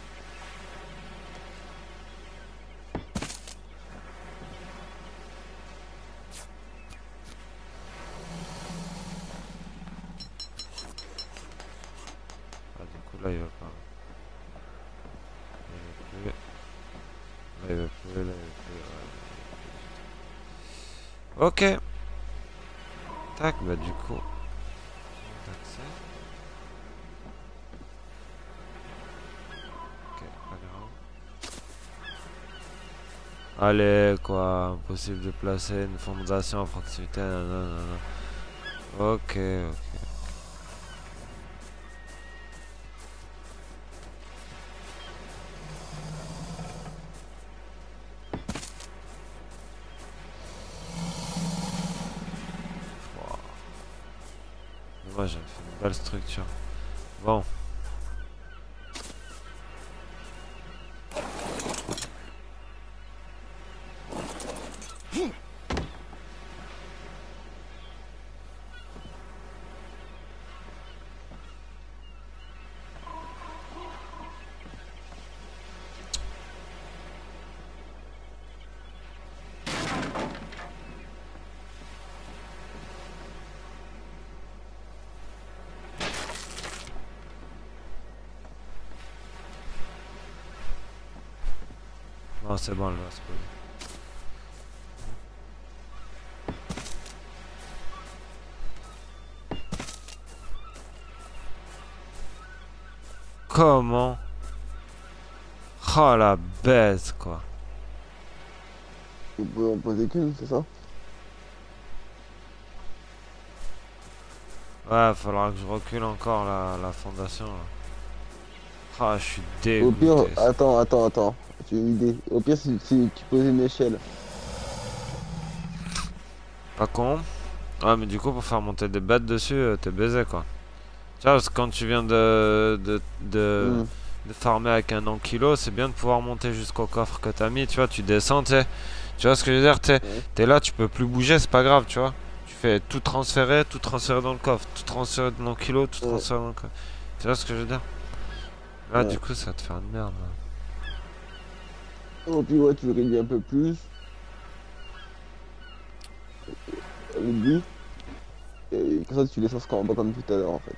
Ah, du coup, là, il va pas. Il veut plus. Là, il veut plus, là, il veut plus. Ouais. Ok. Tac, bah du coup. D'accès. Ok, pas grave. Allez, quoi. Impossible de placer une fondation à proximité. Nanana. Ok, ok. Wow. Moi j'ai fait une belle structure. Bon. Non, c'est bon, elle va se poser. Comment? Oh la bête quoi. Vous pouvez en poser qu'une, c'est ça? Ouais, faudra que je recule encore la, la fondation là. Ah, je suis Au pire, dégoûté. attends, attends, attends. J'ai une idée. Au pire, si, si tu poses une échelle. Pas con. Ouais, mais du coup, pour faire monter des bêtes dessus, euh, t'es baisé quoi. Tu vois, parce que quand tu viens de, de, de, Hmm. de farmer avec un ankilo, c'est bien de pouvoir monter jusqu'au coffre que t'as mis. Tu vois, tu descends, tu sais. Tu vois ce que je veux dire? T'es Ouais. t'es là, tu peux plus bouger, c'est pas grave, tu vois. Tu fais tout transférer, tout transférer dans le coffre, tout transférer dans l'ankilo, tout Ouais. transférer dans le coffre. Tu vois ce que je veux dire? Là, Ouais. du coup, ça va te faire une merde. Là. Au pire, ouais, tu réduis un peu plus le bruit. Et comme ça, tu les sens comme, comme tout à l'heure en fait.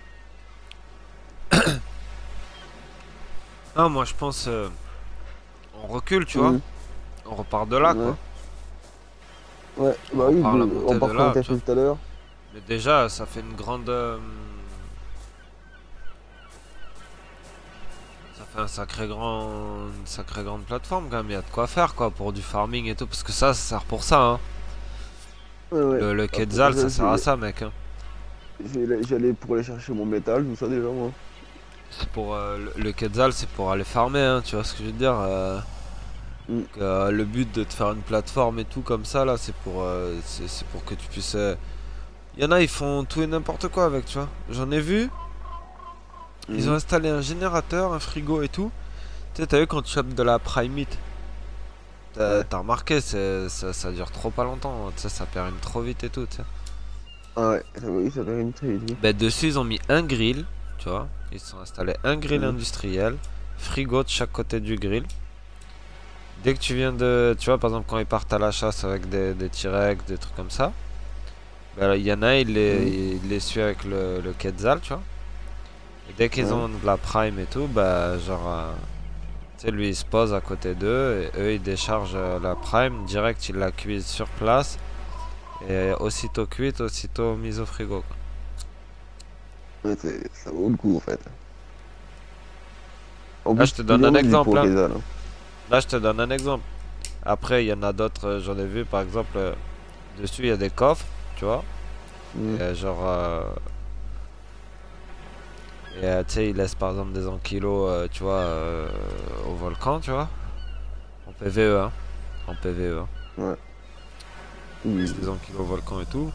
Non, moi je pense. euh, on recule, tu vois. Mhm. On repart de là, Ouais. quoi. Ouais, On bah oui, repart la de- on montée part de comme on là, t'a tu fait vois. tout à l'heure. Mais déjà, ça fait une grande. euh, ça fait un sacré grand. Une sacrée grande plateforme quand même. Il y a de quoi faire, quoi, pour du farming et tout. Parce que ça, ça sert pour ça, hein. Ouais, ouais. Le, le Après Quetzal, ça ça, sert à j'ai- ça, mec. Hein. j'ai- j'allais pour aller chercher mon métal, tout ça déjà, moi. C'est pour. euh, le, le Quetzal, c'est pour aller farmer, hein. Tu vois ce que je veux dire? euh, Mm. que, euh, le but de te faire une plateforme et tout comme ça, là, c'est pour. euh, c'est c'est pour que tu puisses. euh, Il y en a, ils font tout et n'importe quoi avec, tu vois. J'en ai vu. Ils ont Mhm. installé un générateur, un frigo et tout. Tu sais, t'as vu quand tu chopes de la prime meat, t'as Ouais. t'as remarqué, c'est- ça, ça dure trop pas longtemps. Tu sais, ça périme trop vite et tout, tu sais. Ah ouais, ça, oui, ça fait une très vite. Oui. Ben, dessus, ils ont mis un grill, tu vois. Ils se sont installés un grill Mhm. industriel, frigo de chaque côté du grill. Dès que tu viens de. Tu vois, par exemple, quand ils partent à la chasse avec des, des T-Rex, des trucs comme ça, ben, il y en a, ils les, Mhm. ils les suivent avec le, le Quetzal, tu vois. Et dès qu'ils Ouais. ont de la prime et tout, bah, genre. euh, Tu sais, lui il se pose à côté d'eux et eux ils déchargent euh, la prime direct, ils la cuisent sur place et aussitôt cuite, aussitôt mise au frigo. Quoi. Ouais, c'est- ça vaut le coup en fait. En Là plus, je te tu donne dis un moi, je dis exemple. pour Hein. Kezal. Hein. Là je te donne un exemple. Après il y en a d'autres, euh, j'en ai vu par exemple, euh, dessus il y a des coffres, tu vois. Mhm. Et euh, genre. euh, et euh, tu sais, ils laissent par exemple des ankylos, euh, tu vois, euh, au volcan, tu vois. En P V E, hein. En P V E. Hein. Ouais. Ils Oui. laissent des ankylos au volcan et tout.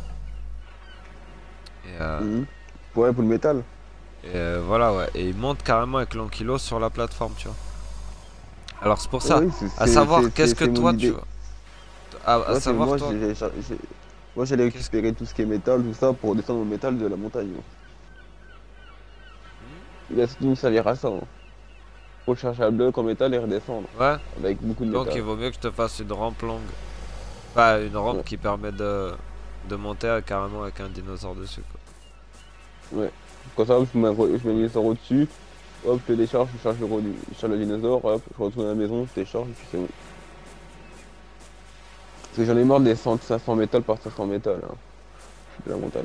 Et euh, Mhm. Ouais, pour le métal. Et euh, voilà, ouais. Et ils montent carrément avec l'ankilo sur la plateforme, tu vois. Alors c'est pour Ouais, ça. oui, c'est À c'est- savoir, c'est- qu'est-ce c'est- que c'est mon toi tu idée. vois. À, à Moi, c'est savoir, moi, toi, j'ai- j'ai- j'ai- moi, j'allais qu'est-ce récupérer tout ce qui est métal, tout ça, pour descendre au métal de la montagne. Moi. Il va surtout me servir à ça. Hein. Pour chercher un bloc en métal et redescendre. Ouais. Avec beaucoup de Donc il métal. vaut mieux que je te fasse une rampe longue. Pas une rampe Ouais. qui permet de, de monter euh, carrément avec un dinosaure dessus, quoi. Ouais. Comme ça, je mets, un re- je mets le dinosaure au-dessus. Hop, je le décharge, je charge le, re- je charge le dinosaure. Hop, je retourne à la maison, je décharge et puis c'est bon. Parce que j'en ai marre des cent, cinq cents métal par cinq cents métal. Hein, de la montagne.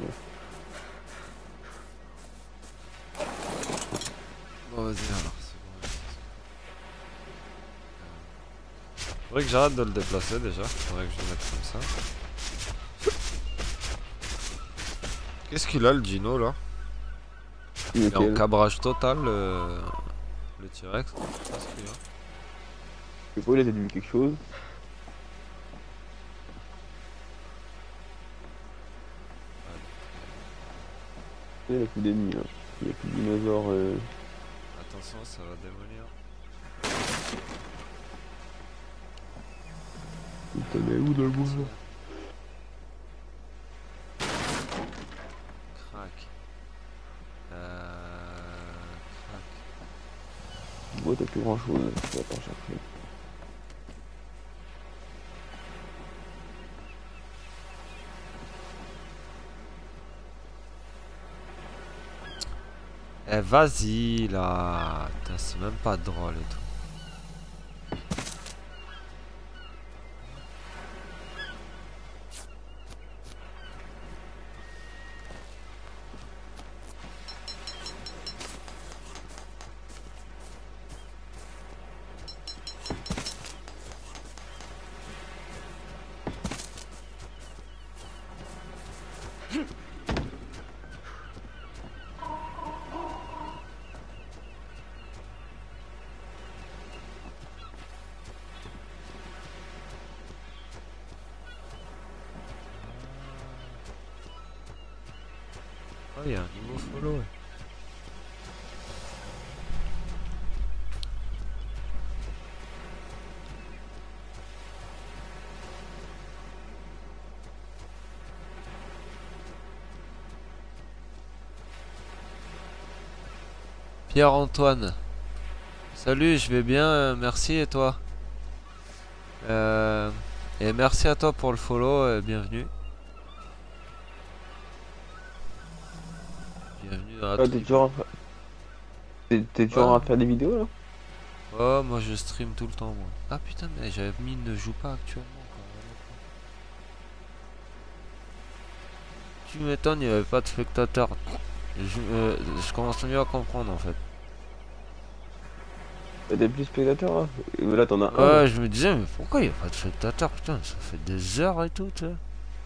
Bon, vas-y alors, c'est bon. Faudrait que j'arrête de le déplacer déjà. Faudrait que je le mette comme ça. Qu'est-ce qu'il a le dino là? Il est en Lequel? cabrage total le, le T-Rex. C'est pas ce qu'il a. Je sais pas, il a peut-être vu quelque chose. Il a plus d'ennemis là. Il y a plus de dinosaures. Euh... Attention, ça va démolir. Il t'en est où dans le bois là? Crac. Euh... Crac. Le bois t'as plus grand chose, tu vas t'en chercher. Eh vas-y là. Putain, c'est même pas drôle et tout. Oh, il y a un nouveau follow. Ouais. Pierre-Antoine. Salut, je vais bien, euh, merci et toi? Euh, et merci à toi pour le follow, euh, bienvenue. Bienvenue dans la Ah, t'es tribu. toujours en train... T'es t'es toujours Ouais. en train de faire des vidéos là? Oh, moi je stream tout le temps, moi. Ah putain, mais j'avais mis ne joue pas actuellement. Quoi. Tu m'étonnes, il n'y avait pas de spectateurs. Je, euh, je commence mieux à comprendre en fait. T'as plus de spectateurs là? Et là t'en as un là. Ouais, je me disais, mais pourquoi il n'y a pas de spectateurs? Putain, ça fait des heures et tout, tu sais.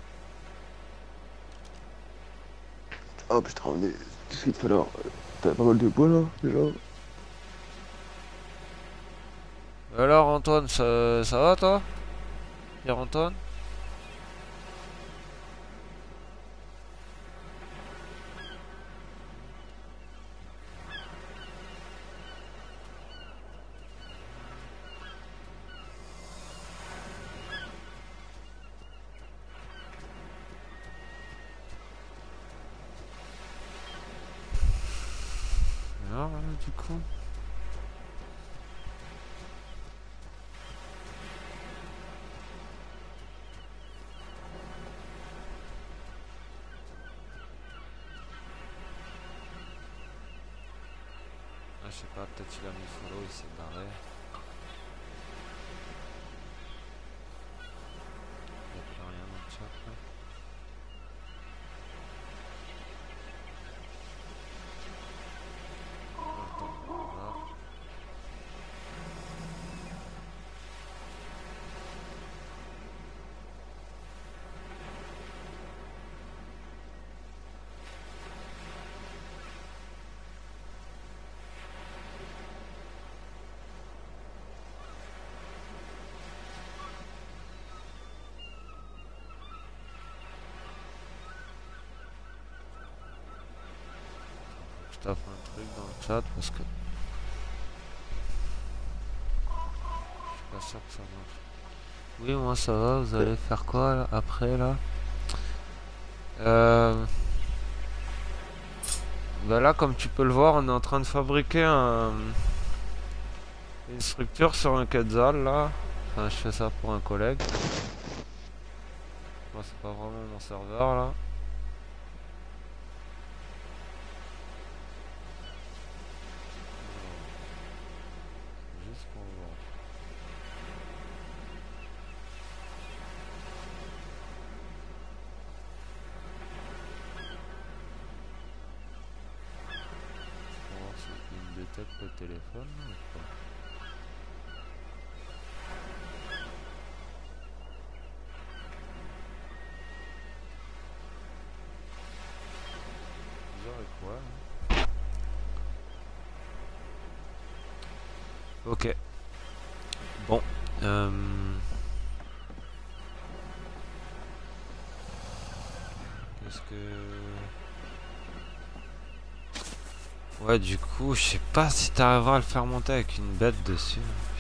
Hop, je te ramené tout ce qu'il te faut alors. T'as pas mal de bois là déjà? Alors Antoine, ça, ça va toi? Pierre-Antoine? Alors, euh, du coup. Ah, je sais pas, peut-être il a mis follow, il s'est barré. Il n'y a plus rien dans le chat là. Attends, voilà. Je tape un truc dans le chat parce que je suis pas sûr que ça marche. Oui, moi ça va, vous allez faire quoi là, après là? Euh... Bah là, comme tu peux le voir, on est en train de fabriquer un... une structure sur un Quetzal là. Enfin, je fais ça pour un collègue. Moi, c'est pas vraiment mon serveur là. Juste pour voir. Pour voir si il me détecte le téléphone ou pas. quoi. Ok. Bon. Euh... Qu'est-ce que... Ouais, du coup, je sais pas si t'arriveras à le faire monter avec une bête dessus.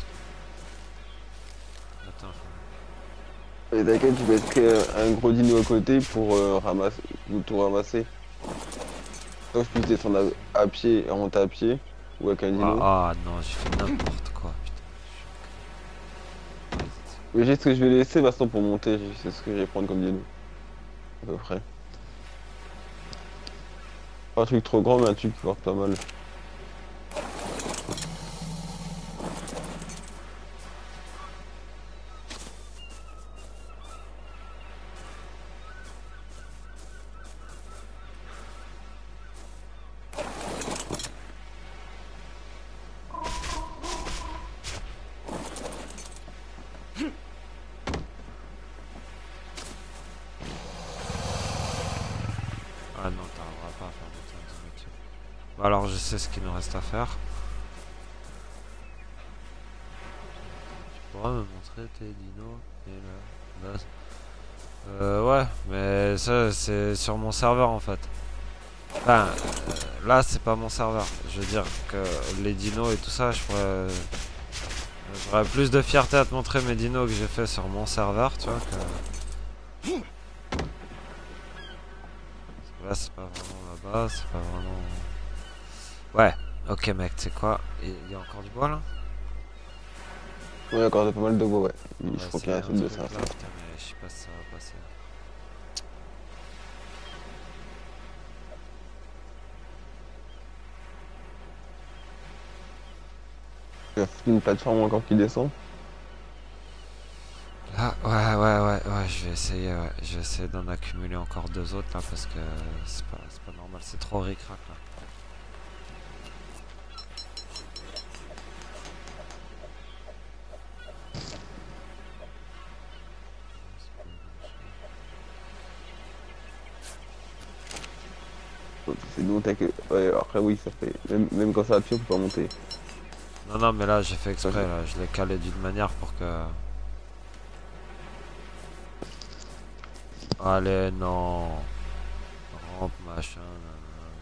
Putain. Attends. Et t'inquiète, tu mettrais un gros dino à côté pour euh, ramasser, pour tout ramasser. Donc je puisse descendre à, à pied et remonter à pied. Ou avec un dino. Ah, ah non, j'ai fait n'importe quoi, putain. Mais j'ai ce que je vais laisser maintenant pour monter, c'est ce que je vais prendre comme dino. À peu près. Pas un truc trop grand, mais un truc qui porte pas mal. Ah non, t'arriveras pas à faire monter un dino dessus. Bah alors, je sais ce qu'il nous reste à faire. Tu pourras me montrer tes dinos et la base. Euh, ouais, mais ça, c'est sur mon serveur en fait. Enfin, euh, là, c'est pas mon serveur. Je veux dire que les dinos et tout ça, je pourrais. J'aurais plus de fierté à te montrer mes dinos que j'ai fait sur mon serveur, tu vois, que. Là, c'est pas vraiment la base, c'est pas vraiment. Ouais, ok, mec, tu sais quoi? Il y a encore du bois là? Ouais, encore pas mal de bois, ouais. On Je va crois qu'il y a un essayer truc de truc ça. là, putain, mais je sais pas si ça va passer. Il y a une plateforme encore qui descend. Là, ouais, ouais, ouais, ouais, je vais essayer, ouais. Je vais essayer d'en accumuler encore deux autres là parce que c'est pas, c'est pas normal, c'est trop ric-rac là. C'est nous, t'inquiète. Ouais, après, oui, ça fait. Même, même quand ça va pied, on peut pas monter. Non, non, mais là j'ai fait exprès, là, je l'ai calé d'une manière pour que. Allez, non. Rampe, machin. Nanana.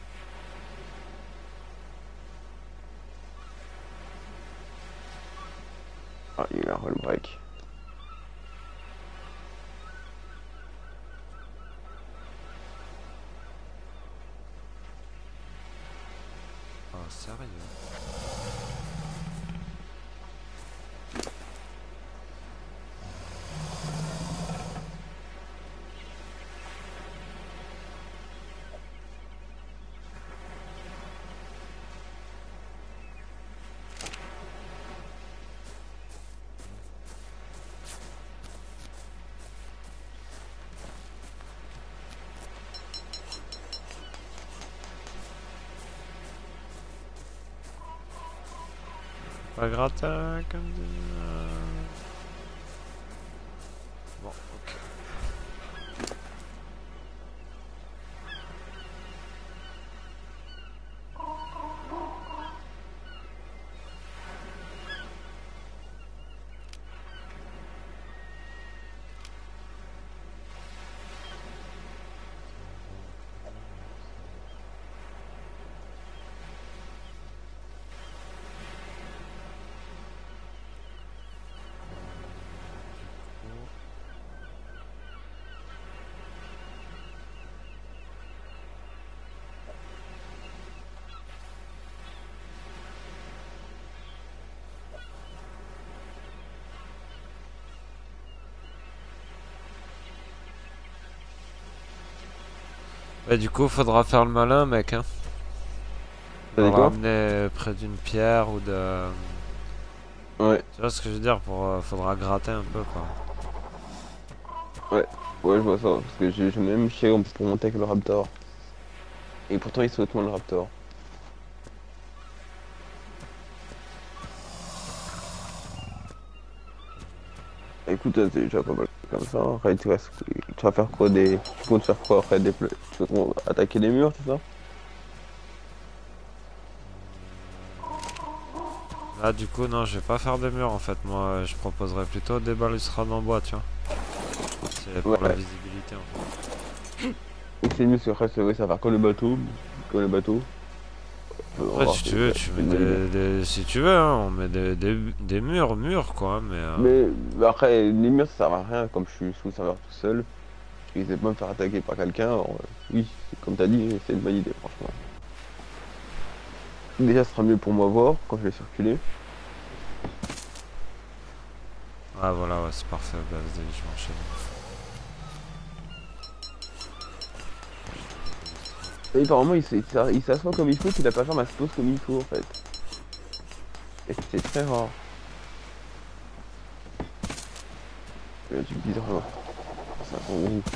Ah, il y a eu un roll break. Oh, sérieux? Pas gratin comme dit. Bon, ok. Bah, du coup, faudra faire le malin, mec. Hein. T'as dit Faudra quoi? ramener près d'une pierre ou de. Ouais, Tu vois ce que je veux dire? Pour, euh, faudra gratter un peu, quoi. ouais, ouais, je vois ça. Parce que j'ai j'ai même chié pour monter avec le Raptor. Et pourtant, il saute moins le Raptor. Écoute, c'est déjà pas mal comme ça. Après, tu vas, tu vas faire quoi des. Tu comptes faire quoi après des. Tu vas attaquer les murs, c'est ça? Là, du coup, non, je vais pas faire de mur en fait. Moi, je proposerais plutôt des balustrades en bois, tu vois. C'est pour Ouais. la visibilité en fait. Et c'est mieux, parce qu'après, c'est- ouais, ça va faire comme le bateau. Comme le bateau. On va Après, voir, si c'est tu veux, c'est tu mets une bonne idée. des, des- si tu veux, hein, on met des, des, des murs, murs quoi, hein, mais euh, Mais mais après, les murs, ça sert à rien, comme je suis sous le serveur tout seul. Je risque pas me faire attaquer par quelqu'un. Alors, euh, oui, c'est- comme t'as dit, c'est une bonne idée, franchement. Déjà, ce sera mieux pour moi voir quand je vais circuler. ah voilà, ouais, c'est parfait. Bah, vas-y, je vais enchaîner. Et apparemment, il s'est- ça- il s'assoit comme il faut, puis la plateforme elle se pose comme il faut, en fait. Et c'est très rare. Euh, Tu me dis, oh, c'est un bon groupe.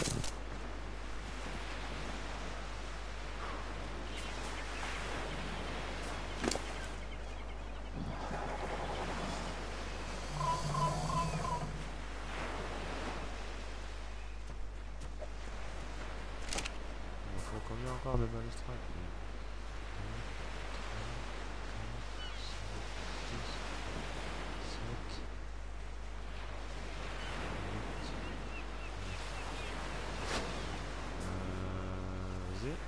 Il faut combien encore de balustrades? Euh, vas-y.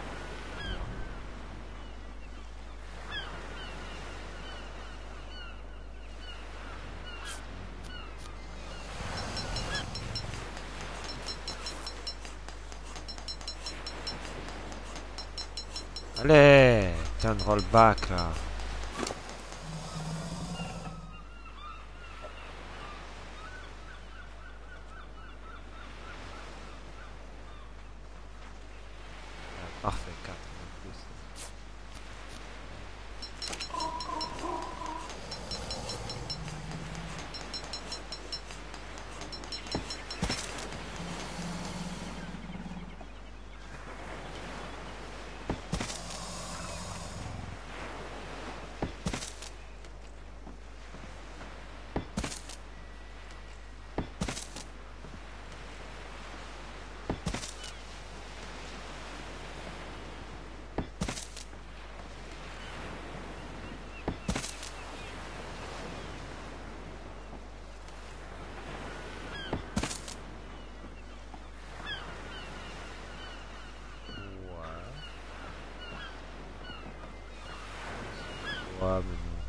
Allez, tiens, roll back là. Ah, parfait, quatre en plus. Ouais. Ouais, mais non.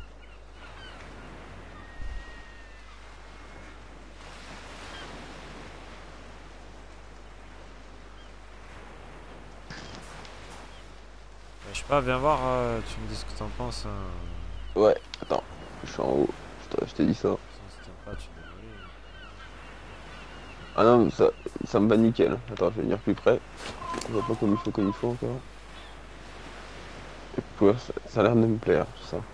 Bah, je sais pas, viens voir, euh, tu me dis ce que t'en penses. Hein. Ouais, attends, je suis en haut. Je te- je t'ai dit ça. Sinon, si t'aimes pas, tu démolis. Ah non, ça, ça me va nickel. Attends, je vais venir plus près. Je vois pas comme il faut, comme il faut encore. Et puis, ouais, ça, ça a l'air de me plaire, tout ça.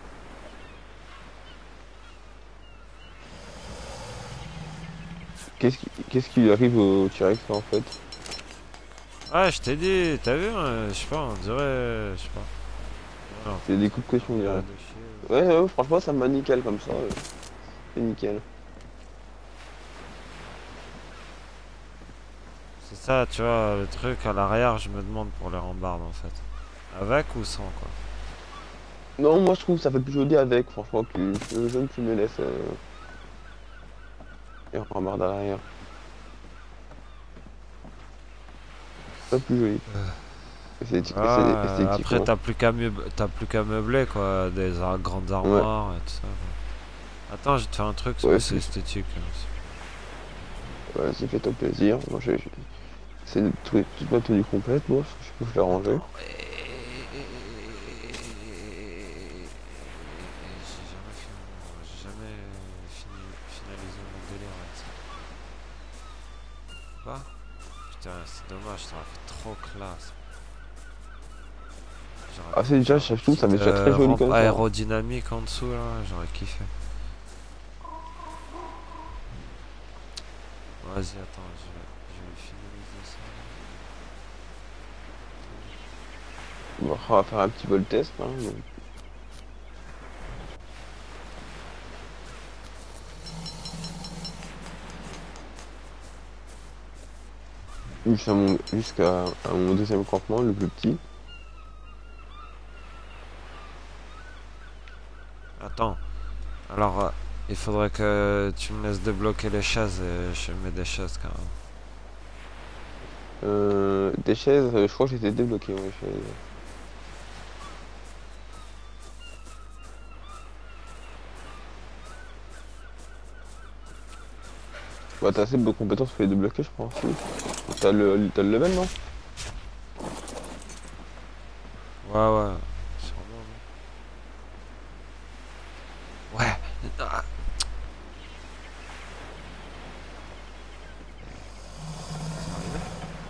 Qu'est-ce qui, qu'est-ce qui lui arrive au T-Rex en fait? Ouais, je t'ai dit, t'as vu, hein, je sais pas, on dirait, je sais pas. Alors, C'est des coups de pression, on dirait. de chier. Ouais, ouais, franchement, ça me va nickel comme ça. Ouais. C'est nickel. C'est ça, tu vois, le truc à l'arrière, je me demande pour les rambardes en fait. Avec ou sans quoi. Non, moi je trouve que ça fait plus joli avec, franchement, que le jaune qui me laisse euh, et rambarde à l'arrière. Pas plus joli. C'est c'est Ah, esthétique. après Ouais. t'as plus qu'à meub- t'as plus qu'à meubler quoi, des ar- grandes armoires et tout ça. Quoi. Attends, je vais te faire un truc, Ouais, c'est c'est esthétique. Là, ouais, c'est fait toi plaisir. Moi j'ai j'ai- c'est de trouver toute ma tenue complète, moi, je peux la ranger. attends. J'ai jamais fini, j'ai jamais fini, finalisé mon délire avec ça. Quoi? Putain, c'est dommage, ça aurait fait trop classe. J'aurais Ah, pu c'est déjà, faire je une trouve ça met petite, déjà très euh, joli rampe comme ça. aérodynamique en dessous là, j'aurais kiffé. Vas-y, attends, je vais, je vais finaliser ça. Bon, on va faire un petit vol test. Hein, donc. Jusqu'à mon, jusqu'à à mon deuxième campement, le plus petit. Attends, Attends. Alors, euh, il faudrait que tu me laisses débloquer les chaises et je mets des chaises quand même. Euh, des chaises, euh, je crois que j'étais débloqué, ouais, chaises. Bah t'as assez de compétences pour les débloquer je pense. Oui. T'as le, t'as le level non? Ouais ouais. Sûrement, non. Ouais. Ah. C'est arrivé?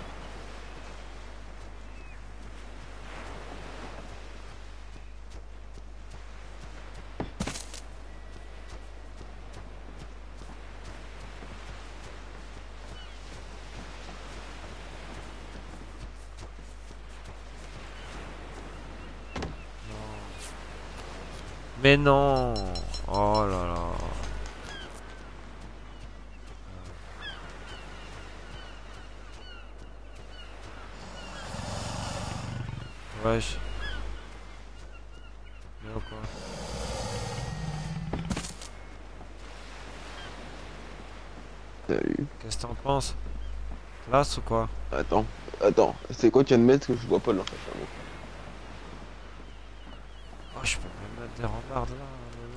Mais non. Oh là là. Wesh. Bien ou quoi? Salut. Qu'est-ce que t'en penses? Classe ou quoi? Attends, attends, c'est quoi qu'il y a de mettre que je vois pas là en fait. Oh, je peux même mettre des rambardes là,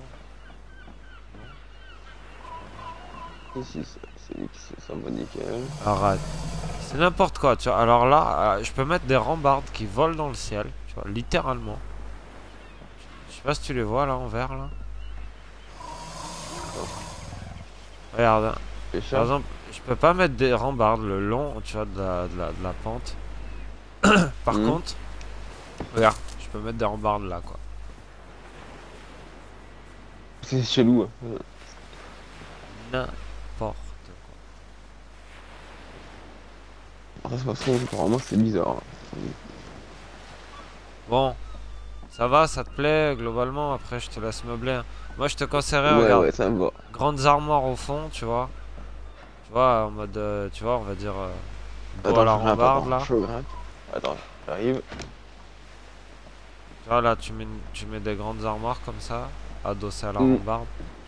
le long. Ici, c'est ça va nickel. Arrête. C'est n'importe quoi, tu vois. Alors là, euh, je peux mettre des rambardes qui volent dans le ciel, tu vois, littéralement. Je sais pas si tu les vois là en vert là. Regarde, hein. Les Par chats. exemple, je peux pas mettre des rambardes le long, tu vois, de la, de la, de la pente. Par Mhm. contre, regarde, je peux mettre des rambardes là quoi. C'est chelou. Hein. N'importe quoi. Après, c'est pas trop, apparemment c'est bizarre. Bon, ça va, ça te plaît globalement. Après, je te laisse meubler, hein. Moi, je te conseillerais, Ouais, regarde, ouais, ça me va. grandes armoires au fond, tu vois. Tu vois, en mode, euh, tu vois, on va dire, euh, dos à Attends, la je grimpe, rambarde attends, là. je grimpe. Attends, j'arrive. Tu vois, là, tu mets, une- tu mets des grandes armoires comme ça, adossées à la Mm. rambarde.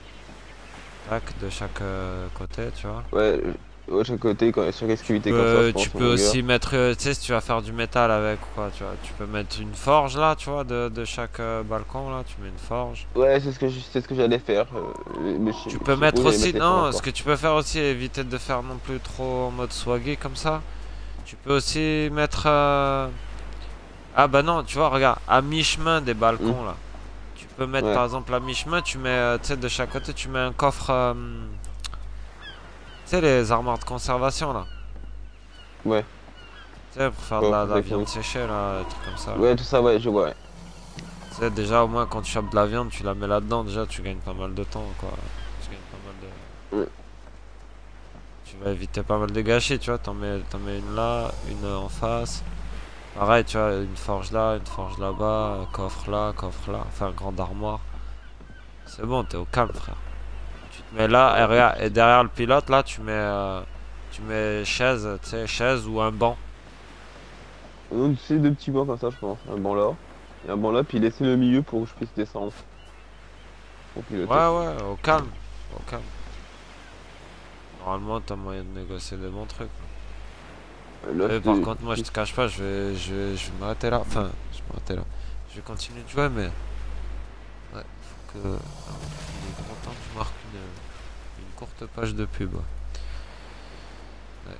Tac, de chaque euh, côté, tu vois. Ouais, euh, ouais, chaque côté, quand sur escavité comme ça, Euh, je pense. tu en peux longueur. aussi mettre, euh, tu sais, si tu vas faire du métal avec ou quoi, tu vois. Tu peux mettre une forge là, tu vois, de, de chaque euh, balcon là, tu mets une forge. Ouais, c'est ce que je- c'est ce que j'allais faire. Euh, mais je- Tu je peux suppose mettre que j'allais aussi, mettre les forges non, encore. ce que tu peux faire aussi, éviter de faire non plus trop en mode swaggy comme ça. Tu peux aussi mettre, euh, ah bah non, tu vois, regarde, à mi-chemin des balcons Mm. là. Tu peux mettre Ouais. par exemple à mi-chemin, tu mets, euh, tu sais, de chaque côté, tu mets un coffre, euh, tu sais, les armoires de conservation là. Ouais. Tu sais, pour faire de Ouais, la, de la avec, viande oui. séchée là, des trucs comme ça. Là. Ouais, tout ça, ouais, je vois. Ouais. Tu sais, déjà au moins quand tu chopes de la viande, tu la mets là-dedans, déjà tu gagnes pas mal de temps quoi. Tu gagnes pas mal de... Ouais. Tu vas éviter pas mal de gâchis, tu vois, t'en mets, t'en mets une là, une en face. Pareil, tu vois, une forge là, une forge là-bas, un coffre là, coffre là, enfin, une grande armoire. C'est bon, t'es au calme, frère. Tu te mets là, et, regarde, et derrière le pilote, là, tu mets, euh, tu mets chaise, tu sais, chaise ou un banc. Donc, c'est deux petits bancs comme ça, je pense. Un banc là, et un banc là, puis laisser le milieu pour que je puisse descendre. Pour piloter. Ouais, ouais, au calme, au calme. Normalement, t'as moyen de négocier des bons trucs. Euh, Là, Et je par te- contre, moi, je te cache pas, je vais, je vais, je vais m'arrêter là. Enfin, je vais m'arrêter là. Je vais continuer de jouer, mais... Ouais, faut que... Alors, il est grand temps que je marque une, une courte page de pub. Ouais.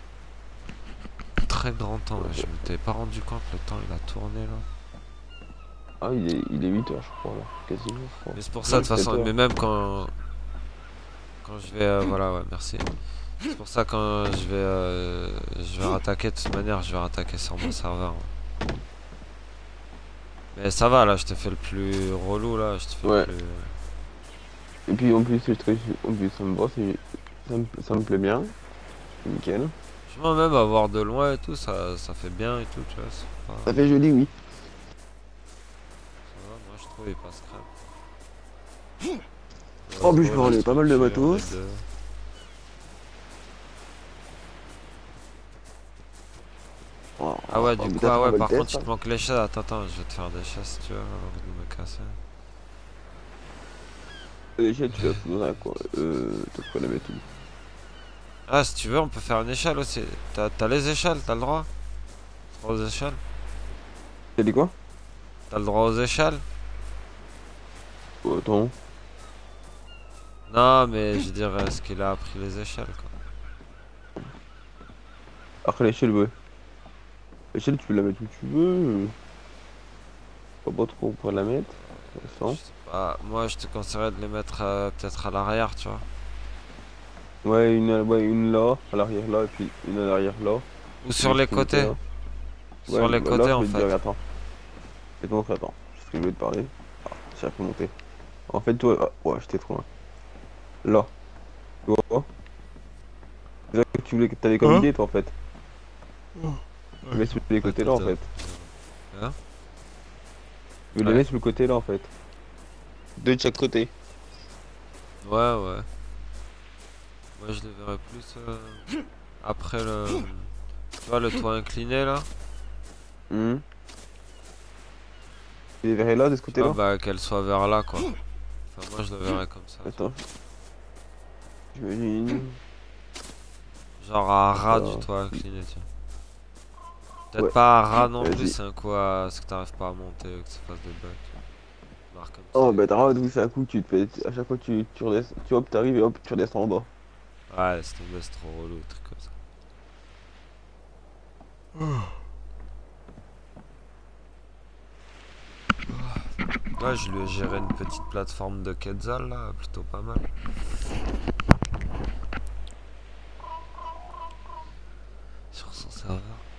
Très grand temps, là. Je m'étais pas rendu compte, le temps il a tourné là. Ah, il est, il est huit heures, je crois, là. Quasiment, je crois. Mais c'est pour ça, de toute façon, sept heures. mais même quand... Quand je vais... euh, voilà, ouais, merci. C'est pour ça quand je vais... euh, je vais rattaquer, de toute manière, je vais rattaquer sur mon serveur. Ouais. Mais ça va, là, je te fais le plus relou, là. Je te fais Ouais. le plus... Et puis en plus, le truc, en plus, ça me va, c'est- ça me, ça me plaît bien. Nickel. Franchement, même à voir de loin et tout, ça, ça fait bien et tout, tu vois. C'est pas... Ça fait joli, oui. Ça va, moi je trouve il passe crème. En plus, je Ouais, peux enlever la pas mal de structure, matos. les deux. Oh, Ah ouais, oh, du mais coup, t'as ah fait un ouais, bon par test, contre, il hein. te manque les chaises. Attends, attends, je vais te faire des chaises si tu veux, avant de me casser. L'échelle, tu la fous dans un coin. Euh, t'as quoi la mettre où? Ah, si tu veux, on peut faire une échelle aussi. T'as t'as les échelles, t'as le droit? Droit aux échelles? T'as dit quoi? T'as le droit aux échelles? Oh, attends. Non, mais je veux dire, est-ce qu'il a appris les échelles, quoi? Après l'échelle, ouais. L'échelle, tu peux la mettre où tu veux. Pas pas trop, on pourrait la mettre. Je Sans. sais pas, moi je te conseillerais de les mettre euh, peut-être à l'arrière, tu vois. Ouais, une, ouais, une là, à l'arrière là, et puis une à l'arrière là. Ou Et sur juste les une côté côtés. là. Sur Ouais, les bah là, côtés je en vais te dire, fait. attends. Je vais te montrer, attends. Je sais ce que je voulais te parler. Ah, j'ai fait monter. En fait, toi, ah, ouais, j'étais trop loin. Là, tu vois? C'est là que tu voulais, que t'avais comme Hein? idée, toi, en fait. Tu mets sur les côtés Attends, là, en attends. fait. Hein? Tu veux les Ouais. mettre sur le côté là, en fait. Deux de chaque côté. Ouais, ouais. Moi je les verrais plus euh, après le. Tu vois le toit incliné là? Hum. Tu les verrais là, de ce Tu vois, côté-là? bah qu'elle soit vers là quoi. Enfin, moi je le verrais comme ça, tu vois. Attends, j'imagine. Genre à ras du Ça. toit incliné, tu vois. Peut-être Ouais, pas à ras non plus, vas-y. c'est un coup à ce que t'arrives pas à monter, que ça fasse des bugs, tu vois. Genre comme Oh, c'est. bah t'as oui, c'est un coup, tu te fais. À chaque fois, tu, tu redescends. Tu hop, t'arrives et hop, tu redescends en bas. Ouais, c'est tombé, c'est trop relou, des trucs comme ça. Ouais, je lui ai géré une petite plateforme de Quetzal là, plutôt pas mal. Sur son serveur.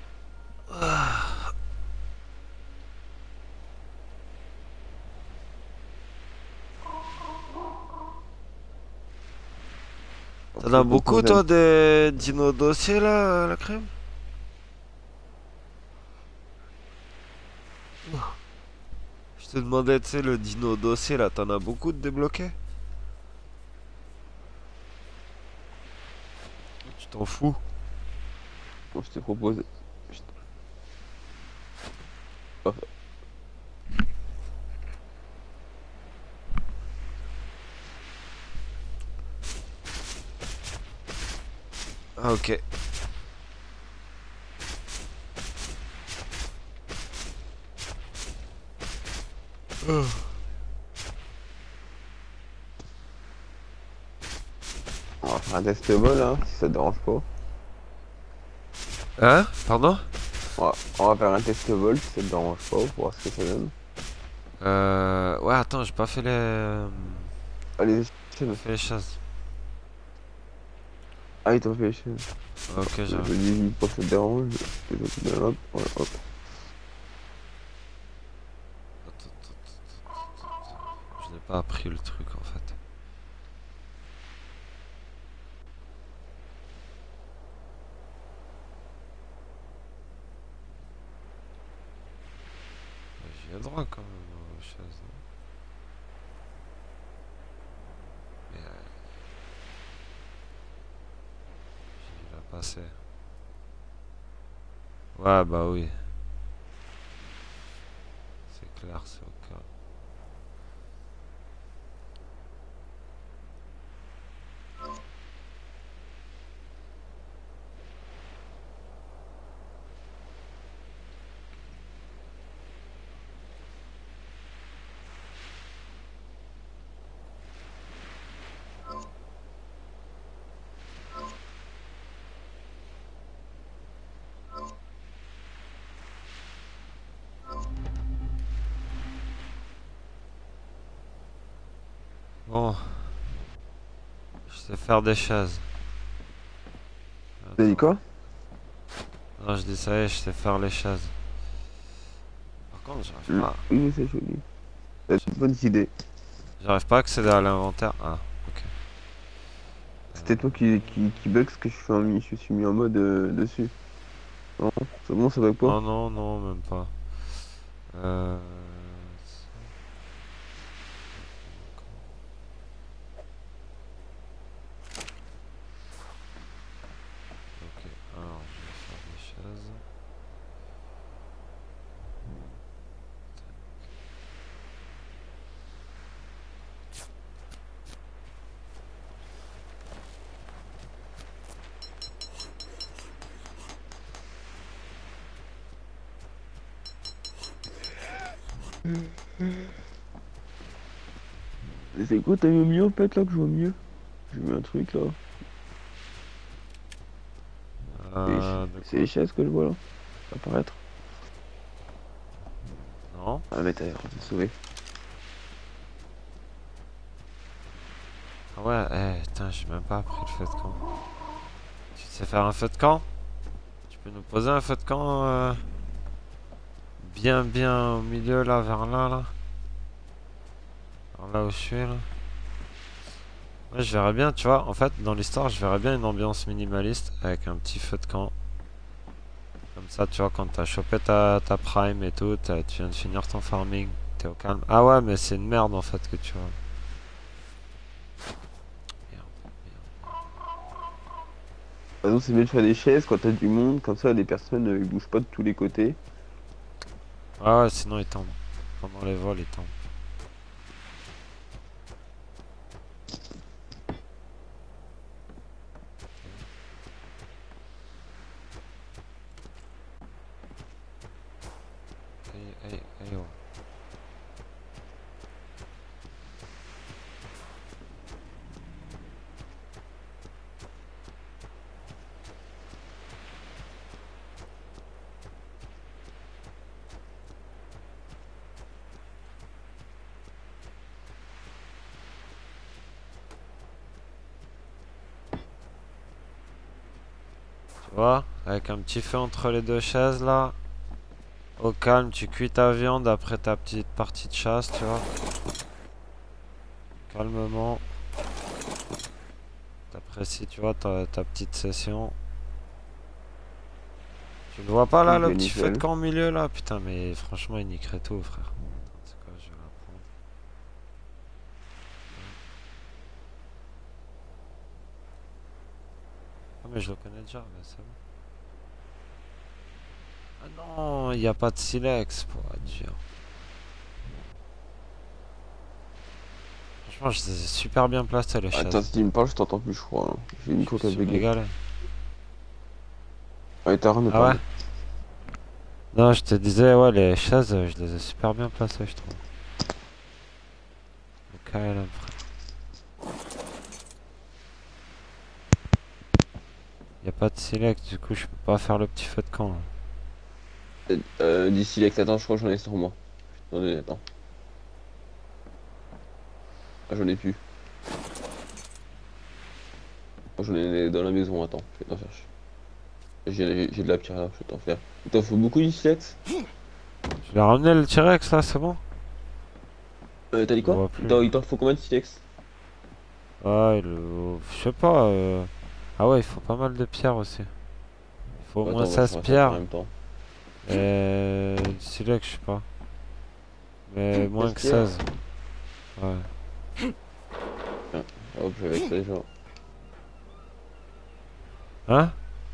T'en as beaucoup toi des dino dossiers là, la crème? Je te demandais, tu sais, le dino dossier là, t'en as beaucoup de débloqués? Tu t'en fous? Bon, je te propose. Je te- oh, Ah, ok. On va faire un test vol, hein, si ça te dérange pas. Hein? Pardon? On va, on va faire un test vol si ça te dérange pas pour voir ce que ça donne. Euh... Ouais, attends, j'ai pas fait les... Allez, J'ai pas chaîne. fait les choses. Ah oui, t'as fait les chaînes. Ok, Je j'arrive. dis pas que ça te dérange. Et donc, ben, hop, voilà, hop. Attends, attends, attends, attends, attends. Je n'ai pas appris le truc en fait. J'y ai droit quand même aux choses, non? Mais euh, j'ai dû la passer. Ouais, bah oui. C'est clair, c'est au cas. Bon, je sais faire des choses. T'as dit Attends. quoi? Non, je dis ça y est, je sais faire les choses. Par contre, j'arrive Hum, pas. Oui, c'est joli. T'as une bonne idée. J'arrive pas à accéder à l'inventaire. Ah, ok. C'était toi qui, qui, qui bug ce que je, fais en, mi- je suis mis en mode euh, dessus. Non, c'est bon, ça bug pas? Oh non, non, même pas. Euh... Ok, alors je vais faire des choses. C'est quoi, t'as vu au mieux en fait là que je vois mieux? J'ai vu un truc là. C'est les Euh, ch- de c'est les chaises que je vois là. Apparaître. Non. Ah mais t'as l'air de sauver. Ah ouais, eh, putain, j'ai même pas appris le feu de camp. Tu sais faire un feu de camp? Tu peux nous poser un feu de camp euh, bien bien au milieu là, vers là là? Vers là où je suis là? Ouais, je verrais bien, tu vois, en fait, dans l'histoire, je verrais bien une ambiance minimaliste avec un petit feu de camp. Comme ça, tu vois, quand t'as chopé ta, ta prime et tout, t'as- tu viens de finir ton farming, t'es au calme. Ah ouais, mais c'est une merde en fait que tu vois. Merde, merde. Par exemple, c'est mieux de faire des chaises quand t'as du monde, comme ça les personnes euh, ils bougent pas de tous les côtés. Ah ouais, sinon ils tombent. Pendant les vols, ils tombent. Aïe, aïe, aïe, oh. Tu vois, avec un petit feu entre les deux chaises là. Au calme, tu cuis ta viande après ta petite partie de chasse, tu vois. Calmement. T'apprécies, tu vois, ta, ta petite session. Tu le vois pas là, le Nickel, petit feu de nickel. camp au milieu là? Putain, mais franchement, il niquerait tout, frère. Attends, c'est quoi, je vais la prendre. Ah, mais je le connais déjà, mais c'est bon. Ah non, il n'y a pas de silex pour dire. Franchement, je les ai super bien placés les Attends, chaises. si tu me parles, je t'entends plus, je crois, là. J'ai une Je micro me qui a suis bugué. régalé. Ouais, t'as rien de Ah ouais? parler. Non, je te disais, ouais, les chaises, euh, je les ai super bien placées, je trouve. Le K L M, frère. Y a pas de silex, du coup, je peux pas faire le petit feu de camp, là. Euh, euh, d'ici Lex, attends, je crois que j'en ai sur moi. J'en ai, attends. Ah, j'en ai plus. Oh, j'en ai dans la maison, attends, je vais t'en faire. J'ai j'ai de la pierre là, je vais t'en faire. Il t'en faut beaucoup d'ici Lex? Je l'ai ramené le T-Rex, là, c'est bon? Euh, t'as dit Je le quoi? vois Il plus. t'en il t'en faut combien de silex? Ah, il... euh, je sais pas. euh, Ah ouais, il faut pas mal de pierres aussi. Il faut au moins Attends, on va seize faire ça en pierres. même temps. Et du silex, je sais pas. Mais moins seize que pierres. seize. Ouais. Hop, je vais avec ça déjà. Hein?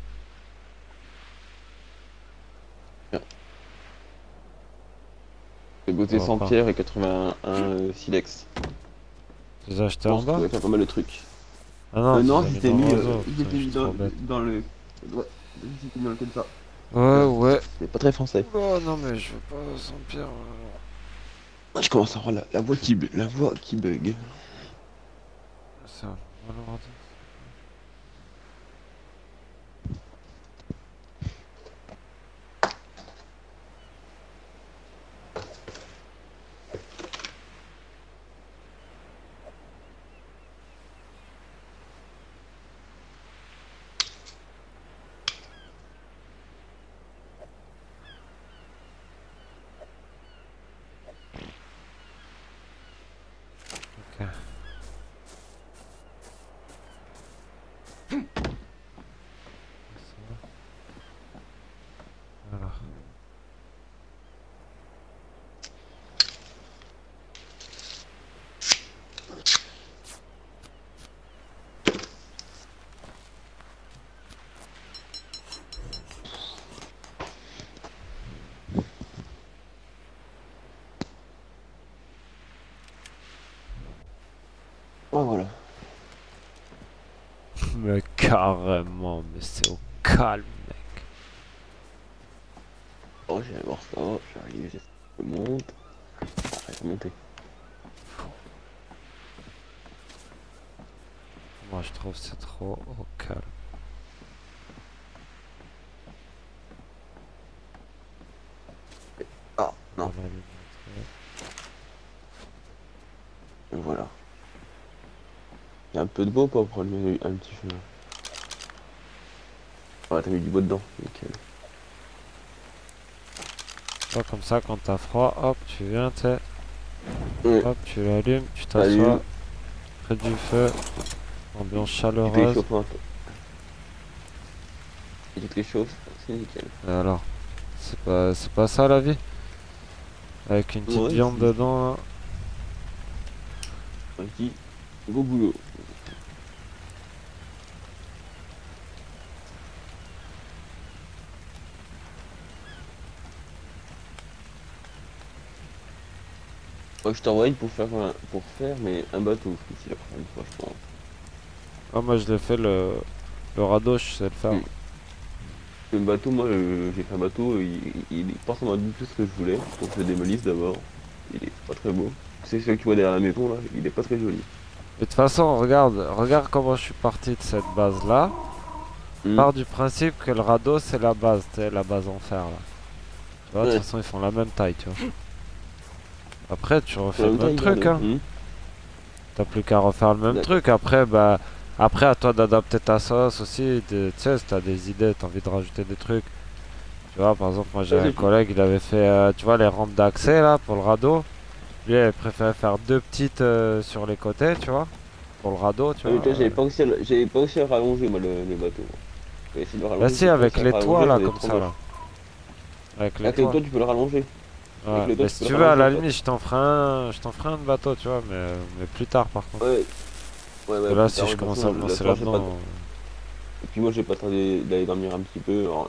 J'ai Je bossé vois cent pas. pierres et quatre-vingt-un euh, silex. Tu les as achetés Je en pense qu'on bas? pourrait faire pas mal de trucs. Ah non, Euh, tu non, les as mis j'étais dans le mis, euh, réseau. Putain, j'étais je mis suis dans, trop bête. dans le. Ouais, j'étais mis dans le comme ça. Ouais, ouais. C'est pas très français. Oh non, mais je veux pas sans pierre. Ah, je commence à avoir la, la voix qui, bu- la voix qui bug. Ça, alors, ok. Alors. Oh voilà. Mais carrément, mais c'est au calme, mec. Oh, j'ai voir ça, j'arrive, je monte. Arrête de monter. Moi je trouve que c'est trop au calme. Ah, non. On va lui montrer. Donc voilà. Il y a un peu de beau pour prendre un petit chemin. Ouais, t'as mis du beau dedans. Nickel. Toi, comme ça, quand t'as froid, hop, tu viens, tu sais, Ouais. hop, tu l'allumes, tu Allume. t'assois près du feu, ambiance Et puis chaleureuse. chauffe un peu. Et tu te réchauffes, c'est nickel. Et alors, c'est pas, c'est pas ça la vie? Avec une petite Ouais, viande c'est- dedans, là. Un petit beau boulot. Moi, je t'envoie une pour faire un, pour faire mais un bateau ici la prochaine fois je pense. Ah, moi je l'ai fait le, le radeau, je sais le faire. Mm. Le bateau, moi euh, j'ai fait un bateau, il, il, il est pas forcément du tout ce que je voulais, donc je le démolisse d'abord. Il est pas très beau. C'est celui que tu vois derrière la maison là, il est pas très joli. De toute façon, regarde, regarde comment je suis parti de cette base là. Mm. Part du principe que le radeau c'est la base, tu sais, la base en fer là. Tu vois, de Ouais. toute façon ils font la même taille, tu vois. Après tu refais En le même temps, même il truc, garde- hein. Mm. T'as plus qu'à refaire le même D'accord. truc. Après, bah, après à toi d'adapter ta sauce aussi. de- Tu sais, si t'as des idées, t'as envie de rajouter des trucs. Tu vois, par exemple, moi j'ai Ouais, un c'est- collègue, il avait fait, euh, tu vois, les rampes d'accès là pour le radeau. Lui, il préférait faire deux petites euh, sur les côtés, tu vois, pour le radeau, tu Ah, mais vois. toi, j'avais euh. pas réussi à, le- j'avais pas réussi à rallonger moi le, le bateau. J'ai essayé de le Bah rallonger, si, j'ai pas avec réussi à les le toits rallonger, là, ça faisait comme trop ça moche. là. Avec les Avec les toits. toits, tu peux le rallonger. Ouais. avec les toits, Mais tu si peux tu le veux, à la rallonger, limite, je t'en ferai un, je t'en ferai un de bateau, tu vois, mais, mais plus tard par contre. Ouais. Ouais, ouais, Et là, plus si tard, je de toute commence façon, à me la lancer soirée, j'ai pas- là-dedans. Et puis moi, j'ai pas tardé d'aller dormir un petit peu. Alors,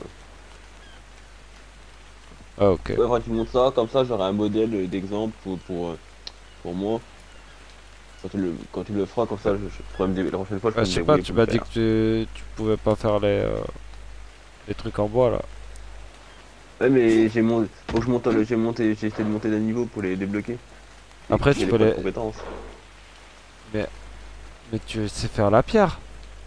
Ah, ok. ouais, enfin, tu montes ça, comme ça, j'aurai un modèle euh, d'exemple pour, pour, euh, pour moi. Quand tu, le, quand tu le feras, comme ça, je, je pourrais me dé- la prochaine fois, je Ouais, peux je me sais pas, débrouiller tu pour le m'as dit faire. que tu, tu pouvais pas faire les, euh, les trucs en bois là. Ouais, mais j'ai mon... faut que je monte, le- j'ai monté, j'ai essayé de monter d'un niveau pour les débloquer. Et Après, qu'il y tu ait peux points de les. compétences. Mais, mais tu sais faire la pierre.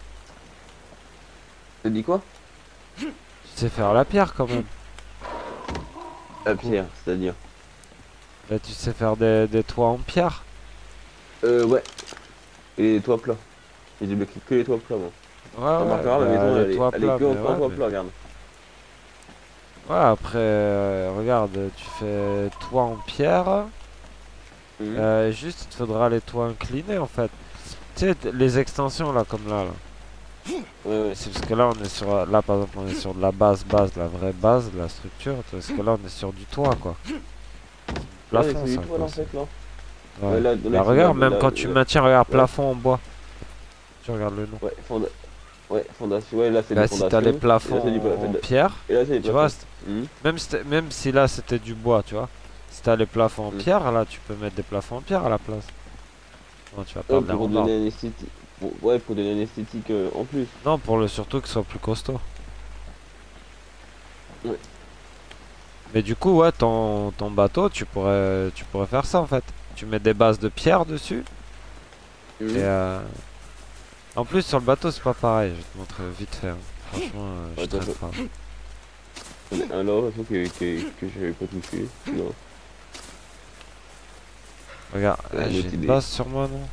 T'as dit quoi? Tu sais faire la pierre quand même. La pierre, c'est-à-dire. Là, tu sais faire des, des toits en pierre. Euh, ouais. Et les toits plats. J'ai débloqué que les toits plats, moi. Ouais, Tu ouais, remarqueras, ma bah, maison, les elle est, toits elle est plats, que en mais en ouais, toits mais- plats, regarde. Ouais, après, euh, regarde, tu fais toit en pierre. Mhm. Euh, juste, il te faudra les toits inclinés en fait. Tu sais, t- les extensions là, comme là. là. Ouais, ouais. C'est parce que là, on est sur. Là, par exemple, on est sur de la base, base, la vraie base, de la structure. Parce que là, on est sur du toit quoi. Là, Plafond, c'est ça. du toit, là, quoi, en fait, là. c'est- ouais. Ouais, là, là, Bah, c'est regarde, la- même la- quand tu la- maintiens, regarde, ouais. plafond en bois. Tu regardes le nom. Ouais, fonda... ouais, fondation. Ouais, là, c'est Bah, des si fondations. t'as les Et là, plafonds c'est du pla- en de- pierre, Et là, c'est des tu vois, plafonds. Mhm. même si, t'es- même si là c'était du bois, tu vois, si t'as les plafonds en Mm. pierre, là tu peux mettre des plafonds en pierre à la place. Non, tu vas Ouais, perdre les pour rambardes. donner une esthétique. pour- Ouais, pour donner une esthétique euh, en plus. Non, pour le surtout que ce soit plus costaud. Ouais. Mais du coup, ouais, ton, ton bateau, tu pourrais, tu pourrais faire ça en fait. Tu mets des bases de pierre dessus. Mhm. Et euh, en plus, sur le bateau, c'est pas pareil. Je vais te montrer vite fait. hein. Franchement, euh, je Ouais, traîne t'as- pas. J'en ai un là, un truc que, que, que j'avais pas touché. Non. Regarde, Ouais, euh, une j'ai autre une idée. base sur moi, non?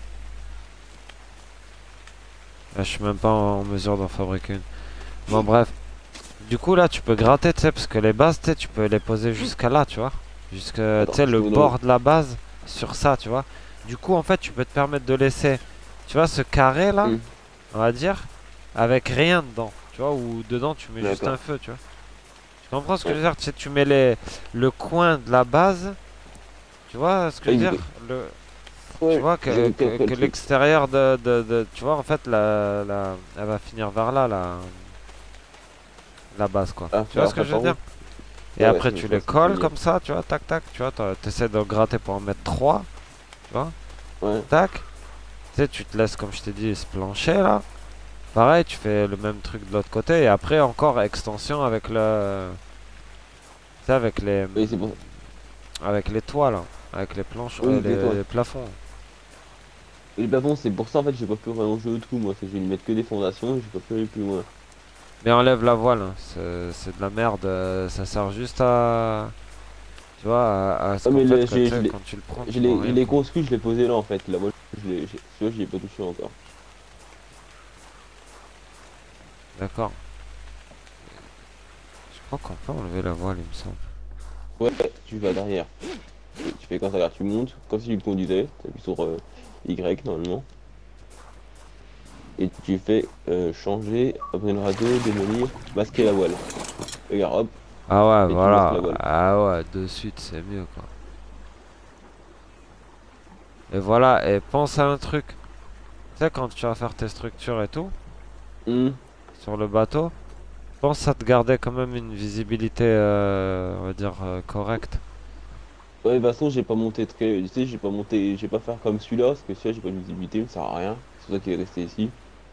Ah, je suis même pas en mesure d'en fabriquer une. Bon, bref. Du coup, là, tu peux gratter, tu sais, parce que les bases, tu sais, tu peux les poser jusqu'à là, tu vois. Jusque, Attends, tu sais, je le vous donne- bord de la base sur ça, tu vois. Du coup, en fait, tu peux te permettre de laisser, tu vois, ce carré là, Mm. on va dire, avec rien dedans, tu vois, ou dedans tu mets juste D'accord. un feu, tu vois. Tu comprends ce que je veux dire? Tu sais, tu mets les, le coin de la base, tu vois ce que je veux Oui, dire? Le, Ouais, tu vois que, j'ai que, quelques que trucs. l'extérieur de, de, de- tu vois, en fait, la, la, elle va finir vers là, la, la base, quoi. Ah, Tu vois alors, ce que ça je veux part dire? où? Et Ouais, après, ouais, tu je les vois ce que tu colles veux dire. comme ça, tu vois, tac, tac, tu vois, t'as- t'essaies de gratter pour en mettre trois, tu vois, Ouais. tac. Tu sais, tu te laisses, comme je t'ai dit, ce plancher là. Pareil, tu fais le même truc de l'autre côté, et après, encore extension avec le. Tu sais, avec les. Oui, c'est bon. Avec les toits là. avec les planches, Oui, euh, mais toi. les, les plafonds. Et le plafond, c'est pour ça en fait, j'ai pas pu rallonger le trou, moi. C'est que je vais lui mettre que des fondations et j'ai pas pu aller plus loin. Mais enlève la voile, hein. C'est c'est de la merde, euh, ça sert juste à... Tu vois, à, à ce Ah, qu'en mais fait, le- quand, tu j'ai- je sais, l'ai quand tu le prends, je tu vois l'ai- je rien, l'ai quoi. construit, je l'ai posé là en fait. La voile, je l'ai, j'ai- celui-là, j'y ai pas touché encore. D'accord. Je crois qu'on peut enlever la voile, il me semble. Ouais, tu vas derrière. Tu tu fais quand ça, tu montes, comme si tu le conduisais, tu appuies sur euh, Y normalement. Et tu fais euh, changer, abonner le radeau, démolir, masquer la voile. Regarde, hop, Ah ouais, et tu masques voilà. la voile. Ah ouais, de suite, c'est mieux, quoi. Et voilà, et pense à un truc. Tu sais, quand tu vas faire tes structures et tout, Hum. sur le bateau, pense à te garder quand même une visibilité, euh, on va dire, euh, correcte. Ouais, de toute façon, j'ai pas monté très. Tu sais, j'ai pas monté. J'ai pas faire comme celui-là, parce que celui-là, j'ai pas de visibilité, ça sert à rien. C'est pour ça qu'il est resté ici.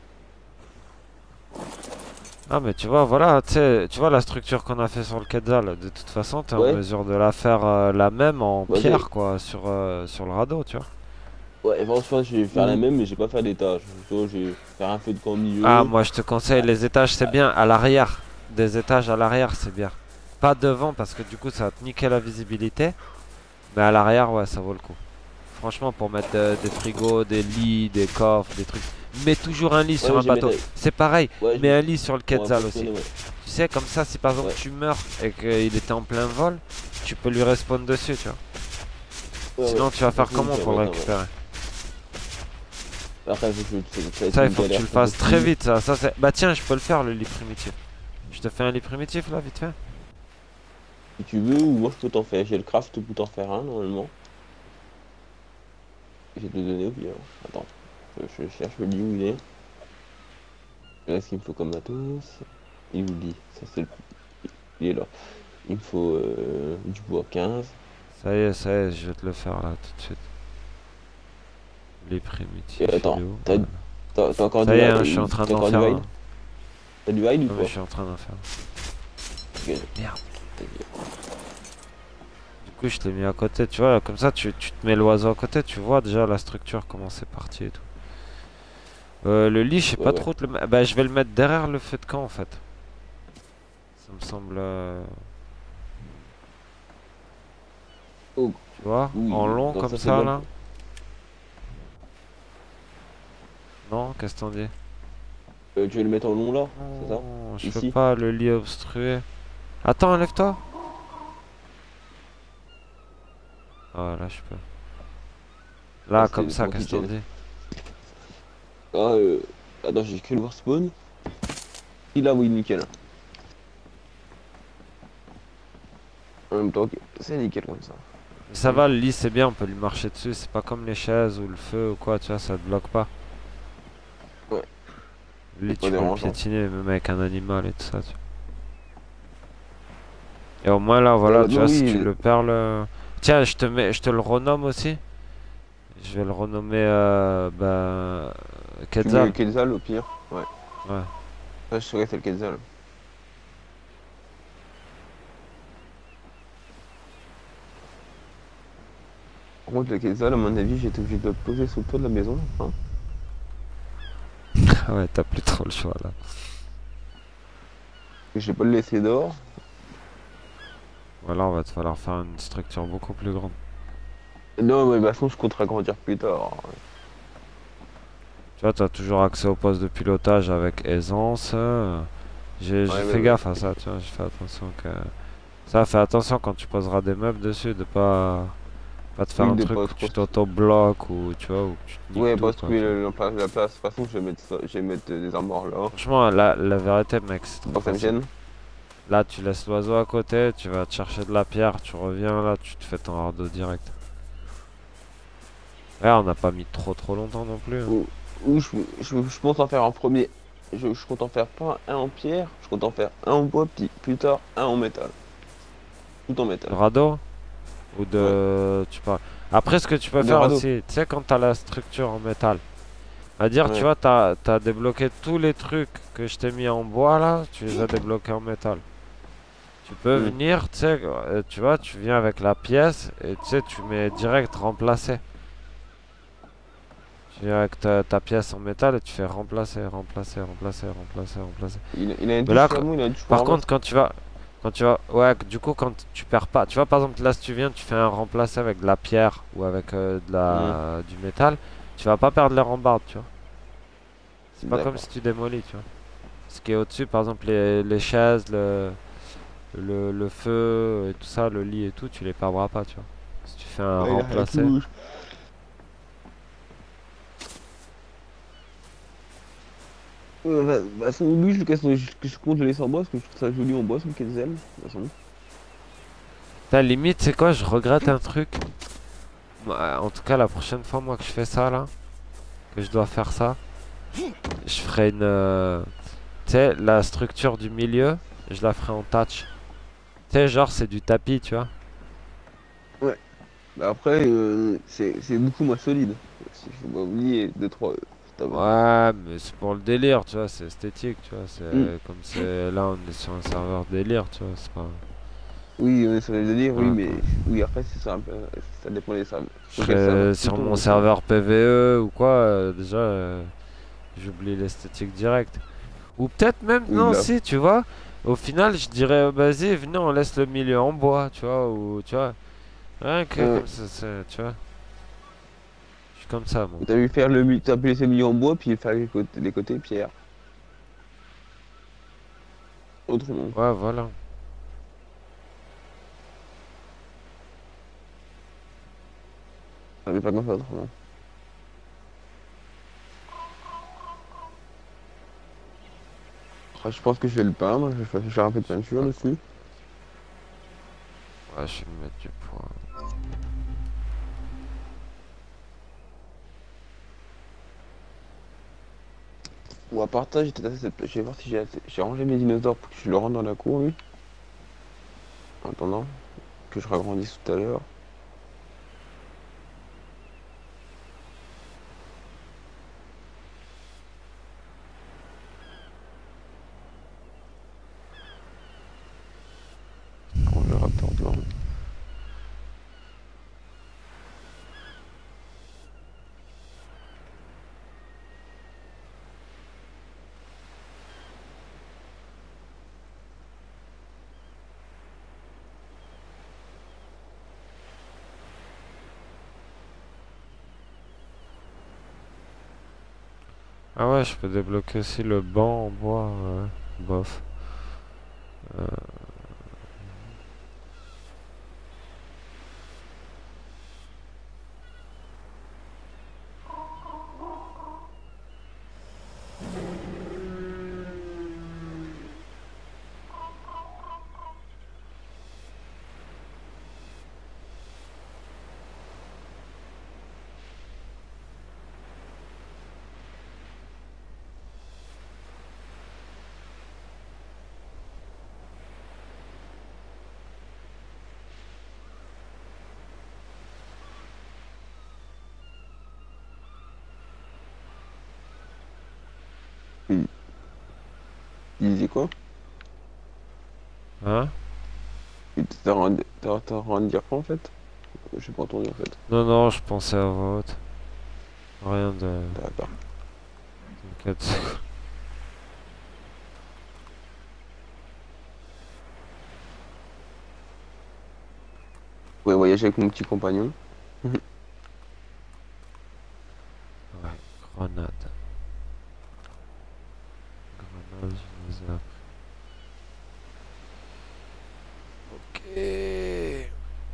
Ah mais tu vois, voilà, tu sais, tu vois la structure qu'on a fait sur le Quetzal, de toute façon, t'es en Ouais, mesure de la faire euh, la même en bah j'ai. pierre, quoi, sur, euh, sur le radeau, tu vois. Ouais, franchement, je vais faire la Ou même, mais j'ai pas faire d'étage. Tu vois, je vais faire un feu de camp au Ah, milieu. moi je te conseille les étages, c'est bien, à l'arrière. Des étages à l'arrière, c'est bien. Pas devant, parce que du coup, ça va te niquer la visibilité. Mais à l'arrière, ouais, ça vaut le coup. Franchement, pour mettre euh, des frigos, des lits, des coffres, des trucs. Mets toujours un lit Ouais, sur mais un je vais bateau. mettre. C'est pareil, Ouais, je mets vais. un lit sur le On va Quetzal aussi. fonctionner, ouais. Tu sais, comme ça, si par exemple Ouais, tu meurs et qu'il était en plein vol, tu peux lui respawn dessus, tu vois. ouais, ouais. Sinon, tu vas De toute faire façon, comment je vais pour le mettre un. Ouais. récupérer? Après, faut que je- ça va être Ça, il une faut que tu galère le pas fasses très possible. vite, ça. ça c'est... Bah tiens, je peux le faire, le lit primitif. Je te fais un lit primitif, là, vite fait. Si tu veux, ou moi je peux t'en faire. J'ai le craft pour t'en faire un normalement. Je vais te le donner au pire. Attends, je, je cherche le lit où il est. Là, ce qu'il me faut comme matos. Il est où le lit? Ça, c'est le. Il est là. Il me faut euh, du bois quinze. Ça y est, ça y est, je vais te le faire là tout de suite. Les primitifs, Et il attends, est où? t'as Voilà. t'as- t'as encore Ça du y est, hide? hein, je suis en train T'as d'en encore faire du un. hide? T'as du hide ou Non, mais pas? je suis en train d'en faire. Ok. Merde. Du coup, je t'ai mis à côté, tu vois, comme ça, tu, tu te mets l'oiseau à côté, tu vois déjà la structure, comment c'est parti et tout. Euh, le lit, je sais Ouais, pas ouais. trop te le mettre. Bah, je vais le mettre derrière le feu de camp en fait. Ça me semble. euh, Oh, Tu vois, oui, en long donc comme ça, c'est ça bon. là. Non, qu'est-ce que t'en dis? Euh, tu veux le mettre en long là? C'est ça? Non, je peux Ici? pas, le lit est obstrué. Attends, enlève-toi. Ah, là, je peux. Là, Ah, comme c'était ça, pour qu'est-ce que t'en kitchen. dis? Ah, euh... Attends, j'ai que le voir spawn. Il là, oui, nickel. En même temps, que- c'est nickel comme ça. Ça va, le lit c'est bien, on peut lui marcher dessus, c'est pas comme les chaises ou le feu ou quoi, tu vois, ça te bloque pas. Ouais. Le lit C'est pas tu peux le dérangeant. piétiner même avec un animal et tout ça, tu vois. Et au moins là, voilà, Euh, tu non, vois, si oui, tu euh, le perds le... Tiens, je te mets, je te le renomme aussi. Je vais le renommer, euh, bah... tu mets le Quetzal. Quetzal au pire. Ouais. Ouais. Ça, je saurais que c'est le Quetzal. Par contre, le Quetzal, à mon avis, j'ai été obligé de le poser sous le toit de la maison. Hein. Ah ouais, t'as plus trop le choix là. Et je vais pas le laisser dehors. Voilà, on va te falloir faire une structure beaucoup plus grande. Non, mais de toute façon, je compte agrandir plus tard. Tu vois, t'as toujours accès au poste de pilotage avec aisance. euh, J'ai j'ai Ouais, fait ouais, gaffe à ça, tu vois, j'ai fait attention que... Ça, fais attention quand tu poseras des meubles dessus, de pas, pas te faire Oui, un de truc pas où trop. tu t'auto-bloques ou tu vois, ou que tu te niques Ouais, tout, pas se quoi, trouver tu vois. la, la place, la place. De toute façon, je vais mettre, ça, je vais mettre euh, des armoires là. Franchement, la, la vérité, mec, c'est trop Pas que ça me facile. gêne. Là, tu laisses l'oiseau à côté, tu vas te chercher de la pierre, tu reviens, là, tu te fais ton radeau direct. Ouais, on n'a pas mis trop trop longtemps non plus, hein. Ou, ou je, je, je compte en faire un premier. Je, je compte en faire pas un en pierre, je compte en faire un en bois, puis plus tard un en métal. Tout en Le métal. radeau? Ou de... Tu parles... Après, ce que tu peux Le faire radeau. aussi, tu sais, quand t'as la structure en métal, à dire, tu Ouais. vois, t'as as débloqué tous les trucs que je t'ai mis en bois là, tu les as débloqués en métal. Tu peux Mm. venir, tu sais, euh, tu vois, tu viens avec la pièce et tu sais, tu mets direct remplacer. Tu viens avec ta, ta pièce en métal et tu fais remplacer, remplacer, remplacer, remplacer, remplacer. Il, a- il a une Mais touche là, fermée, il a une touche pour par contre, remplacer. quand tu vas, quand tu vas, ouais, du coup, quand tu perds pas, tu vois, par exemple, là, si tu viens, tu fais un remplacé avec de la pierre ou avec euh, de Mm. la, du métal, tu vas pas perdre les rambardes, tu vois. C'est pas comme D'accord. si tu démolis, tu vois. Ce qui est au-dessus, par exemple, les, les chaises, le, le, le feu et tout ça, le lit et tout, tu les perdras pas, tu vois. Si tu fais un Ouais, il a rien qui remplacé. bouge. Euh, bah, bah, son lui, je le casse, je, je compte le laisser en bois parce que je trouve ça joli en bois, son quetzal. De toute façon. Ta limite, c'est quoi? Je regrette un truc. Ouais, en tout cas, la prochaine fois, moi, que je fais ça, là, que je dois faire ça, je ferai une. euh, Tu sais, la structure du milieu, je la ferai en touch. Tu sais, genre, c'est du tapis, tu vois. Ouais. Bah après, euh, c'est c'est beaucoup moins solide. Il faut pas oublier deux trois tabac. Ouais, mais c'est pour le délire, tu vois, c'est esthétique, tu vois. Hmm. C'est comme c'est. Là, on est sur un serveur délire, tu vois, c'est pas. Oui, on est sur les délires, oui, Voilà, mais quoi. oui, après, c'est ça un peu. Ça dépend des serveurs. Je Sur quel serveur serais sur Python, mon du coup. serveur P V E ou quoi, euh, déjà, euh, j'oublie l'esthétique direct. Ou peut-être même, Oui, non, là. si, tu vois, au final, je dirais, vas-y, venez, on laisse le milieu en bois, tu vois, ou, tu vois, rien que Euh, comme ça, c'est- tu vois, je suis comme ça, moi. T'as vu faire le mi- t'as pu laisser le milieu en bois, puis faire les côtés, les côtés pierre. Autrement. Ouais, voilà. Ça fait pas comme ça autrement. Après, je pense que je vais le peindre, je vais faire je vais faire un peu de peinture dessus. Ouais, je vais me mettre du poids. Ou à part ça, j'étais assez cette... Je vais voir si j'ai assez... j'ai rangé mes dinosaures pour que je le rentre dans la cour, lui. En attendant que je ragrandisse tout à l'heure. On le raptor blanc. Ah ouais, je peux débloquer aussi le banc en bois, ouais, bof. Euh, Il, il disait quoi? Hein? Il T'as rendu t'as- t'as rendu dire quoi en fait? J'ai pas entendu en fait. Non, non, je pensais à voix haute. Rien de... D'accord. T'inquiète. Ouais, voyager avec mon petit compagnon. Ouais, grenade. Grenade, je les ai appris. Ok.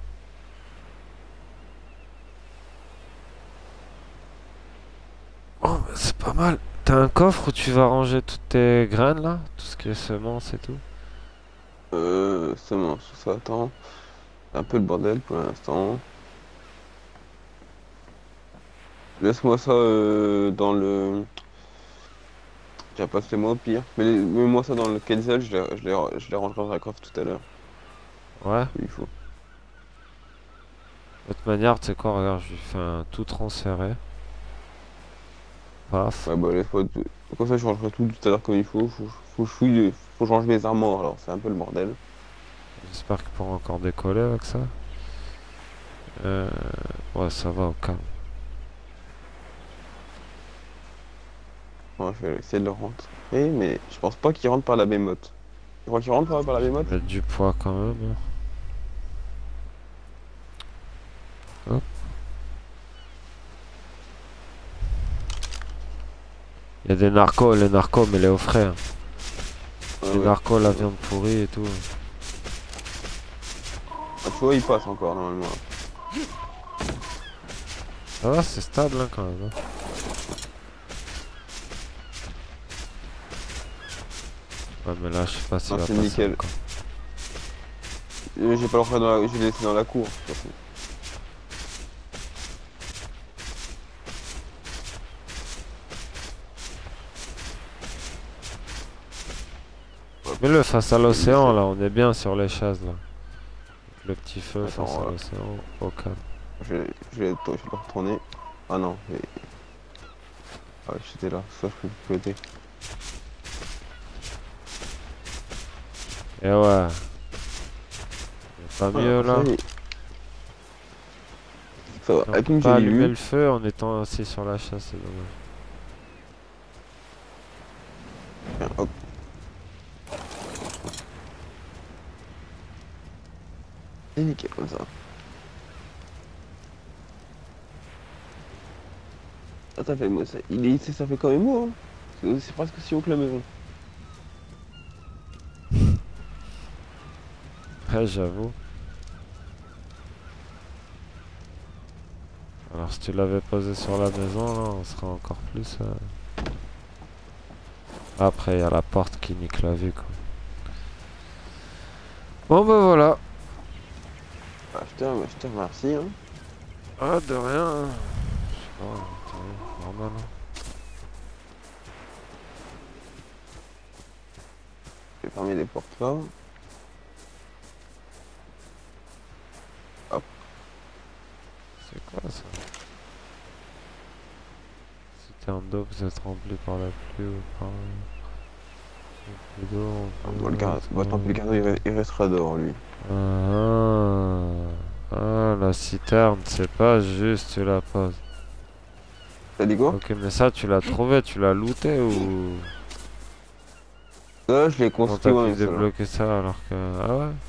Oh, bah, c'est pas mal. T'as un coffre où tu vas ranger toutes tes graines là? Tout ce qui est semences et tout? Euh, semence, ça attend. Un peu le bordel pour l'instant. Laisse-moi ça euh, dans le. Tiens, passe-les-moi au pire. Mais les- mets-moi ça dans le Quetzal, je les, je les, je les rangerai dans la coffre tout à l'heure. Ouais. Il faut. De toute manière, tu sais quoi, regarde, je lui fais un tout transféré. Paf. Ouais, bah laisse-moi tout. Comme ça, je rangerai tout tout à l'heure comme il faut. Faut, faut, que je fouille, faut que je range mes armoires, alors c'est un peu le bordel. J'espère qu'il pourra encore décoller avec ça. Euh, ouais, ça va au calme. Ouais, je vais essayer de le rentrer, mais je pense pas qu'il rentre par la bémote. Tu crois qu'il rentre par, par la bémote? Mettre du poids quand même. Hein. Hop. Il y a des narcos, les narcos, mais les au frais. Hein. Ah Les ouais. narcos, la viande pourrie et tout. Ah, tu vois, il passe encore normalement. Ça va, c'est stable hein, quand même. Hein. Ouais, mais là, je sais pas s'il Non, va c'est passer nickel. encore. Euh, J'ai pas le droit dans la... Je l'ai laissé dans la cour. De toute façon. Mais le face à l'océan, là, on est bien sur les chaises, là. Le petit feu Attends, face à voilà. l'océan, au calme. Je vais, je vais, je vais le retourner. Ah non, mais... Ah ouais, j'étais là, ça je peux piloter. Et ouais. Y a pas mieux, là. Ça, y est. Ça va, On avec peut une pas jolie allumer vue. le feu en étant assis sur la chaise, c'est dommage. Tiens, hop. C'est nickel comme ça. Ah, ça fait moi ça. Il est ici, ça fait quand même beau, hein. C'est c'est presque si haut que la maison. Ouais, j'avoue. Alors si tu l'avais posé sur la maison, là, on serait encore plus... euh, Après, il y a la porte qui nique la vue, quoi. Bon, bah voilà. Ah, je te, je te remercie, hein. Ah, de rien. Hein. Je sais pas, c'est normal. Hein. Je vais fermer les portes là. C'est quoi ça? Si t'es en dos, vous êtes rempli par la pluie ou par... Le plus d'eau, on peut- Bon, le garde, bon, tant pis, le garde, il, re- il restera dehors, lui. Ah, ah, la citerne, c'est pas juste, tu la poses. T'as dit quoi? Ok, mais ça, tu l'as trouvé, tu l'as looté ou... Ça, je l'ai Comment construit t'as moi pu même, ça, là. débloquer ça alors que... Ah ouais?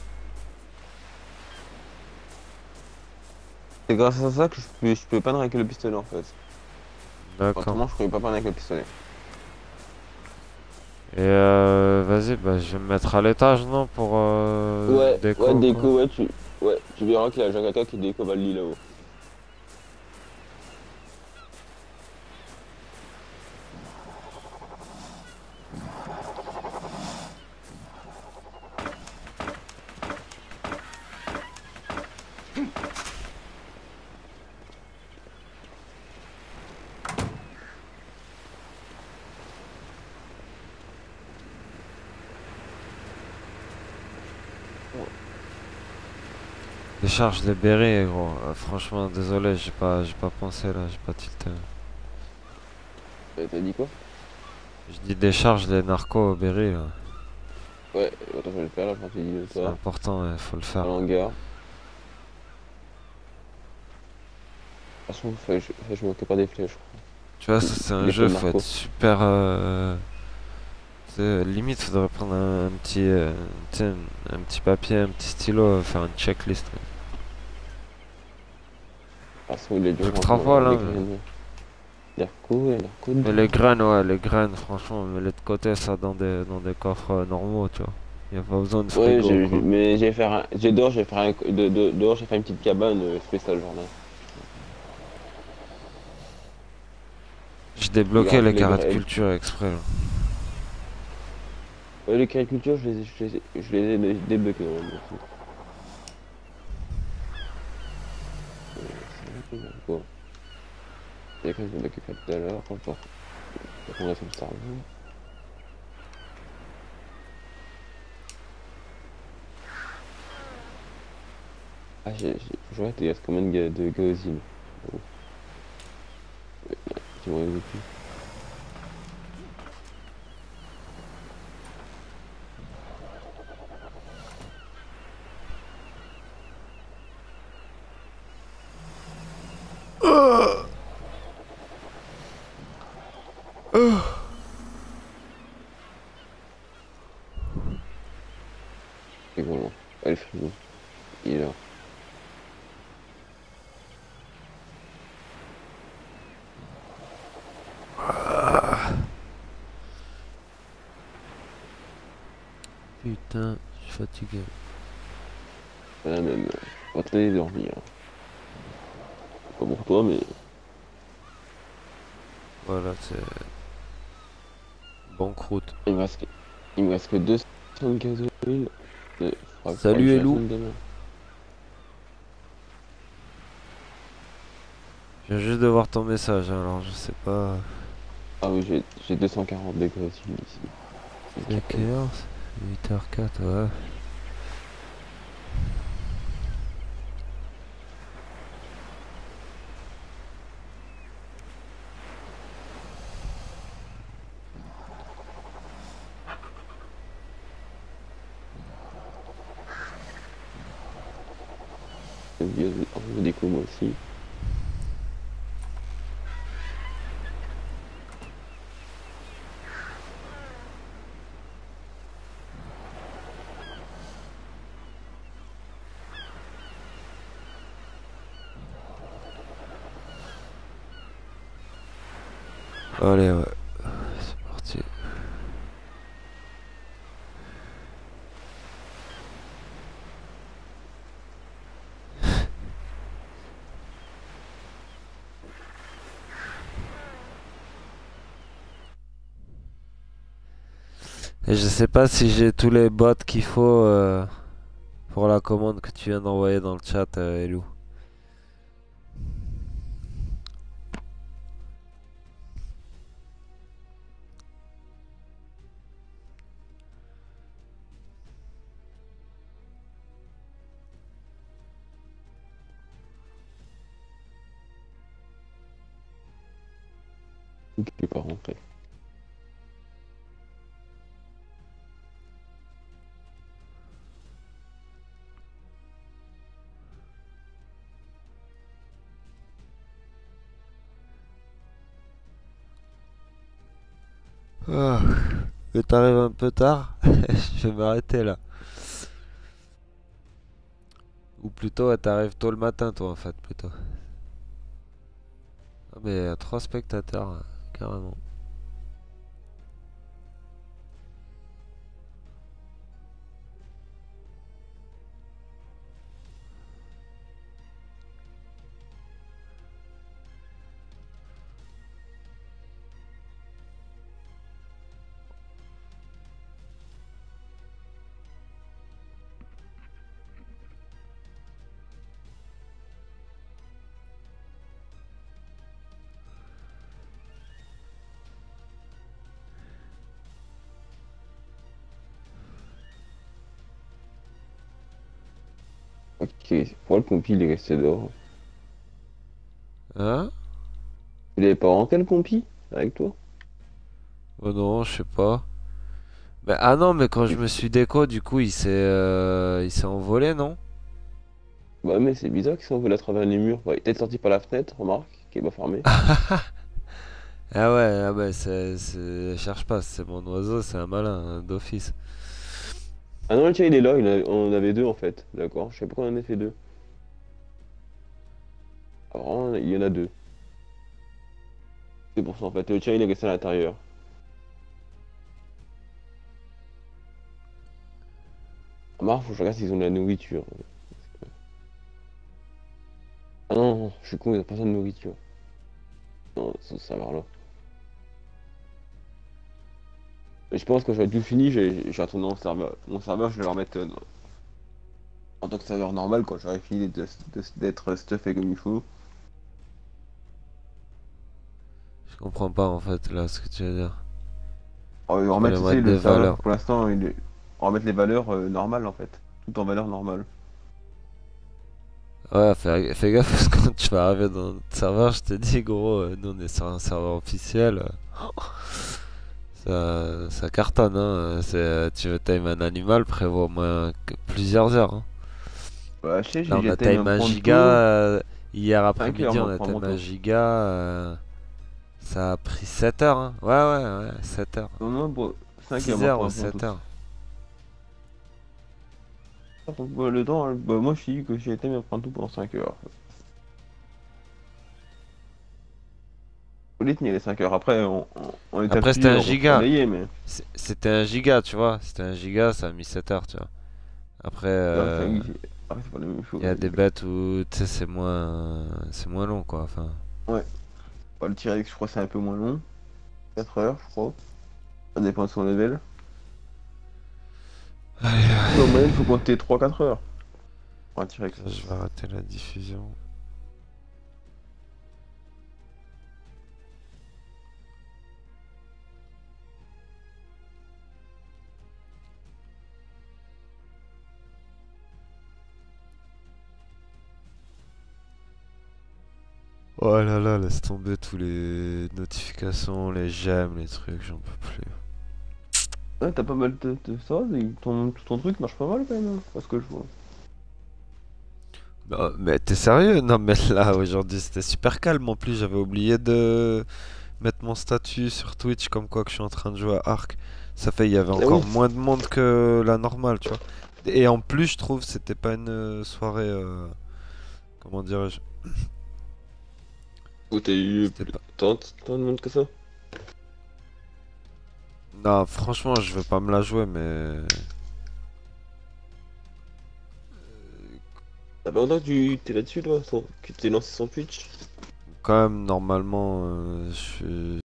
C'est grâce à ça que je peux, je peux peindre avec le pistolet, en fait. D'accord. Autrement, je pourrais pas peindre avec le pistolet. Et euh, vas-y, bah, je vais me mettre à l'étage, non, pour euh, Ouais, déco, ouais, quoi. déco, ouais, tu, ouais, tu verras qu'il y a Jagata qui déco va le lit là-haut. Décharge les bérets, gros. Euh, franchement, désolé, j'ai pas, j'ai pas pensé là, j'ai pas tilté. Euh, T'as dit quoi? Je dis décharge les narcos au berry là. Ouais, attends, je vais le faire là, quand tu dis de C'est toi. important, il faut le À faire. l'hangar. De toute façon, faut- je, je m'occupe pas des flèches, je crois. Tu vois, ça c'est un Les jeu, feux faut narcos. être super... Euh, tu sais, limite, faudrait prendre un, un petit... Euh, tu sais, un, un petit papier, un petit stylo, euh, faire une checklist. De toute façon, il est dur, Je franchement, travaille là. les Mais... graines. Narco, et narco. mais les graines, ouais, les graines, franchement, mets-les de côté ça dans des, dans des coffres euh, normaux, tu vois. Y a pas besoin de Ouais, frigo, j'ai- quoi. mais j'ai faire un, j'ai dehors, j'ai faire un, de, de- dehors, j'ai fait une petite cabane euh, spéciale jardin. J'ai débloqué Regarde, les les carrés de graines. culture exprès là. Ouais, les caricultures, je les ai, je les ai, je les ai dé- débloquées normalement. Euh, c'est vrai que, bon. Il y a quand même que je m'occupais tout à l'heure, quand on on reste le cerveau. Ah, j'ai, j'ai, je vois, il reste combien de, ga- de gazines? Oh. Ouais, tu m'aurais dit plus. Et voilà. Ah, le frigo. Il est là. Putain, je suis fatigué. Voilà, même. euh, On va traîner dormir. Pas pour toi, mais. Voilà, c'est banqueroute. Il me reste que, il me reste que deux cents de gasoil. Euh, faudra- faudra que Salut je la Elou. semaine demain. Je viens juste de voir ton message, hein, alors je sais pas. Ah oui, j'ai j'ai deux cent quarante de gasoil ici. C'est quelle heure? huit heures quatre, ouais. On déco moi aussi. Allez, ouais. C'est parti. Et je sais pas si j'ai tous les bots qu'il faut euh, pour la commande que tu viens d'envoyer dans le chat, euh, Elou. Qui n'est pas rentré. Ah, mais t'arrives un peu tard, je vais m'arrêter là. Ou plutôt, ouais, t'arrives tôt le matin, toi, en fait, plutôt. Ah, mais il y a trois spectateurs, hein, carrément. Ok, pourquoi le compi il est resté dehors? Hein? Il avait pas rentré le compi avec toi? Oh non, je sais pas. Mais, ah non, mais quand je Il- me suis déco, du coup, il s'est euh, il s'est envolé, non? Bah mais c'est bizarre qu'il s'envole à travers les murs. Ouais, il est peut-être sorti par la fenêtre, remarque, qui est pas fermée. Ah ouais, ah ouais, c'est, c'est... cherche pas, c'est mon oiseau, c'est un malin, hein, d'office. Ah non, le tien il est là, il a- on en avait deux en fait. D'accord, je sais pas pourquoi on en a fait deux. Ah, vraiment, il y en a deux. C'est pour ça en fait, le tien il est resté à l'intérieur. Remarque, faut que je regarde s'ils ont de la nourriture. Ah non, non, je suis con, ils ont pas besoin de nourriture. Non, ça, ça va là. Mais je pense que quand j'aurai tout fini, j'ai j'ai retourné mon serveur. Mon serveur, je vais le remettre euh, en tant que serveur normal quand j'aurai fini de- de- d'être stuffé comme il faut. Je comprends pas, en fait, là, ce que tu veux dire. On va Tu vas lui remettre, tu sais, mettre le des serveur, valeurs. pour l'instant, il est- on va remettre les valeurs euh, normales en fait. Tout en valeur normale. Ouais, fais, fais gaffe, parce que quand tu vas arriver dans notre serveur, je te dis, gros, euh, nous, on est sur un serveur officiel. euh, Ça, ça cartonne, hein. C'est, euh, tu veux time un animal, prévois au moins que- plusieurs heures, hein. Ouais, je sais, j'ai Là, on déjà a time time un un prendre giga. tôt. euh, hier cinq heures, après-midi, on moi, a prends mon time un tôt. giga. euh, Ça a pris sept heures, hein. Ouais, ouais, ouais, sept heures. Au moins, pour cinq six heures, heures pour ou apprendre sept tout heures. ça. Bah, le temps, hein, bah, moi je dis que j'ai été m'apprendre tout pendant cinq heures. Faut les tenir les cinq heures. Après, on, on, on est Après, c'était habitué, un on peut se giga. relayer, mais C'est- C'était un giga, tu vois. C'était un giga, ça a mis sept heures, tu vois. Après, là, c'est euh, un- après, c'est pas la même chose. il y a des bêtes où, tu sais, c'est moins... c'est moins long, quoi. Enfin, Ouais. Bah, le T-Rex, je crois, c'est un peu moins long. quatre heures, je crois. Ça dépend de son level. Mais en moyenne, il faut compter trois quatre heures pour un T-Rex. je vais arrêter la diffusion. Oh là là, laisse tomber tous les notifications, les j'aime, les trucs, j'en peux plus. Ouais, t'as pas mal de, de ça, et ton, ton truc marche pas mal quand même, hein, parce que je vois. Non, mais t'es sérieux? Non, mais là, aujourd'hui, c'était super calme. En plus, j'avais oublié de mettre mon statut sur Twitch comme quoi que je suis en train de jouer à Ark. Ça fait, il y avait Ah encore oui. moins de monde que la normale, tu vois. Et en plus, je trouve, c'était pas une euh, soirée. euh, Comment dirais-je? Ou t'as eu C'était plus pas. tant, tant de monde que ça? Non, franchement, je veux pas me la jouer, mais. Ça fait longtemps que tu t'es là-dessus, toi, sans- que tu t'es lancé sur Twitch? Quand même, normalement, euh, je suis.